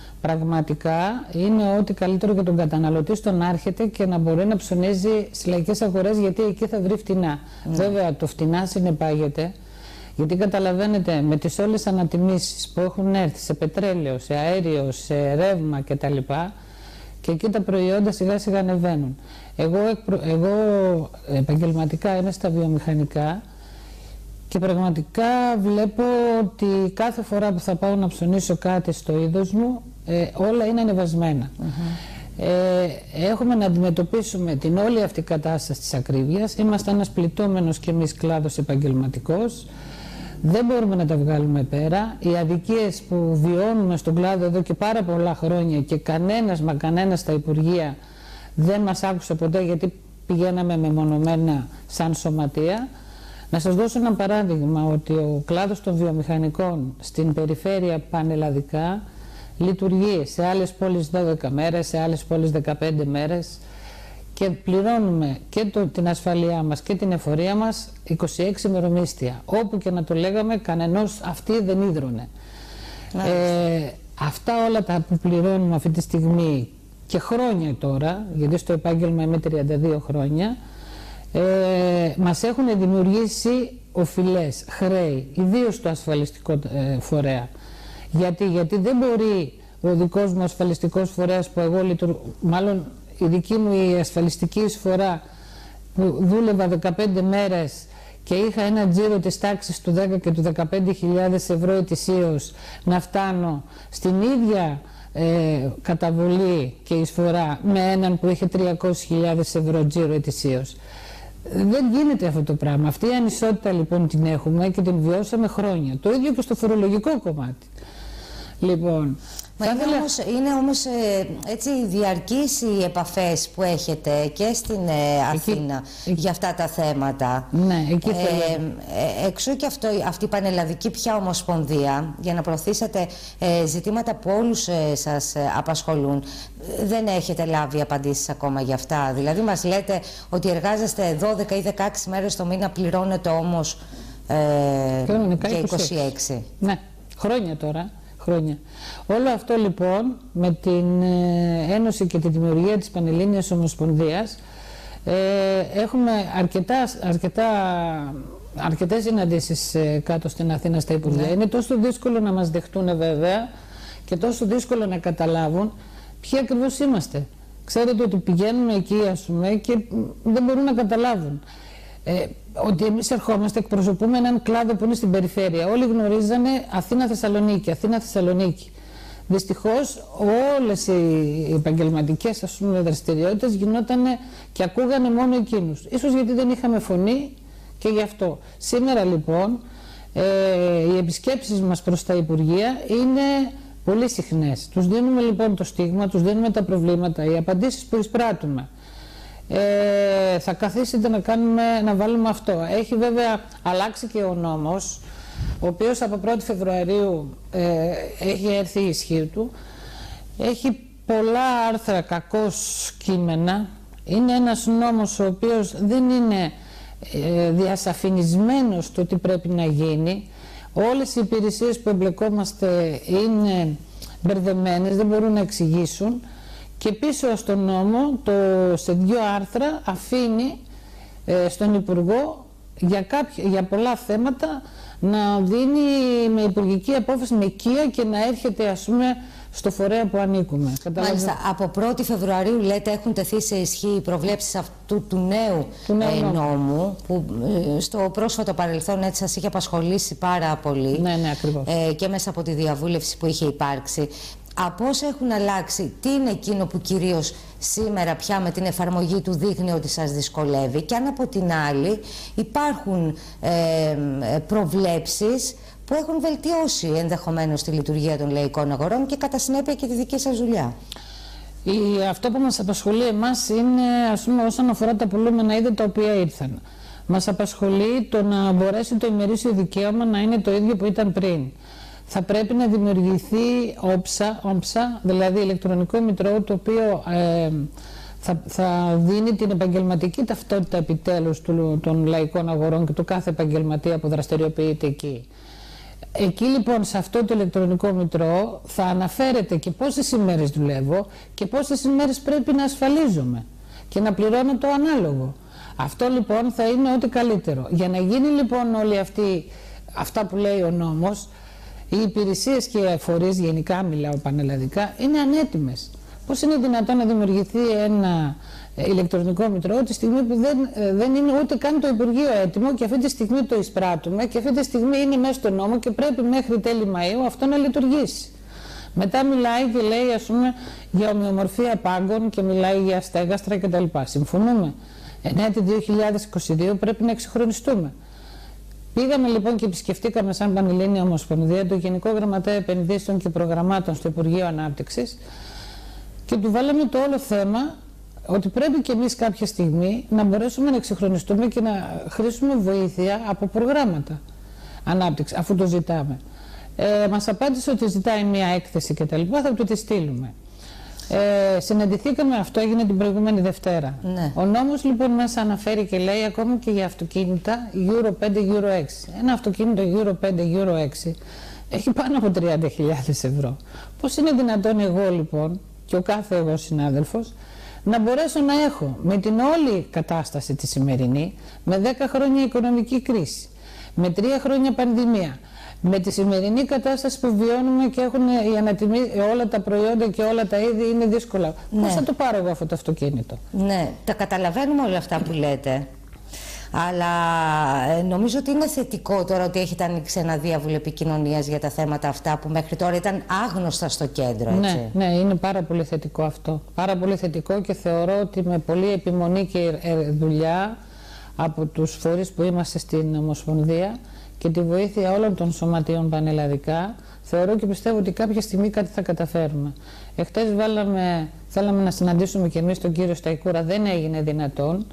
πραγματικά είναι ό,τι καλύτερο για τον καταναλωτή στο να έρχεται και να μπορεί να ψωνίζει στις λαϊκές αγορές, γιατί εκεί θα βρει φτηνά. Mm. Βέβαια το φτηνά συνεπάγεται, γιατί καταλαβαίνετε με τις όλες ανατιμήσεις που έχουν έρθει σε πετρέλαιο, σε αέριο, σε ρεύμα κτλ. Και εκεί τα προϊόντα σιγά σιγά ανεβαίνουν. Εγώ, εγώ επαγγελματικά είμαι στα βιομηχανικά και πραγματικά βλέπω ότι κάθε φορά που θα πάω να ψωνίσω κάτι στο είδος μου, ε, όλα είναι ανεβασμένα. Mm-hmm. ε, έχουμε να αντιμετωπίσουμε την όλη αυτή κατάσταση της ακρίβειας. Είμαστε ένας πληττόμενος και εμείς κλάδος επαγγελματικός. Δεν μπορούμε να τα βγάλουμε πέρα. Οι αδικίες που βιώνουμε στον κλάδο εδώ και πάρα πολλά χρόνια και κανένας μα κανένας στα Υπουργεία δεν μας άκουσε ποτέ, γιατί πηγαίναμε μεμονωμένα σαν σωματεία. Να σας δώσω ένα παράδειγμα, ότι ο κλάδος των βιομηχανικών στην περιφέρεια πανελλαδικά λειτουργεί σε άλλες πόλεις δώδεκα μέρες, σε άλλες πόλεις δεκαπέντε μέρες και πληρώνουμε και το, την ασφαλειά μας και την εφορία μας είκοσι έξι ημερομίσθια. Όπου και να το λέγαμε, κανενός αυτή δεν ίδρωνε. Ε, αυτά όλα τα που πληρώνουμε αυτή τη στιγμή και χρόνια τώρα, γιατί στο επάγγελμα είμαι τριάντα δύο χρόνια, ε, μας έχουν δημιουργήσει οφειλές, χρέη, ιδίως στο ασφαλιστικό ε, φορέα. Γιατί, γιατί δεν μπορεί ο δικός μου ασφαλιστικός φορέας που εγώ λειτουργώ, μάλλον η δική μου η ασφαλιστική εισφορά που δούλευα δεκαπέντε μέρες και είχα ένα τζίρο της τάξης του δέκα και του δεκαπέντε χιλιάδες ευρώ ετησίως, να φτάνω στην ίδια ε, καταβολή και εισφορά με έναν που είχε τριακόσιες χιλιάδες ευρώ τζίρο ετησίως. Δεν γίνεται αυτό το πράγμα. Αυτή η ανισότητα λοιπόν την έχουμε και την βιώσαμε χρόνια. Το ίδιο και στο φορολογικό κομμάτι. Λοιπόν, Μα είναι, ήθελα... όμως, είναι όμως ε, έτσι διαρκείς οι επαφές που έχετε και στην ε, Αθήνα εκεί, για αυτά τα θέματα. Ναι, εκεί ε, ε, εξού και αυτό, αυτή η πανελλαδική πια ομοσπονδία, για να προωθήσετε ε, ζητήματα που όλους ε, σας ε, απασχολούν. Δεν έχετε λάβει απαντήσεις ακόμα για αυτά. Δηλαδή μας λέτε ότι εργάζεστε δώδεκα ή δεκαέξι μέρες το μήνα, πληρώνετε όμως ε, και είκοσι έξι. Ναι, χρόνια τώρα. Χρόνια. Όλο αυτό λοιπόν με την ε, ένωση και τη δημιουργία της Πανελλήνιας Ομοσπονδίας ε, έχουμε αρκετά, αρκετά, αρκετές συναντήσεις ε, κάτω στην Αθήνα στα Υπουργεία. Ναι. Είναι τόσο δύσκολο να μας δεχτούν βέβαια και τόσο δύσκολο να καταλάβουν ποιοι ακριβώς είμαστε. Ξέρετε ότι πηγαίνουμε εκεί ας πούμε και δεν μπορούν να καταλάβουν. Ε, ότι εμείς ερχόμαστε, εκπροσωπούμε έναν κλάδο που είναι στην περιφέρεια. Όλοι γνωρίζανε Αθήνα-Θεσσαλονίκη, Αθήνα-Θεσσαλονίκη. Δυστυχώς όλες οι επαγγελματικές, ας πούμε, δραστηριότητες γινότανε και ακούγανε μόνο εκείνους. Ίσως γιατί δεν είχαμε φωνή και γι' αυτό. Σήμερα λοιπόν ε, οι επισκέψεις μας προς τα Υπουργεία είναι πολύ συχνές. Τους δίνουμε λοιπόν το στίγμα, τους δίνουμε τα προβλήματα, οι απαντήσεις που εισπράττουμε. Ε, θα καθίσετε να, κάνουμε, να βάλουμε αυτό. Έχει βέβαια αλλάξει και ο νόμος, ο οποίος από πρώτη Φεβρουαρίου ε, έχει έρθει η ισχύ του. Έχει πολλά άρθρα κακώς κείμενα. Είναι ένας νόμος ο οποίος δεν είναι ε, διασαφηνισμένος το τι πρέπει να γίνει. Όλες οι υπηρεσίες που εμπλεκόμαστε είναι μπερδεμένες, δεν μπορούν να εξηγήσουν. Και πίσω στον νόμο, το, σε δύο άρθρα, αφήνει ε, στον Υπουργό για, κάποια, για πολλά θέματα να δίνει με υπουργική απόφαση, με οικία και να έρχεται, ας πούμε, στο φορέα που ανήκουμε. Μάλιστα, από πρώτη Φεβρουαρίου, λέτε, έχουν τεθεί σε ισχύ οι προβλέψεις αυτού του νέου, του νέου ε, νόμου, νόμου, που ε, στο πρόσφατο παρελθόν έτσι σας είχε απασχολήσει πάρα πολύ. Ναι, ναι, ακριβώς. Ε, και μέσα από τη διαβούλευση που είχε υπάρξει. Από όσα έχουν αλλάξει, τι είναι εκείνο που κυρίως σήμερα πια με την εφαρμογή του δείχνει ότι σας δυσκολεύει, και αν από την άλλη υπάρχουν ε, προβλέψεις που έχουν βελτιώσει ενδεχομένως τη λειτουργία των λαϊκών αγορών και κατά συνέπεια και τη δική σας δουλειά. Η, αυτό που μας απασχολεί εμάς είναι, ας πούμε, όσον αφορά τα πουλούμενα είδη τα οποία ήρθαν. Μας απασχολεί το να μπορέσει το ημερήσιο δικαίωμα να είναι το ίδιο που ήταν πριν. Θα πρέπει να δημιουργηθεί όψα, όψα, δηλαδή ηλεκτρονικό μητρό, το οποίο ε, θα, θα δίνει την επαγγελματική ταυτότητα επιτέλους του, των λαϊκών αγορών και του κάθε επαγγελματία που δραστηριοποιείται εκεί. Εκεί λοιπόν, σε αυτό το ηλεκτρονικό μητρό, θα αναφέρεται και πόσες ημέρες δουλεύω και πόσες ημέρες πρέπει να ασφαλίζομαι και να πληρώνω το ανάλογο. Αυτό λοιπόν θα είναι ό,τι καλύτερο. Για να γίνει λοιπόν όλη αυτή, αυτά που λέει ο νόμος, οι υπηρεσίες και οι φορείς, γενικά μιλάω πανελλαδικά, είναι ανέτοιμες. Πώς είναι δυνατόν να δημιουργηθεί ένα ηλεκτρονικό μητρό τη στιγμή που δεν, δεν είναι ούτε καν το Υπουργείο έτοιμο και αυτή τη στιγμή το εισπράττουμε και αυτή τη στιγμή είναι μέσα στο νόμο και πρέπει μέχρι τέλη Μαΐου αυτό να λειτουργήσει. Μετά μιλάει και λέει, ας πούμε, για ομοιομορφία πάγκων και μιλάει για στέγαστρα κτλ. Συμφωνούμε. Ενέτη δύο χιλιάδες είκοσι δύο πρέπει να εξυγχρονιστούμε. Πήγαμε λοιπόν και επισκεφτήκαμε σαν Πανελλήνια Ομοσπονδία το Γενικό Γραμματέα Επενδύσεων και Προγραμμάτων στο Υπουργείο Ανάπτυξης και του βάλαμε το όλο θέμα ότι πρέπει και εμείς κάποια στιγμή να μπορέσουμε να εξυγχρονιστούμε και να χρήσουμε βοήθεια από προγράμματα ανάπτυξη, αφού το ζητάμε. Ε, μας απάντησε ότι ζητάει μια έκθεση κτλ. Θα του τη στείλουμε. Ε, συναντηθήκαμε, αυτό έγινε την προηγούμενη Δευτέρα. Ναι. Ο νόμος λοιπόν μέσα αναφέρει και λέει ακόμη και για αυτοκίνητα Euro πέντε, Euro έξι. Ένα αυτοκίνητο Euro πέντε, Euro έξι έχει πάνω από τριάντα χιλιάδες ευρώ. Πώς είναι δυνατόν εγώ λοιπόν και ο κάθε εγώ συνάδελφος να μπορέσω να έχω με την όλη κατάσταση τη σημερινή, με δέκα χρόνια οικονομική κρίση, με τρία χρόνια πανδημία, με τη σημερινή κατάσταση που βιώνουμε και έχουν οι ανατιμοί, όλα τα προϊόντα και όλα τα είδη είναι δύσκολα. Ναι. Πώς θα το πάρω εγώ αυτό το αυτοκίνητο? Ναι, τα καταλαβαίνουμε όλα αυτά που λέτε. Αλλά ε, νομίζω ότι είναι θετικό τώρα ότι έχετε ανοίξει ένα διάβουλο επικοινωνίας για τα θέματα αυτά που μέχρι τώρα ήταν άγνωστα στο κέντρο. Έτσι. Ναι, ναι, είναι πάρα πολύ θετικό αυτό. Πάρα πολύ θετικό και θεωρώ ότι με πολλή επιμονή και δουλειά από τους φορείς που είμαστε στην Ομοσπονδία και τη βοήθεια όλων των σωματείων πανελλαδικά, θεωρώ και πιστεύω ότι κάποια στιγμή κάτι θα καταφέρουμε. Εχθές βάλαμε, θέλαμε να συναντήσουμε και εμείς τον κύριο Σταϊκούρα, δεν έγινε δυνατόν.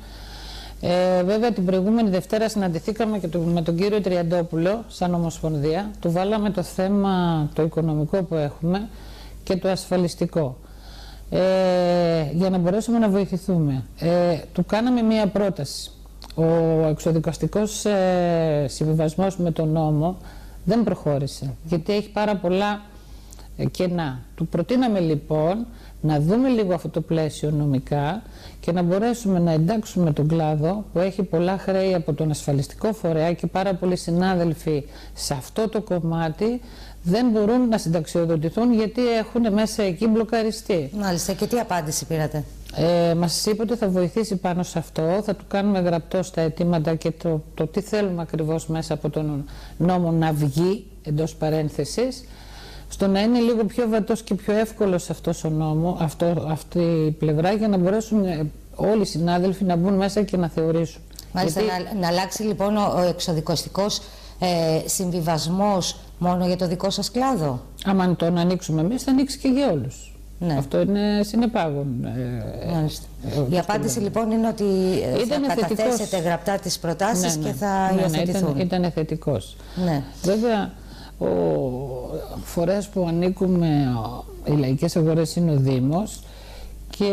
Ε, βέβαια την προηγούμενη Δευτέρα συναντηθήκαμε και το, με τον κύριο Τριαντόπουλο σαν Ομοσπονδία. Του βάλαμε το θέμα το οικονομικό που έχουμε και το ασφαλιστικό. Ε, για να μπορέσουμε να βοηθηθούμε. Ε, του κάναμε μία πρόταση. Ο εξοδικαστικός ε, συμβιβασμός με τον νόμο δεν προχώρησε, γιατί έχει πάρα πολλά ε, κενά. Του προτείναμε λοιπόν να δούμε λίγο αυτό το πλαίσιο νομικά και να μπορέσουμε να εντάξουμε τον κλάδο που έχει πολλά χρέη από τον ασφαλιστικό φορέα και πάρα πολλοί συνάδελφοι σε αυτό το κομμάτι δεν μπορούν να συνταξιοδοτηθούν γιατί έχουν μέσα εκεί μπλοκαριστεί. Μάλιστα, και τι απάντηση πήρατε? Ε, μας είπε ότι θα βοηθήσει πάνω σε αυτό, θα του κάνουμε γραπτό στα αιτήματα και το, το τι θέλουμε ακριβώς μέσα από τον νόμο να βγει, εντός παρένθεσης, στο να είναι λίγο πιο βατός και πιο εύκολος αυτός ο νόμο, αυτό, αυτή η πλευρά, για να μπορέσουν όλοι οι συνάδελφοι να μπουν μέσα και να θεωρήσουν. Μάλιστα, γιατί... να, να αλλάξει λοιπόν ο, ο εξοδικοστικός ε, συμβιβασμός μόνο για το δικό σας κλάδο. Άμα τον ανοίξουμε εμείς, θα ανοίξει και για όλους. Ναι. Αυτό είναι συνεπάγον. Ε, η απάντηση λοιπόν είναι ότι ήταν θα θετικός. Καταθέσετε γραπτά τις προτάσεις, ναι, ναι, και θα ναι, υιοθετηθούν. Ναι, ήταν, ήταν θετικός. Ναι. Βέβαια, ο φορέας που ανήκουμε, οι λαϊκές αγορές, είναι ο Δήμος, και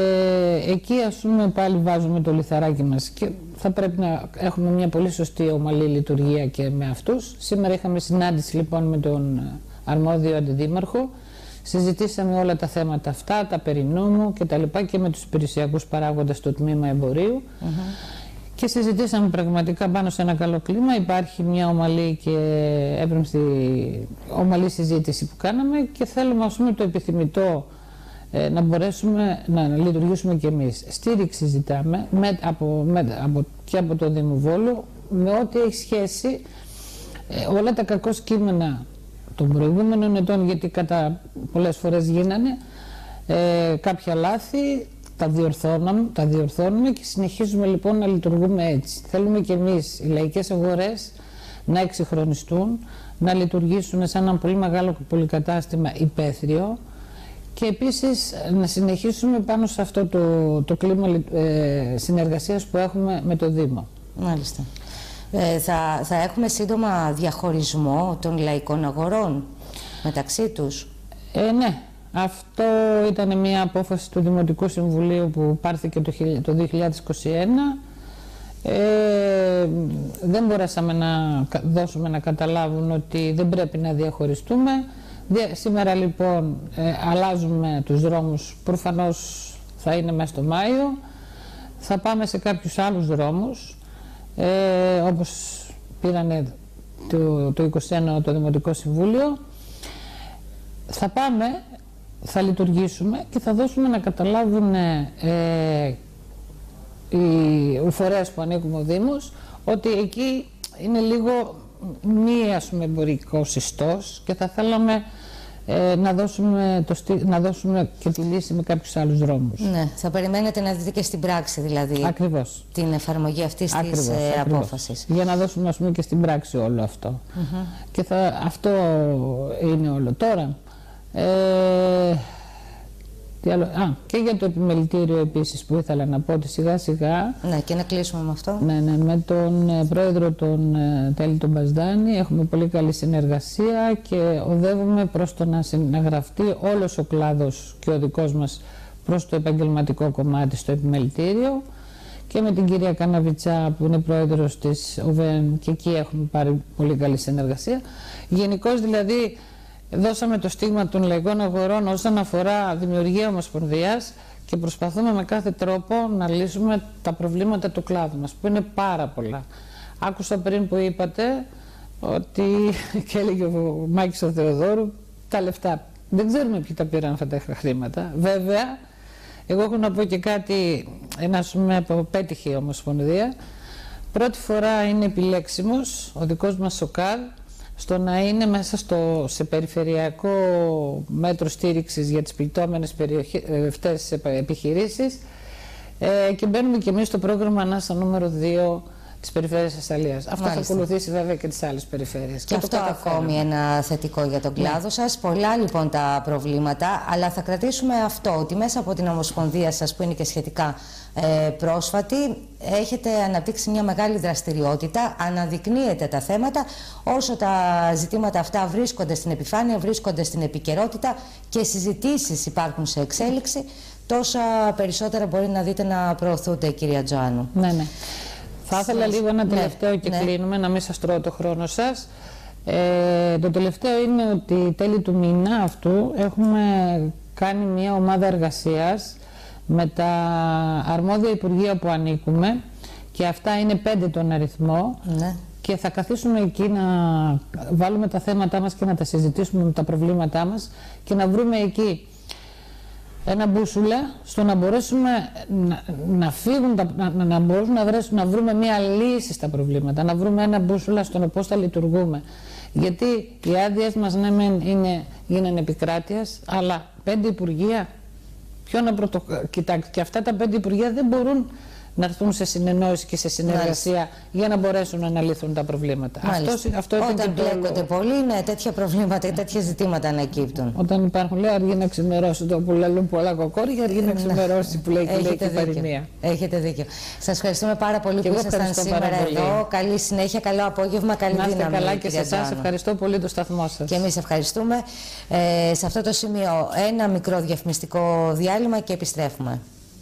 εκεί ας πούμε πάλι βάζουμε το λιθαράκι μας και θα πρέπει να έχουμε μια πολύ σωστή ομαλή λειτουργία και με αυτούς. Σήμερα είχαμε συνάντηση λοιπόν με τον αρμόδιο αντιδήμαρχο. Συζητήσαμε όλα τα θέματα αυτά, τα περί νόμου και τα λοιπά, και με τους υπηρεσιακούς παράγοντες στο τμήμα εμπορίου. Mm-hmm. Και συζητήσαμε πραγματικά πάνω σε ένα καλό κλίμα. Υπάρχει μια ομαλή και έμπρεμτη ομαλή συζήτηση που κάναμε και θέλουμε, ας πούμε, το επιθυμητό ε, να μπορέσουμε να, να λειτουργήσουμε κι εμείς. Στήριξη ζητάμε με, από, με, από, και από το Δήμο Βόλου με ό,τι έχει σχέση ε, όλα τα κακό κείμενα των προηγούμενων ετών, γιατί κατά πολλές φορές γίνανε ε, κάποια λάθη, τα διορθώνουμε, τα διορθώνουμε και συνεχίζουμε λοιπόν να λειτουργούμε έτσι. Θέλουμε και εμείς οι λαϊκές αγορές να εξυγχρονιστούν, να λειτουργήσουν σαν ένα πολύ μεγάλο πολυκατάστημα υπαίθριο και επίσης να συνεχίσουμε πάνω σε αυτό το, το κλίμα ε, συνεργασίας που έχουμε με το Δήμο. Μάλιστα. Ε, θα, θα έχουμε σύντομα διαχωρισμό των λαϊκών αγορών μεταξύ τους. Ε, ναι. Αυτό ήταν μια απόφαση του Δημοτικού Συμβουλίου που πάρθηκε το, το δύο χιλιάδες είκοσι ένα. Ε, δεν μπορέσαμε να δώσουμε να καταλάβουν ότι δεν πρέπει να διαχωριστούμε. Σήμερα λοιπόν ε, αλλάζουμε τους δρόμους, προφανώς θα είναι μέσα στο Μάιο. Θα πάμε σε κάποιους άλλους δρόμους, ε, όπως πήρανε το, το είκοσι ένα το Δημοτικό Συμβούλιο. Θα πάμε, θα λειτουργήσουμε και θα δώσουμε να καταλάβουν ε, οι φορέες που ανήκουμε ο Δήμος ότι εκεί είναι λίγο μη, ας πούμε, εμπορικός ιστός και θα θέλαμε ε, να, δώσουμε το, να δώσουμε και τη λύση με κάποιους άλλους δρόμους. Ναι, θα περιμένετε να δείτε και στην πράξη δηλαδή. Ακριβώς. Την εφαρμογή αυτής ακριβώς, της ε, ακριβώς. απόφασης. Για να δώσουμε, ας πούμε, και στην πράξη όλο αυτό. Mm-hmm. Και θα, αυτό είναι όλο. Τώρα, ε, τι άλλο, α, και για το επιμελητήριο επίσης που ήθελα να πω ότι σιγά σιγά. Ναι, και να κλείσουμε με αυτό. Ναι, ναι, με τον ε, πρόεδρο τον ε, Τέλη τον Μπασδάνη έχουμε πολύ καλή συνεργασία και οδεύουμε προς το να, να γραφτεί όλος ο κλάδος και ο δικός μας προς το επαγγελματικό κομμάτι στο επιμελητήριο, και με την κυρία Καναβιτσά που είναι πρόεδρος της ΟΒΕΝ και εκεί έχουμε πάρει πολύ καλή συνεργασία. Γενικώς δηλαδή δώσαμε το στίγμα των λαϊκών αγορών όσον αφορά δημιουργία ομοσπονδίας και προσπαθούμε με κάθε τρόπο να λύσουμε τα προβλήματα του κλάδου μας, που είναι πάρα πολλά. Άκουσα πριν που είπατε ότι, και έλεγε ο Μάκης ο Θεοδόρου, τα λεφτά. Δεν ξέρουμε ποιοι τα πήραν αυτά τα χρήματα. Βέβαια, εγώ έχω να πω και κάτι, ένα με πέτυχε η ομοσπονδία. Πρώτη φορά είναι επιλέξιμος ο δικός μας ΣΟΚΑΔ στο να είναι μέσα στο, σε περιφερειακό μέτρο στήριξης για τις πληττόμενες περιοχές επιχειρήσεις ε, και μπαίνουμε και εμείς στο πρόγραμμα Ανάσα νούμερο δύο της περιφέρειας Θεσσαλίας. Αυτό θα ακολουθήσει βέβαια και τις άλλες περιφέρειες. Και, και αυτό ακόμη ένα θετικό για τον κλάδο ναι. σας. Πολλά λοιπόν τα προβλήματα, αλλά θα κρατήσουμε αυτό, ότι μέσα από την ομοσπονδία σας που είναι και σχετικά ε, πρόσφατη, έχετε αναπτύξει μια μεγάλη δραστηριότητα, αναδεικνύετε τα θέματα, όσο τα ζητήματα αυτά βρίσκονται στην επιφάνεια, βρίσκονται στην επικαιρότητα και συζητήσεις υπάρχουν σε εξέλιξη, τόσα περισσότερα μπορεί να δείτε να προωθούνται, κυρία Τζοάνου. Ναι, ναι. Θα ήθελα λίγο ένα τελευταίο ναι, και ναι. κλείνουμε, να μην σας τρώω το χρόνο σας. Ε, το τελευταίο είναι ότι τέλη του μήνα αυτού έχουμε κάνει μια ομάδα εργασίας με τα αρμόδια υπουργεία που ανήκουμε και αυτά είναι πέντε τον αριθμό ναι. και θα καθίσουμε εκεί να βάλουμε τα θέματά μας και να τα συζητήσουμε με τα προβλήματά μας και να βρούμε εκεί ένα μπούσουλα στο να μπορέσουμε να, να φύγουν, να, να μπορούμε να, βρέσουμε, να βρούμε μια λύση στα προβλήματα, να βρούμε ένα μπούσουλα στον πώς θα λειτουργούμε. Γιατί οι άδειες μας, ναι, μεν είναι, γίνανε επικράτειας, αλλά πέντε υπουργεία, ποιο να πρωτο... Κοιτάξτε, και αυτά τα πέντε υπουργεία δεν μπορούν να έρθουν σε συνεννόηση και σε συνεργασία. Μάλιστα. Για να μπορέσουν να αναλύθουν τα προβλήματα. Αυτό, αυτό Όταν μπλέκονται πολύ, ναι, τέτοια προβλήματα, τέτοια ζητήματα ανακύπτουν. Όταν υπάρχουν, λέει, αργεί να ξημερώσει το που λαλούν πολλά κοκόρια, αργεί να ξημερώσει που λέει και λέει και παροιμία. Έχετε δίκιο. Σας ευχαριστούμε πάρα πολύ και που ήσασταν σήμερα εδώ. Καλή συνέχεια, καλό απόγευμα, καλή δύναμη. Να είστε καλά και σε εσάς. Ευχαριστώ πολύ το σταθμό σας. Και εμείς ευχαριστούμε. Ε, σε αυτό το σημείο ένα μικρό διαφημιστικό διάλειμμα και επιστρέφουμε.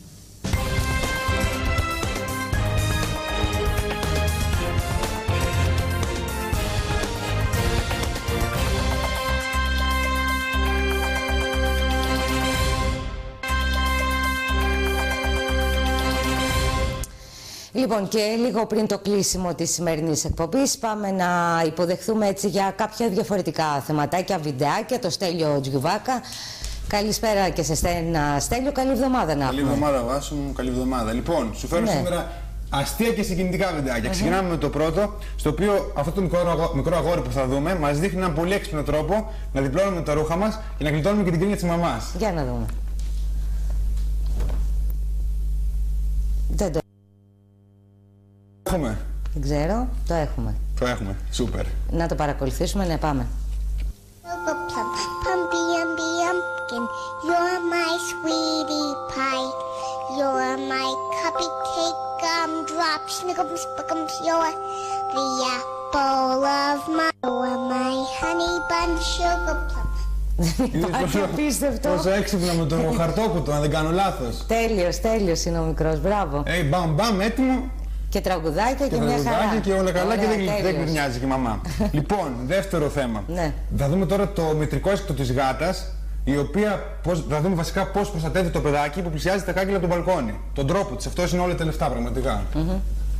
Λοιπόν, και λίγο πριν το κλείσιμο της σημερινής εκπομπής, πάμε να υποδεχθούμε έτσι για κάποια διαφορετικά θεματάκια, βιντεάκια, το Στέλιο Τζιουβάκα. Καλησπέρα και σε στένα, Στέλιο, καλή εβδομάδα να Καλή εβδομάδα, Βάσο μου, καλή εβδομάδα. Λοιπόν, σου φέρω ναι. σήμερα αστεία και συγκινητικά βιντεάκια. Mm-hmm. Ξεκινάμε με το πρώτο, στο οποίο αυτό το μικρό, αγό, μικρό αγόρι που θα δούμε μας δείχνει έναν πολύ έξυπνο τρόπο να διπλώνουμε τα ρούχα μας και να γλιτώνουμε και την κρίνια της μαμάς. Για να δούμε. Δεν το έχουμε. Δεν ξέρω, το έχουμε. Το έχουμε, σούπερ. Να το παρακολουθήσουμε, ναι, πάμε. You're my sweetie pie. You're my cupcake gumdrop. Snickums, spickums, you're the apple of my. You're my honey bun sugar plum. Υπάρχει απίστευτο. Πόσο έξυπνα με το χαρτόκουτο, αν δεν κάνω λάθος. Τέλειος, τέλειος είναι ο μικρός, μπράβο. Ε, μπαμ, μπαμ, έτοιμο. Και τραγουδάκια και, και μια χαρά. Και όλα καλά. Ωραία, και δεν γκρινιάζει και η μαμά. Λοιπόν, δεύτερο θέμα. Ναι. Θα δούμε τώρα το μητρικό αίσθητο της γάτας, η οποία πώς, θα δούμε βασικά πώς προστατεύει το παιδάκι που πλησιάζει τα κάγκελα από τον μπαλκόνι. Τον τρόπο της. Αυτός είναι όλα τα λεφτά πραγματικά. Mm-hmm.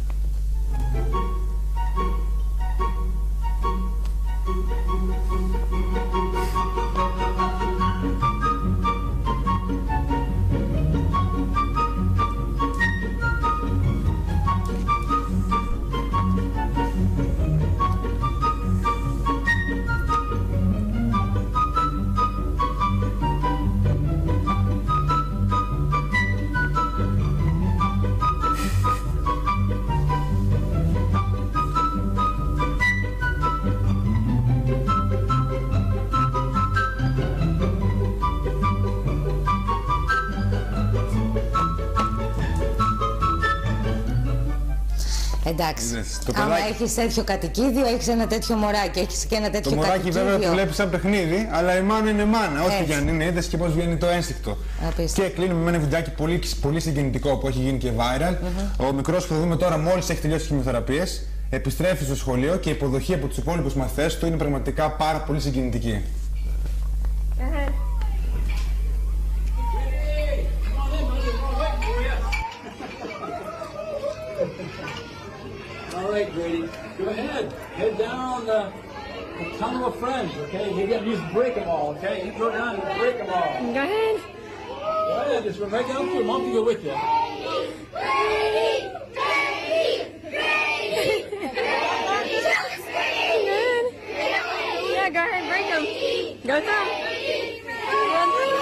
Εντάξει, άμα έχεις τέτοιο κατοικίδιο, έχεις ένα τέτοιο μωράκι, έχεις και ένα τέτοιο το κατοικίδιο. Το μωράκι βέβαια το βλέπεις σαν παιχνίδι, αλλά η μάνα είναι μάνα, ό,τι και αν είναι, είδες και πώς βγαίνει το ένστικτο. Απίστευτο. Και κλείνουμε με ένα βιντεάκι πολύ, πολύ συγκινητικό που έχει γίνει και viral. Mm-hmm. Ο μικρός που θα δούμε τώρα μόλις έχει τελειώσει χημειοθεραπείες, επιστρέφει στο σχολείο και η υποδοχή από τους υπόλοιπους μαθητές του είναι πραγματικά πάρα πολύ συγκινητική. Uh-huh. All right, Grady, go ahead. Head down the, the tunnel of friends, okay? You got to break them all, okay? You go down and break them all. Go ahead. Go ahead, just run right down through. Mom can go with you. Grady! Grady! Grady! Yeah, go ahead, break them. Go through. Go through.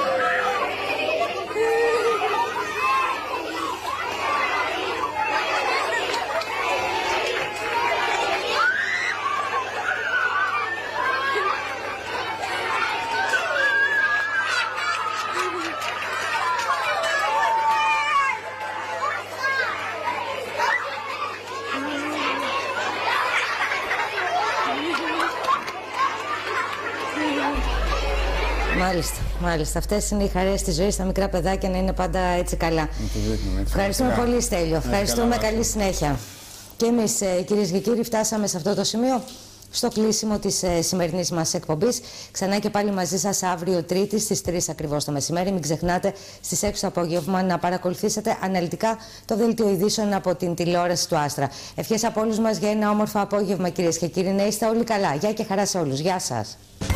Μάλιστα, μάλιστα. Αυτές είναι οι χαρές της ζωής, τα μικρά παιδάκια να είναι πάντα έτσι καλά. Ευχαριστούμε πολύ, Στέλιο. Ευχαριστούμε, καλή συνέχεια. Και εμείς, κυρίες και κύριοι, φτάσαμε σε αυτό το σημείο, στο κλείσιμο της ε, σημερινής μας εκπομπής. Ξανά και πάλι μαζί σας αύριο Τρίτη στις τρεις ακριβώς το μεσημέρι. Μην ξεχνάτε στις έξι το απόγευμα να παρακολουθήσετε αναλυτικά το δελτίο ειδήσεων από την τηλεόραση του Άστρα. Ευχές από όλους μας για ένα όμορφο απόγευμα, κυρίες και κύριοι. Να είστε όλοι καλά. Γεια και χαρά σε όλους. Γεια σας.